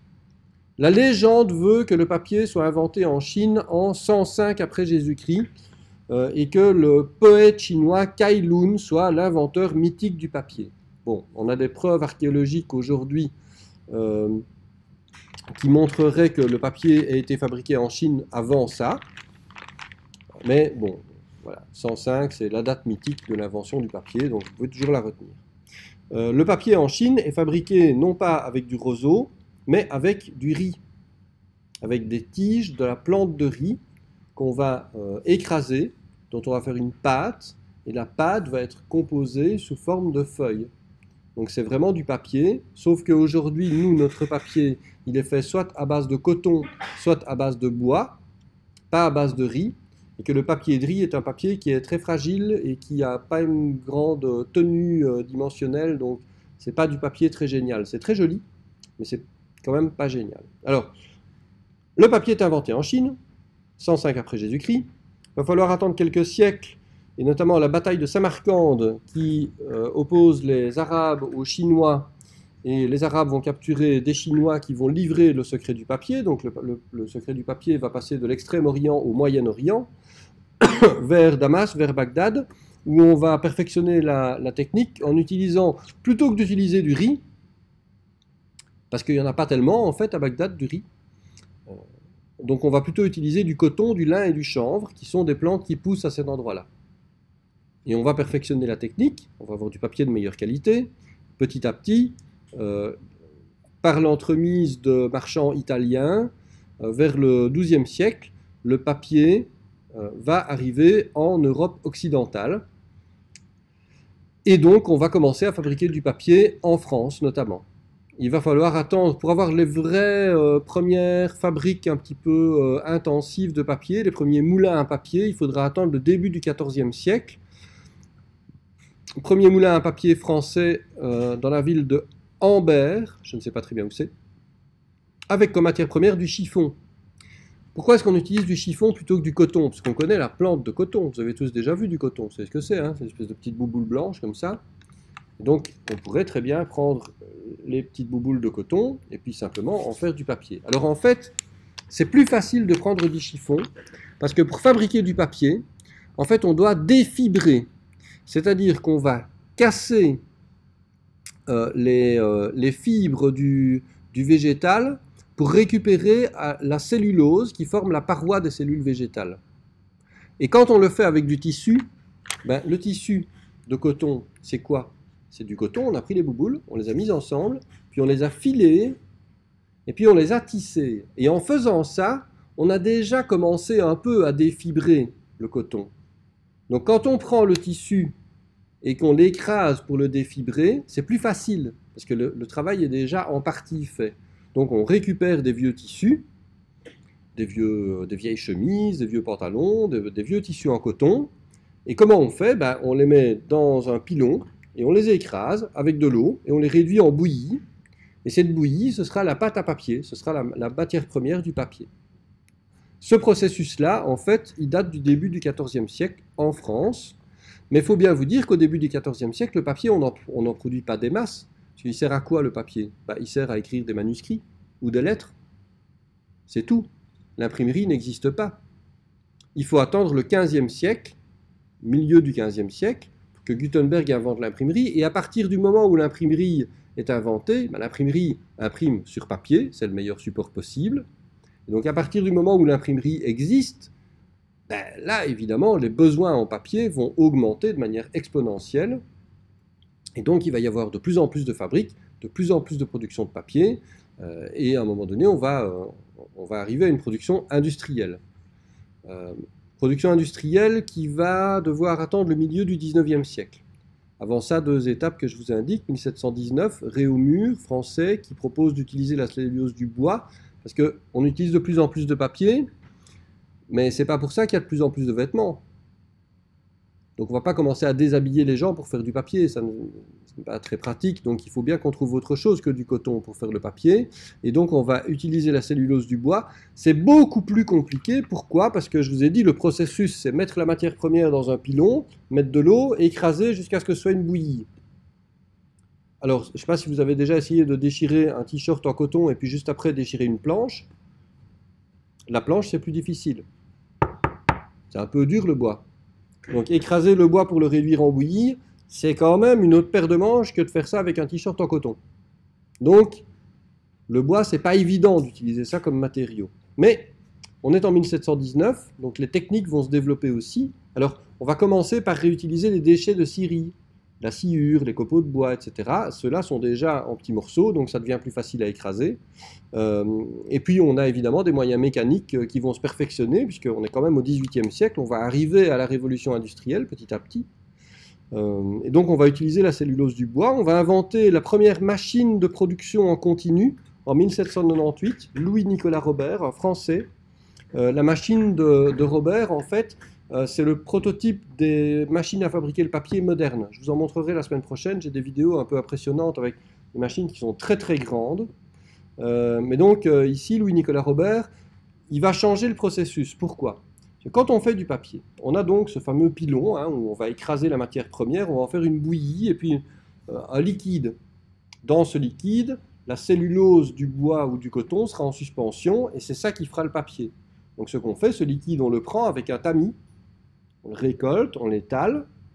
La légende veut que le papier soit inventé en Chine en cent cinq après Jésus-Christ euh, et que le poète chinois Cai Lun soit l'inventeur mythique du papier. Bon, on a des preuves archéologiques aujourd'hui euh, qui montrerait que le papier a été fabriqué en Chine avant ça. Mais bon, voilà, cent cinq, c'est la date mythique de l'invention du papier, donc vous pouvez toujours la retenir. Euh, le papier en Chine est fabriqué non pas avec du roseau, mais avec du riz, avec des tiges de la plante de riz qu'on va euh, écraser, dont on va faire une pâte, et la pâte va être composée sous forme de feuilles. Donc c'est vraiment du papier, sauf qu'aujourd'hui, nous, notre papier, il est fait soit à base de coton, soit à base de bois, pas à base de riz, et que le papier de riz est un papier qui est très fragile et qui n'a pas une grande tenue euh, dimensionnelle, donc c'est pas du papier très génial. C'est très joli, mais c'est quand même pas génial. Alors, le papier est inventé en Chine, cent cinq après Jésus-Christ. Il va falloir attendre quelques siècles, et notamment la bataille de Samarcande qui euh, oppose les Arabes aux Chinois, et les Arabes vont capturer des Chinois qui vont livrer le secret du papier. Donc le, le, le secret du papier va passer de l'Extrême-Orient au Moyen-Orient, vers Damas, vers Bagdad, où on va perfectionner la, la technique en utilisant, plutôt que d'utiliser du riz, parce qu'il n'y en a pas tellement en fait à Bagdad du riz, donc on va plutôt utiliser du coton, du lin et du chanvre, qui sont des plantes qui poussent à cet endroit-là. Et on va perfectionner la technique, on va avoir du papier de meilleure qualité, petit à petit, euh, par l'entremise de marchands italiens, euh, vers le douzième siècle, le papier euh, va arriver en Europe occidentale. Et donc on va commencer à fabriquer du papier en France notamment. Il va falloir attendre, pour avoir les vraies euh, premières fabriques un petit peu euh, intensives de papier, les premiers moulins à papier, il faudra attendre le début du quatorzième siècle. Le premier moulin à papier français euh, dans la ville de Ambert, je ne sais pas très bien où c'est, avec comme matière première du chiffon. Pourquoi est-ce qu'on utilise du chiffon plutôt que du coton? Parce qu'on connaît la plante de coton, vous avez tous déjà vu du coton, c'est ce que c'est, hein, c'est une espèce de petite bouboule blanche comme ça. Donc on pourrait très bien prendre les petites bouboules de coton et puis simplement en faire du papier. Alors en fait, c'est plus facile de prendre du chiffon parce que pour fabriquer du papier, en fait on doit défibrer. C'est-à-dire qu'on va casser euh, les, euh, les fibres du, du végétal pour récupérer euh, la cellulose qui forme la paroi des cellules végétales. Et quand on le fait avec du tissu, ben, le tissu de coton, c'est quoi? C'est du coton, on a pris les bouboules, on les a mises ensemble, puis on les a filées, et puis on les a tissées. Et en faisant ça, on a déjà commencé un peu à défibrer le coton. Donc quand on prend le tissu et qu'on l'écrase pour le défibrer, c'est plus facile, parce que le, le travail est déjà en partie fait. Donc on récupère des vieux tissus, des, vieux, des vieilles chemises, des vieux pantalons, des, des vieux tissus en coton, et comment on fait? Ben, on les met dans un pilon, et on les écrase avec de l'eau, et on les réduit en bouillie, et cette bouillie, ce sera la pâte à papier, ce sera la, la matière première du papier. Ce processus-là, en fait, il date du début du quatorzième siècle en France, mais il faut bien vous dire qu'au début du quatorzième siècle, le papier, on n'en produit pas des masses. Il sert à quoi le papier? Ben, il sert à écrire des manuscrits ou des lettres. C'est tout. L'imprimerie n'existe pas. Il faut attendre le quinzième siècle, milieu du quinzième siècle, pour que Gutenberg invente l'imprimerie, et à partir du moment où l'imprimerie est inventée, ben, l'imprimerie imprime sur papier, c'est le meilleur support possible. Et donc à partir du moment où l'imprimerie existe, ben, là évidemment les besoins en papier vont augmenter de manière exponentielle, et donc il va y avoir de plus en plus de fabriques, de plus en plus de production de papier, euh, et à un moment donné on va, euh, on va arriver à une production industrielle. Euh, production industrielle qui va devoir attendre le milieu du dix-neuvième siècle. Avant ça, deux étapes que je vous indique. mille sept cent dix-neuf, Réaumur, français, qui propose d'utiliser la cellulose du bois, parce qu'on utilise de plus en plus de papier, mais c'est pas pour ça qu'il y a de plus en plus de vêtements. Donc on ne va pas commencer à déshabiller les gens pour faire du papier, ça n'est pas très pratique, donc il faut bien qu'on trouve autre chose que du coton pour faire le papier, et donc on va utiliser la cellulose du bois. C'est beaucoup plus compliqué, pourquoi? Parce que je vous ai dit, le processus, c'est mettre la matière première dans un pilon, mettre de l'eau, et écraser jusqu'à ce que ce soit une bouillie. Alors, je ne sais pas si vous avez déjà essayé de déchirer un t-shirt en coton, et puis juste après déchirer une planche. La planche, c'est plus difficile. C'est un peu dur le bois. Donc écraser le bois pour le réduire en bouillie, c'est quand même une autre paire de manches que de faire ça avec un t-shirt en coton. Donc, le bois, c'est pas évident d'utiliser ça comme matériau. Mais, on est en mille sept cent dix-neuf, donc les techniques vont se développer aussi. Alors, on va commencer par réutiliser les déchets de scierie, la sciure, les copeaux de bois, et cetera. Ceux-là sont déjà en petits morceaux, donc ça devient plus facile à écraser. Euh, et puis on a évidemment des moyens mécaniques euh, qui vont se perfectionner, puisqu'on est quand même au dix-huitième siècle, on va arriver à la révolution industrielle petit à petit. Euh, et donc on va utiliser la cellulose du bois, on va inventer la première machine de production en continu en mille sept cent quatre-vingt-dix-huit, Louis-Nicolas Robert, un Français. Euh, la machine de, de Robert, en fait, Euh, c'est le prototype des machines à fabriquer le papier moderne. Je vous en montrerai la semaine prochaine, j'ai des vidéos un peu impressionnantes avec des machines qui sont très très grandes. Euh, mais donc euh, ici, Louis-Nicolas Robert, il va changer le processus. Pourquoi? Quand on fait du papier, on a donc ce fameux pilon, hein, où on va écraser la matière première, on va en faire une bouillie et puis euh, un liquide. Dans ce liquide, la cellulose du bois ou du coton sera en suspension et c'est ça qui fera le papier. Donc ce qu'on fait, ce liquide, on le prend avec un tamis, on le récolte, on l'étale,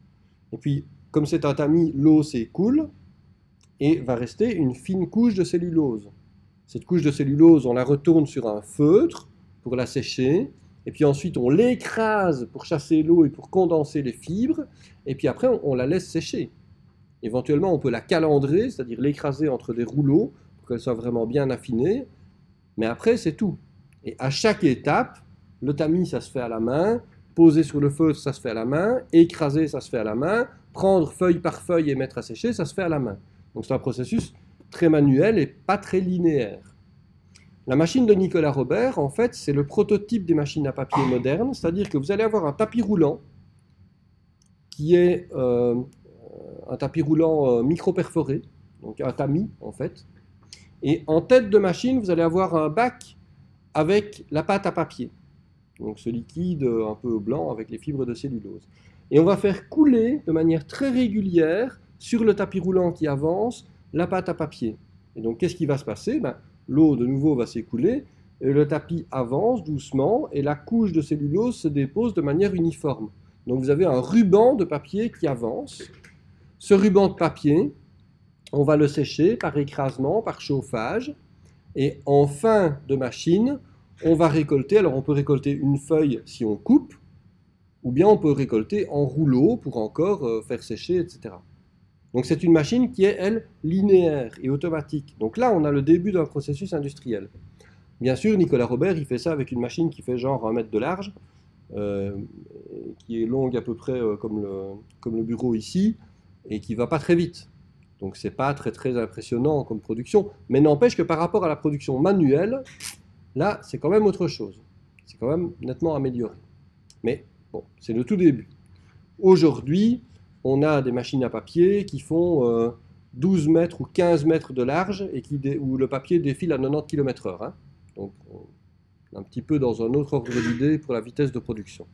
Et puis, comme c'est un tamis, l'eau s'écoule et va rester une fine couche de cellulose. Cette couche de cellulose, on la retourne sur un feutre pour la sécher, et puis ensuite on l'écrase pour chasser l'eau et pour condenser les fibres, et puis après on, on la laisse sécher. Éventuellement, on peut la calandrer, c'est-à-dire l'écraser entre des rouleaux pour qu'elle soit vraiment bien affinée, mais après c'est tout. Et à chaque étape, le tamis, ça se fait à la main, poser sur le feutre, ça se fait à la main, écraser, ça se fait à la main, prendre feuille par feuille et mettre à sécher, ça se fait à la main. Donc c'est un processus très manuel et pas très linéaire. La machine de Nicolas Robert, en fait, c'est le prototype des machines à papier modernes, c'est-à-dire que vous allez avoir un tapis roulant qui est euh, un tapis roulant euh, micro-perforé, donc un tamis en fait, et en tête de machine, vous allez avoir un bac avec la pâte à papier, donc ce liquide un peu blanc avec les fibres de cellulose. Et on va faire couler de manière très régulière sur le tapis roulant qui avance la pâte à papier. Et donc qu'est-ce qui va se passer? Ben, l'eau de nouveau va s'écouler, et le tapis avance doucement et la couche de cellulose se dépose de manière uniforme. Donc vous avez un ruban de papier qui avance. Ce ruban de papier, on va le sécher par écrasement, par chauffage, et en fin de machine, on va récolter, alors on peut récolter une feuille si on coupe, ou bien on peut récolter en rouleau pour encore euh, faire sécher, et cetera. Donc c'est une machine qui est, elle, linéaire et automatique. Donc là, on a le début d'un processus industriel. Bien sûr, Nicolas Robert, il fait ça avec une machine qui fait genre un mètre de large, euh, qui est longue à peu près euh, comme, le, comme le bureau ici, et qui ne va pas très vite. Donc c'est pas très très impressionnant comme production, mais n'empêche que par rapport à la production manuelle, là, c'est quand même autre chose. C'est quand même nettement amélioré. Mais bon, c'est le tout début. Aujourd'hui, on a des machines à papier qui font euh, douze mètres ou quinze mètres de large et qui dé où le papier défile à quatre-vingt-dix kilomètres heure. Hein. Donc, on est un petit peu dans un autre ordre d'idée pour la vitesse de production.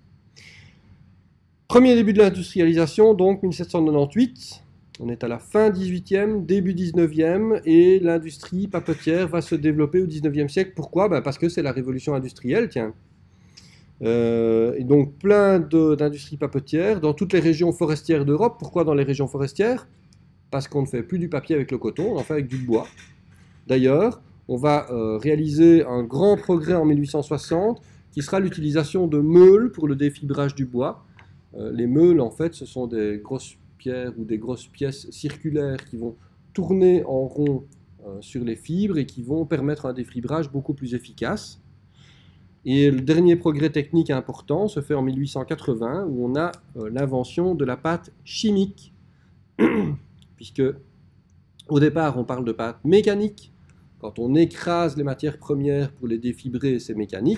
Premier début de l'industrialisation, donc mille sept cent quatre-vingt-dix-huit. On est à la fin dix-huitième, début dix-neuvième, et l'industrie papetière va se développer au dix-neuvième siècle. Pourquoi? Ben parce que c'est la révolution industrielle, tiens. Euh, et donc plein d'industries papetières dans toutes les régions forestières d'Europe. Pourquoi dans les régions forestières? Parce qu'on ne fait plus du papier avec le coton, on en fait avec du bois. D'ailleurs, on va euh, réaliser un grand progrès en mille huit cent soixante, qui sera l'utilisation de meules pour le défibrage du bois. Euh, les meules, en fait, ce sont des grosses pierres ou des grosses pièces circulaires qui vont tourner en rond euh, sur les fibres et qui vont permettre un défibrage beaucoup plus efficace. Et le dernier progrès technique important se fait en mille huit cent quatre-vingts, où on a euh, l'invention de la pâte chimique. Puisque, au départ, on parle de pâte mécanique. Quand on écrase les matières premières pour les défibrer, c'est mécanique.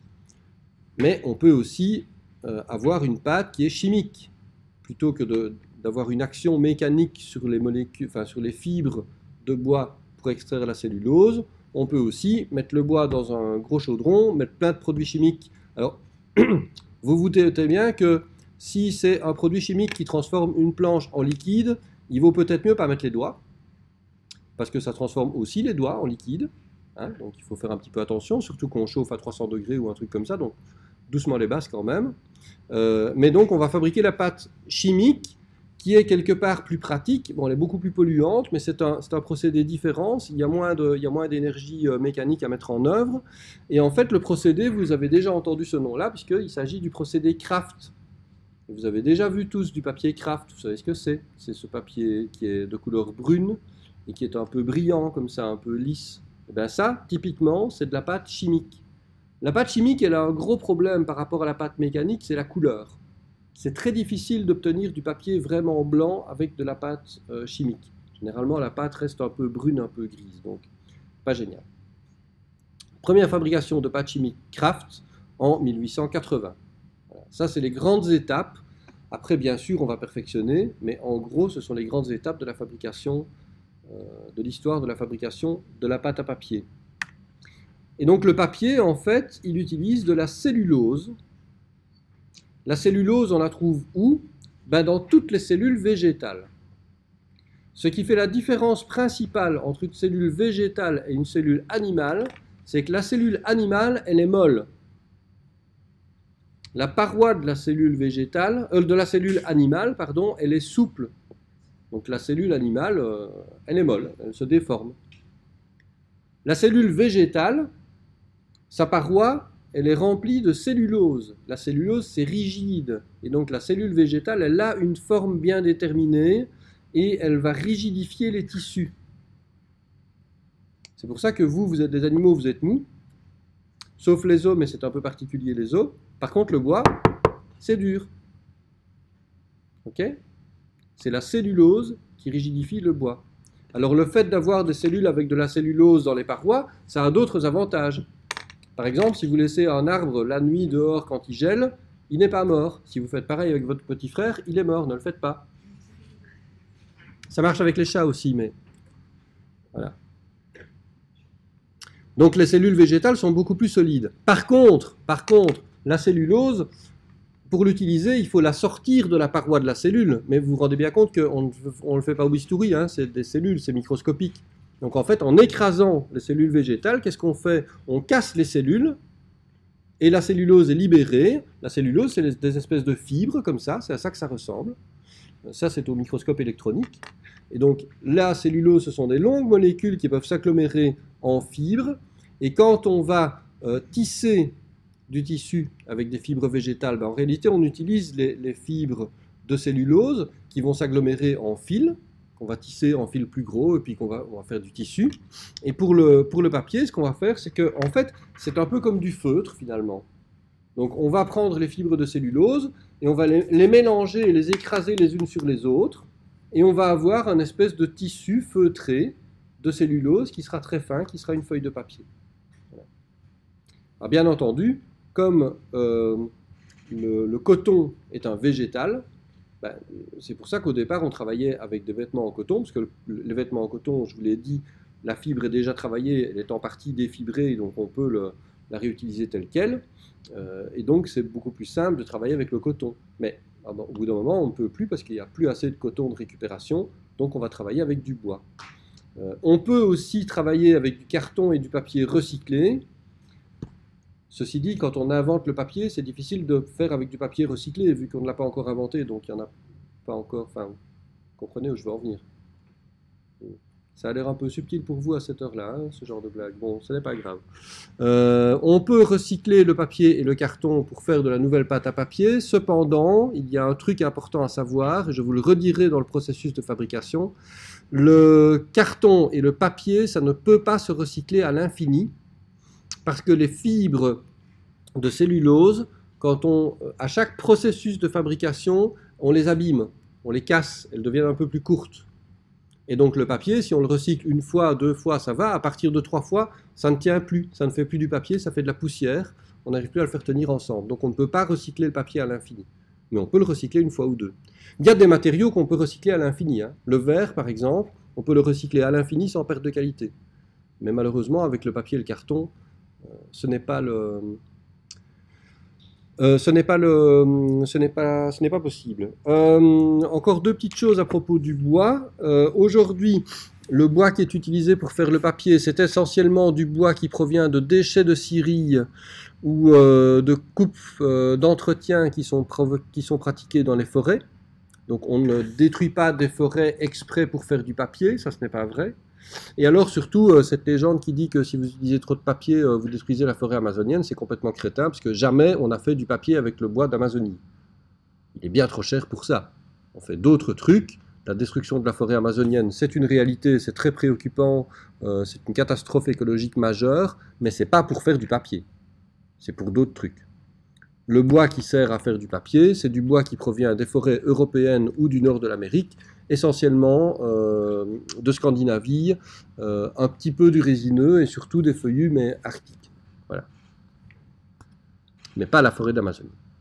Mais on peut aussi euh, avoir une pâte qui est chimique. Plutôt que d'avoir une action mécanique sur les molécules, enfin, sur les fibres de bois pour extraire la cellulose, on peut aussi mettre le bois dans un gros chaudron, mettre plein de produits chimiques. Alors, vous vous doutez bien que si c'est un produit chimique qui transforme une planche en liquide, il vaut peut-être mieux pas mettre les doigts, parce que ça transforme aussi les doigts en liquide. Hein, donc il faut faire un petit peu attention, surtout qu'on chauffe à trois cents degrés ou un truc comme ça, donc doucement les basses quand même. Euh, mais donc on va fabriquer la pâte chimique, qui est quelque part plus pratique. Bon, elle est beaucoup plus polluante, mais c'est un, un procédé différent. Il y a moins de, il y a moins d'énergie euh, mécanique à mettre en œuvre. Et en fait, le procédé, vous avez déjà entendu ce nom-là, puisqu'il s'agit du procédé Kraft. Vous avez déjà vu tous du papier Kraft, vous savez ce que c'est. C'est ce papier qui est de couleur brune et qui est un peu brillant, comme ça, un peu lisse. Et bien ça, typiquement, c'est de la pâte chimique. La pâte chimique, elle a un gros problème par rapport à la pâte mécanique, c'est la couleur. C'est très difficile d'obtenir du papier vraiment blanc avec de la pâte euh, chimique. Généralement, la pâte reste un peu brune, un peu grise, donc pas génial. Première fabrication de pâte chimique Kraft en mille huit cent quatre-vingts. Voilà. Ça, c'est les grandes étapes. Après, bien sûr, on va perfectionner, mais en gros, ce sont les grandes étapes de la fabrication, euh, de l'histoire de la fabrication de la pâte à papier. Et donc, le papier, en fait, il utilise de la cellulose. La cellulose, on la trouve où? Ben, dans toutes les cellules végétales. Ce qui fait la différence principale entre une cellule végétale et une cellule animale, c'est que la cellule animale, elle est molle. la paroi de la cellule végétale, euh, de la cellule animale, pardon, elle est souple. Donc la cellule animale, euh, elle est molle, elle se déforme. La cellule végétale, sa paroi, elle est remplie de cellulose. La cellulose, c'est rigide. Et donc la cellule végétale, elle a une forme bien déterminée et elle va rigidifier les tissus. C'est pour ça que vous, vous êtes des animaux, vous êtes mous. Sauf les os, mais c'est un peu particulier les os. Par contre, le bois, c'est dur. Ok ? C'est la cellulose qui rigidifie le bois. Alors le fait d'avoir des cellules avec de la cellulose dans les parois, ça a d'autres avantages. Par exemple, si vous laissez un arbre la nuit dehors quand il gèle, il n'est pas mort. Si vous faites pareil avec votre petit frère, il est mort, ne le faites pas. Ça marche avec les chats aussi, mais voilà. Donc les cellules végétales sont beaucoup plus solides. Par contre, par contre, la cellulose, pour l'utiliser, il faut la sortir de la paroi de la cellule. Mais vous vous rendez bien compte qu'on ne le fait pas au bistouri, hein, c'est des cellules, c'est microscopique. Donc en fait, en écrasant les cellules végétales, qu'est-ce qu'on fait? On casse les cellules, et la cellulose est libérée. La cellulose, c'est des espèces de fibres, comme ça, c'est à ça que ça ressemble. Ça, c'est au microscope électronique. Et donc, la cellulose, ce sont des longues molécules qui peuvent s'agglomérer en fibres. Et quand on va euh, tisser du tissu avec des fibres végétales, ben en réalité, on utilise les, les fibres de cellulose qui vont s'agglomérer en fils, qu'on va tisser en fils plus gros, et puis qu'on va, on va faire du tissu. Et pour le, pour le papier, ce qu'on va faire, c'est que, en fait, c'est un peu comme du feutre, finalement. Donc, on va prendre les fibres de cellulose, et on va les, les mélanger et les écraser les unes sur les autres, et on va avoir un espèce de tissu feutré de cellulose qui sera très fin, qui sera une feuille de papier. Voilà. Alors, bien entendu, comme euh, le, le coton est un végétal, ben, c'est pour ça qu'au départ on travaillait avec des vêtements en coton, parce que le, les vêtements en coton, je vous l'ai dit, la fibre est déjà travaillée, elle est en partie défibrée, donc on peut le, la réutiliser telle qu'elle, euh, et donc c'est beaucoup plus simple de travailler avec le coton. Mais ah bon, au bout d'un moment, on ne peut plus parce qu'il n'y a plus assez de coton de récupération, donc on va travailler avec du bois. Euh, on peut aussi travailler avec du carton et du papier recyclé. Ceci dit, quand on invente le papier, c'est difficile de faire avec du papier recyclé, vu qu'on ne l'a pas encore inventé, donc il n'y en a pas encore... Enfin, vous comprenez où je veux en venir. Ça a l'air un peu subtil pour vous à cette heure-là, hein, ce genre de blague. Bon, ce n'est pas grave. Euh, on peut recycler le papier et le carton pour faire de la nouvelle pâte à papier. Cependant, il y a un truc important à savoir, et je vous le redirai dans le processus de fabrication. Le carton et le papier, ça ne peut pas se recycler à l'infini, parce que les fibres de cellulose, quand on, à chaque processus de fabrication, on les abîme, on les casse, elles deviennent un peu plus courtes. Et donc le papier, si on le recycle une fois, deux fois, ça va. À partir de trois fois, ça ne tient plus. Ça ne fait plus du papier, ça fait de la poussière. On n'arrive plus à le faire tenir ensemble. Donc on ne peut pas recycler le papier à l'infini. Mais on peut le recycler une fois ou deux. Il y a des matériaux qu'on peut recycler à l'infini. Hein. Le verre, par exemple, on peut le recycler à l'infini sans perte de qualité. Mais malheureusement, avec le papier et le carton, euh, ce n'est pas le... Euh, ce n'est pas le, ce n'est pas, ce n'est pas possible. Euh, encore deux petites choses à propos du bois. Euh, aujourd'hui, le bois qui est utilisé pour faire le papier, c'est essentiellement du bois qui provient de déchets de scierie ou euh, de coupes euh, d'entretien qui sont, qui sont pratiquées dans les forêts. Donc on ne détruit pas des forêts exprès pour faire du papier, ça ce n'est pas vrai. Et alors surtout, euh, cette légende qui dit que si vous utilisez trop de papier, euh, vous détruisez la forêt amazonienne, c'est complètement crétin, parce que jamais on a fait du papier avec le bois d'Amazonie. Il est bien trop cher pour ça. On fait d'autres trucs. La destruction de la forêt amazonienne, c'est une réalité, c'est très préoccupant, euh, c'est une catastrophe écologique majeure, mais c'est pas pour faire du papier. C'est pour d'autres trucs. Le bois qui sert à faire du papier, c'est du bois qui provient des forêts européennes ou du nord de l'Amérique, essentiellement euh, de Scandinavie, euh, un petit peu du résineux et surtout des feuillus, mais arctiques. Voilà. Mais pas la forêt d'Amazonie.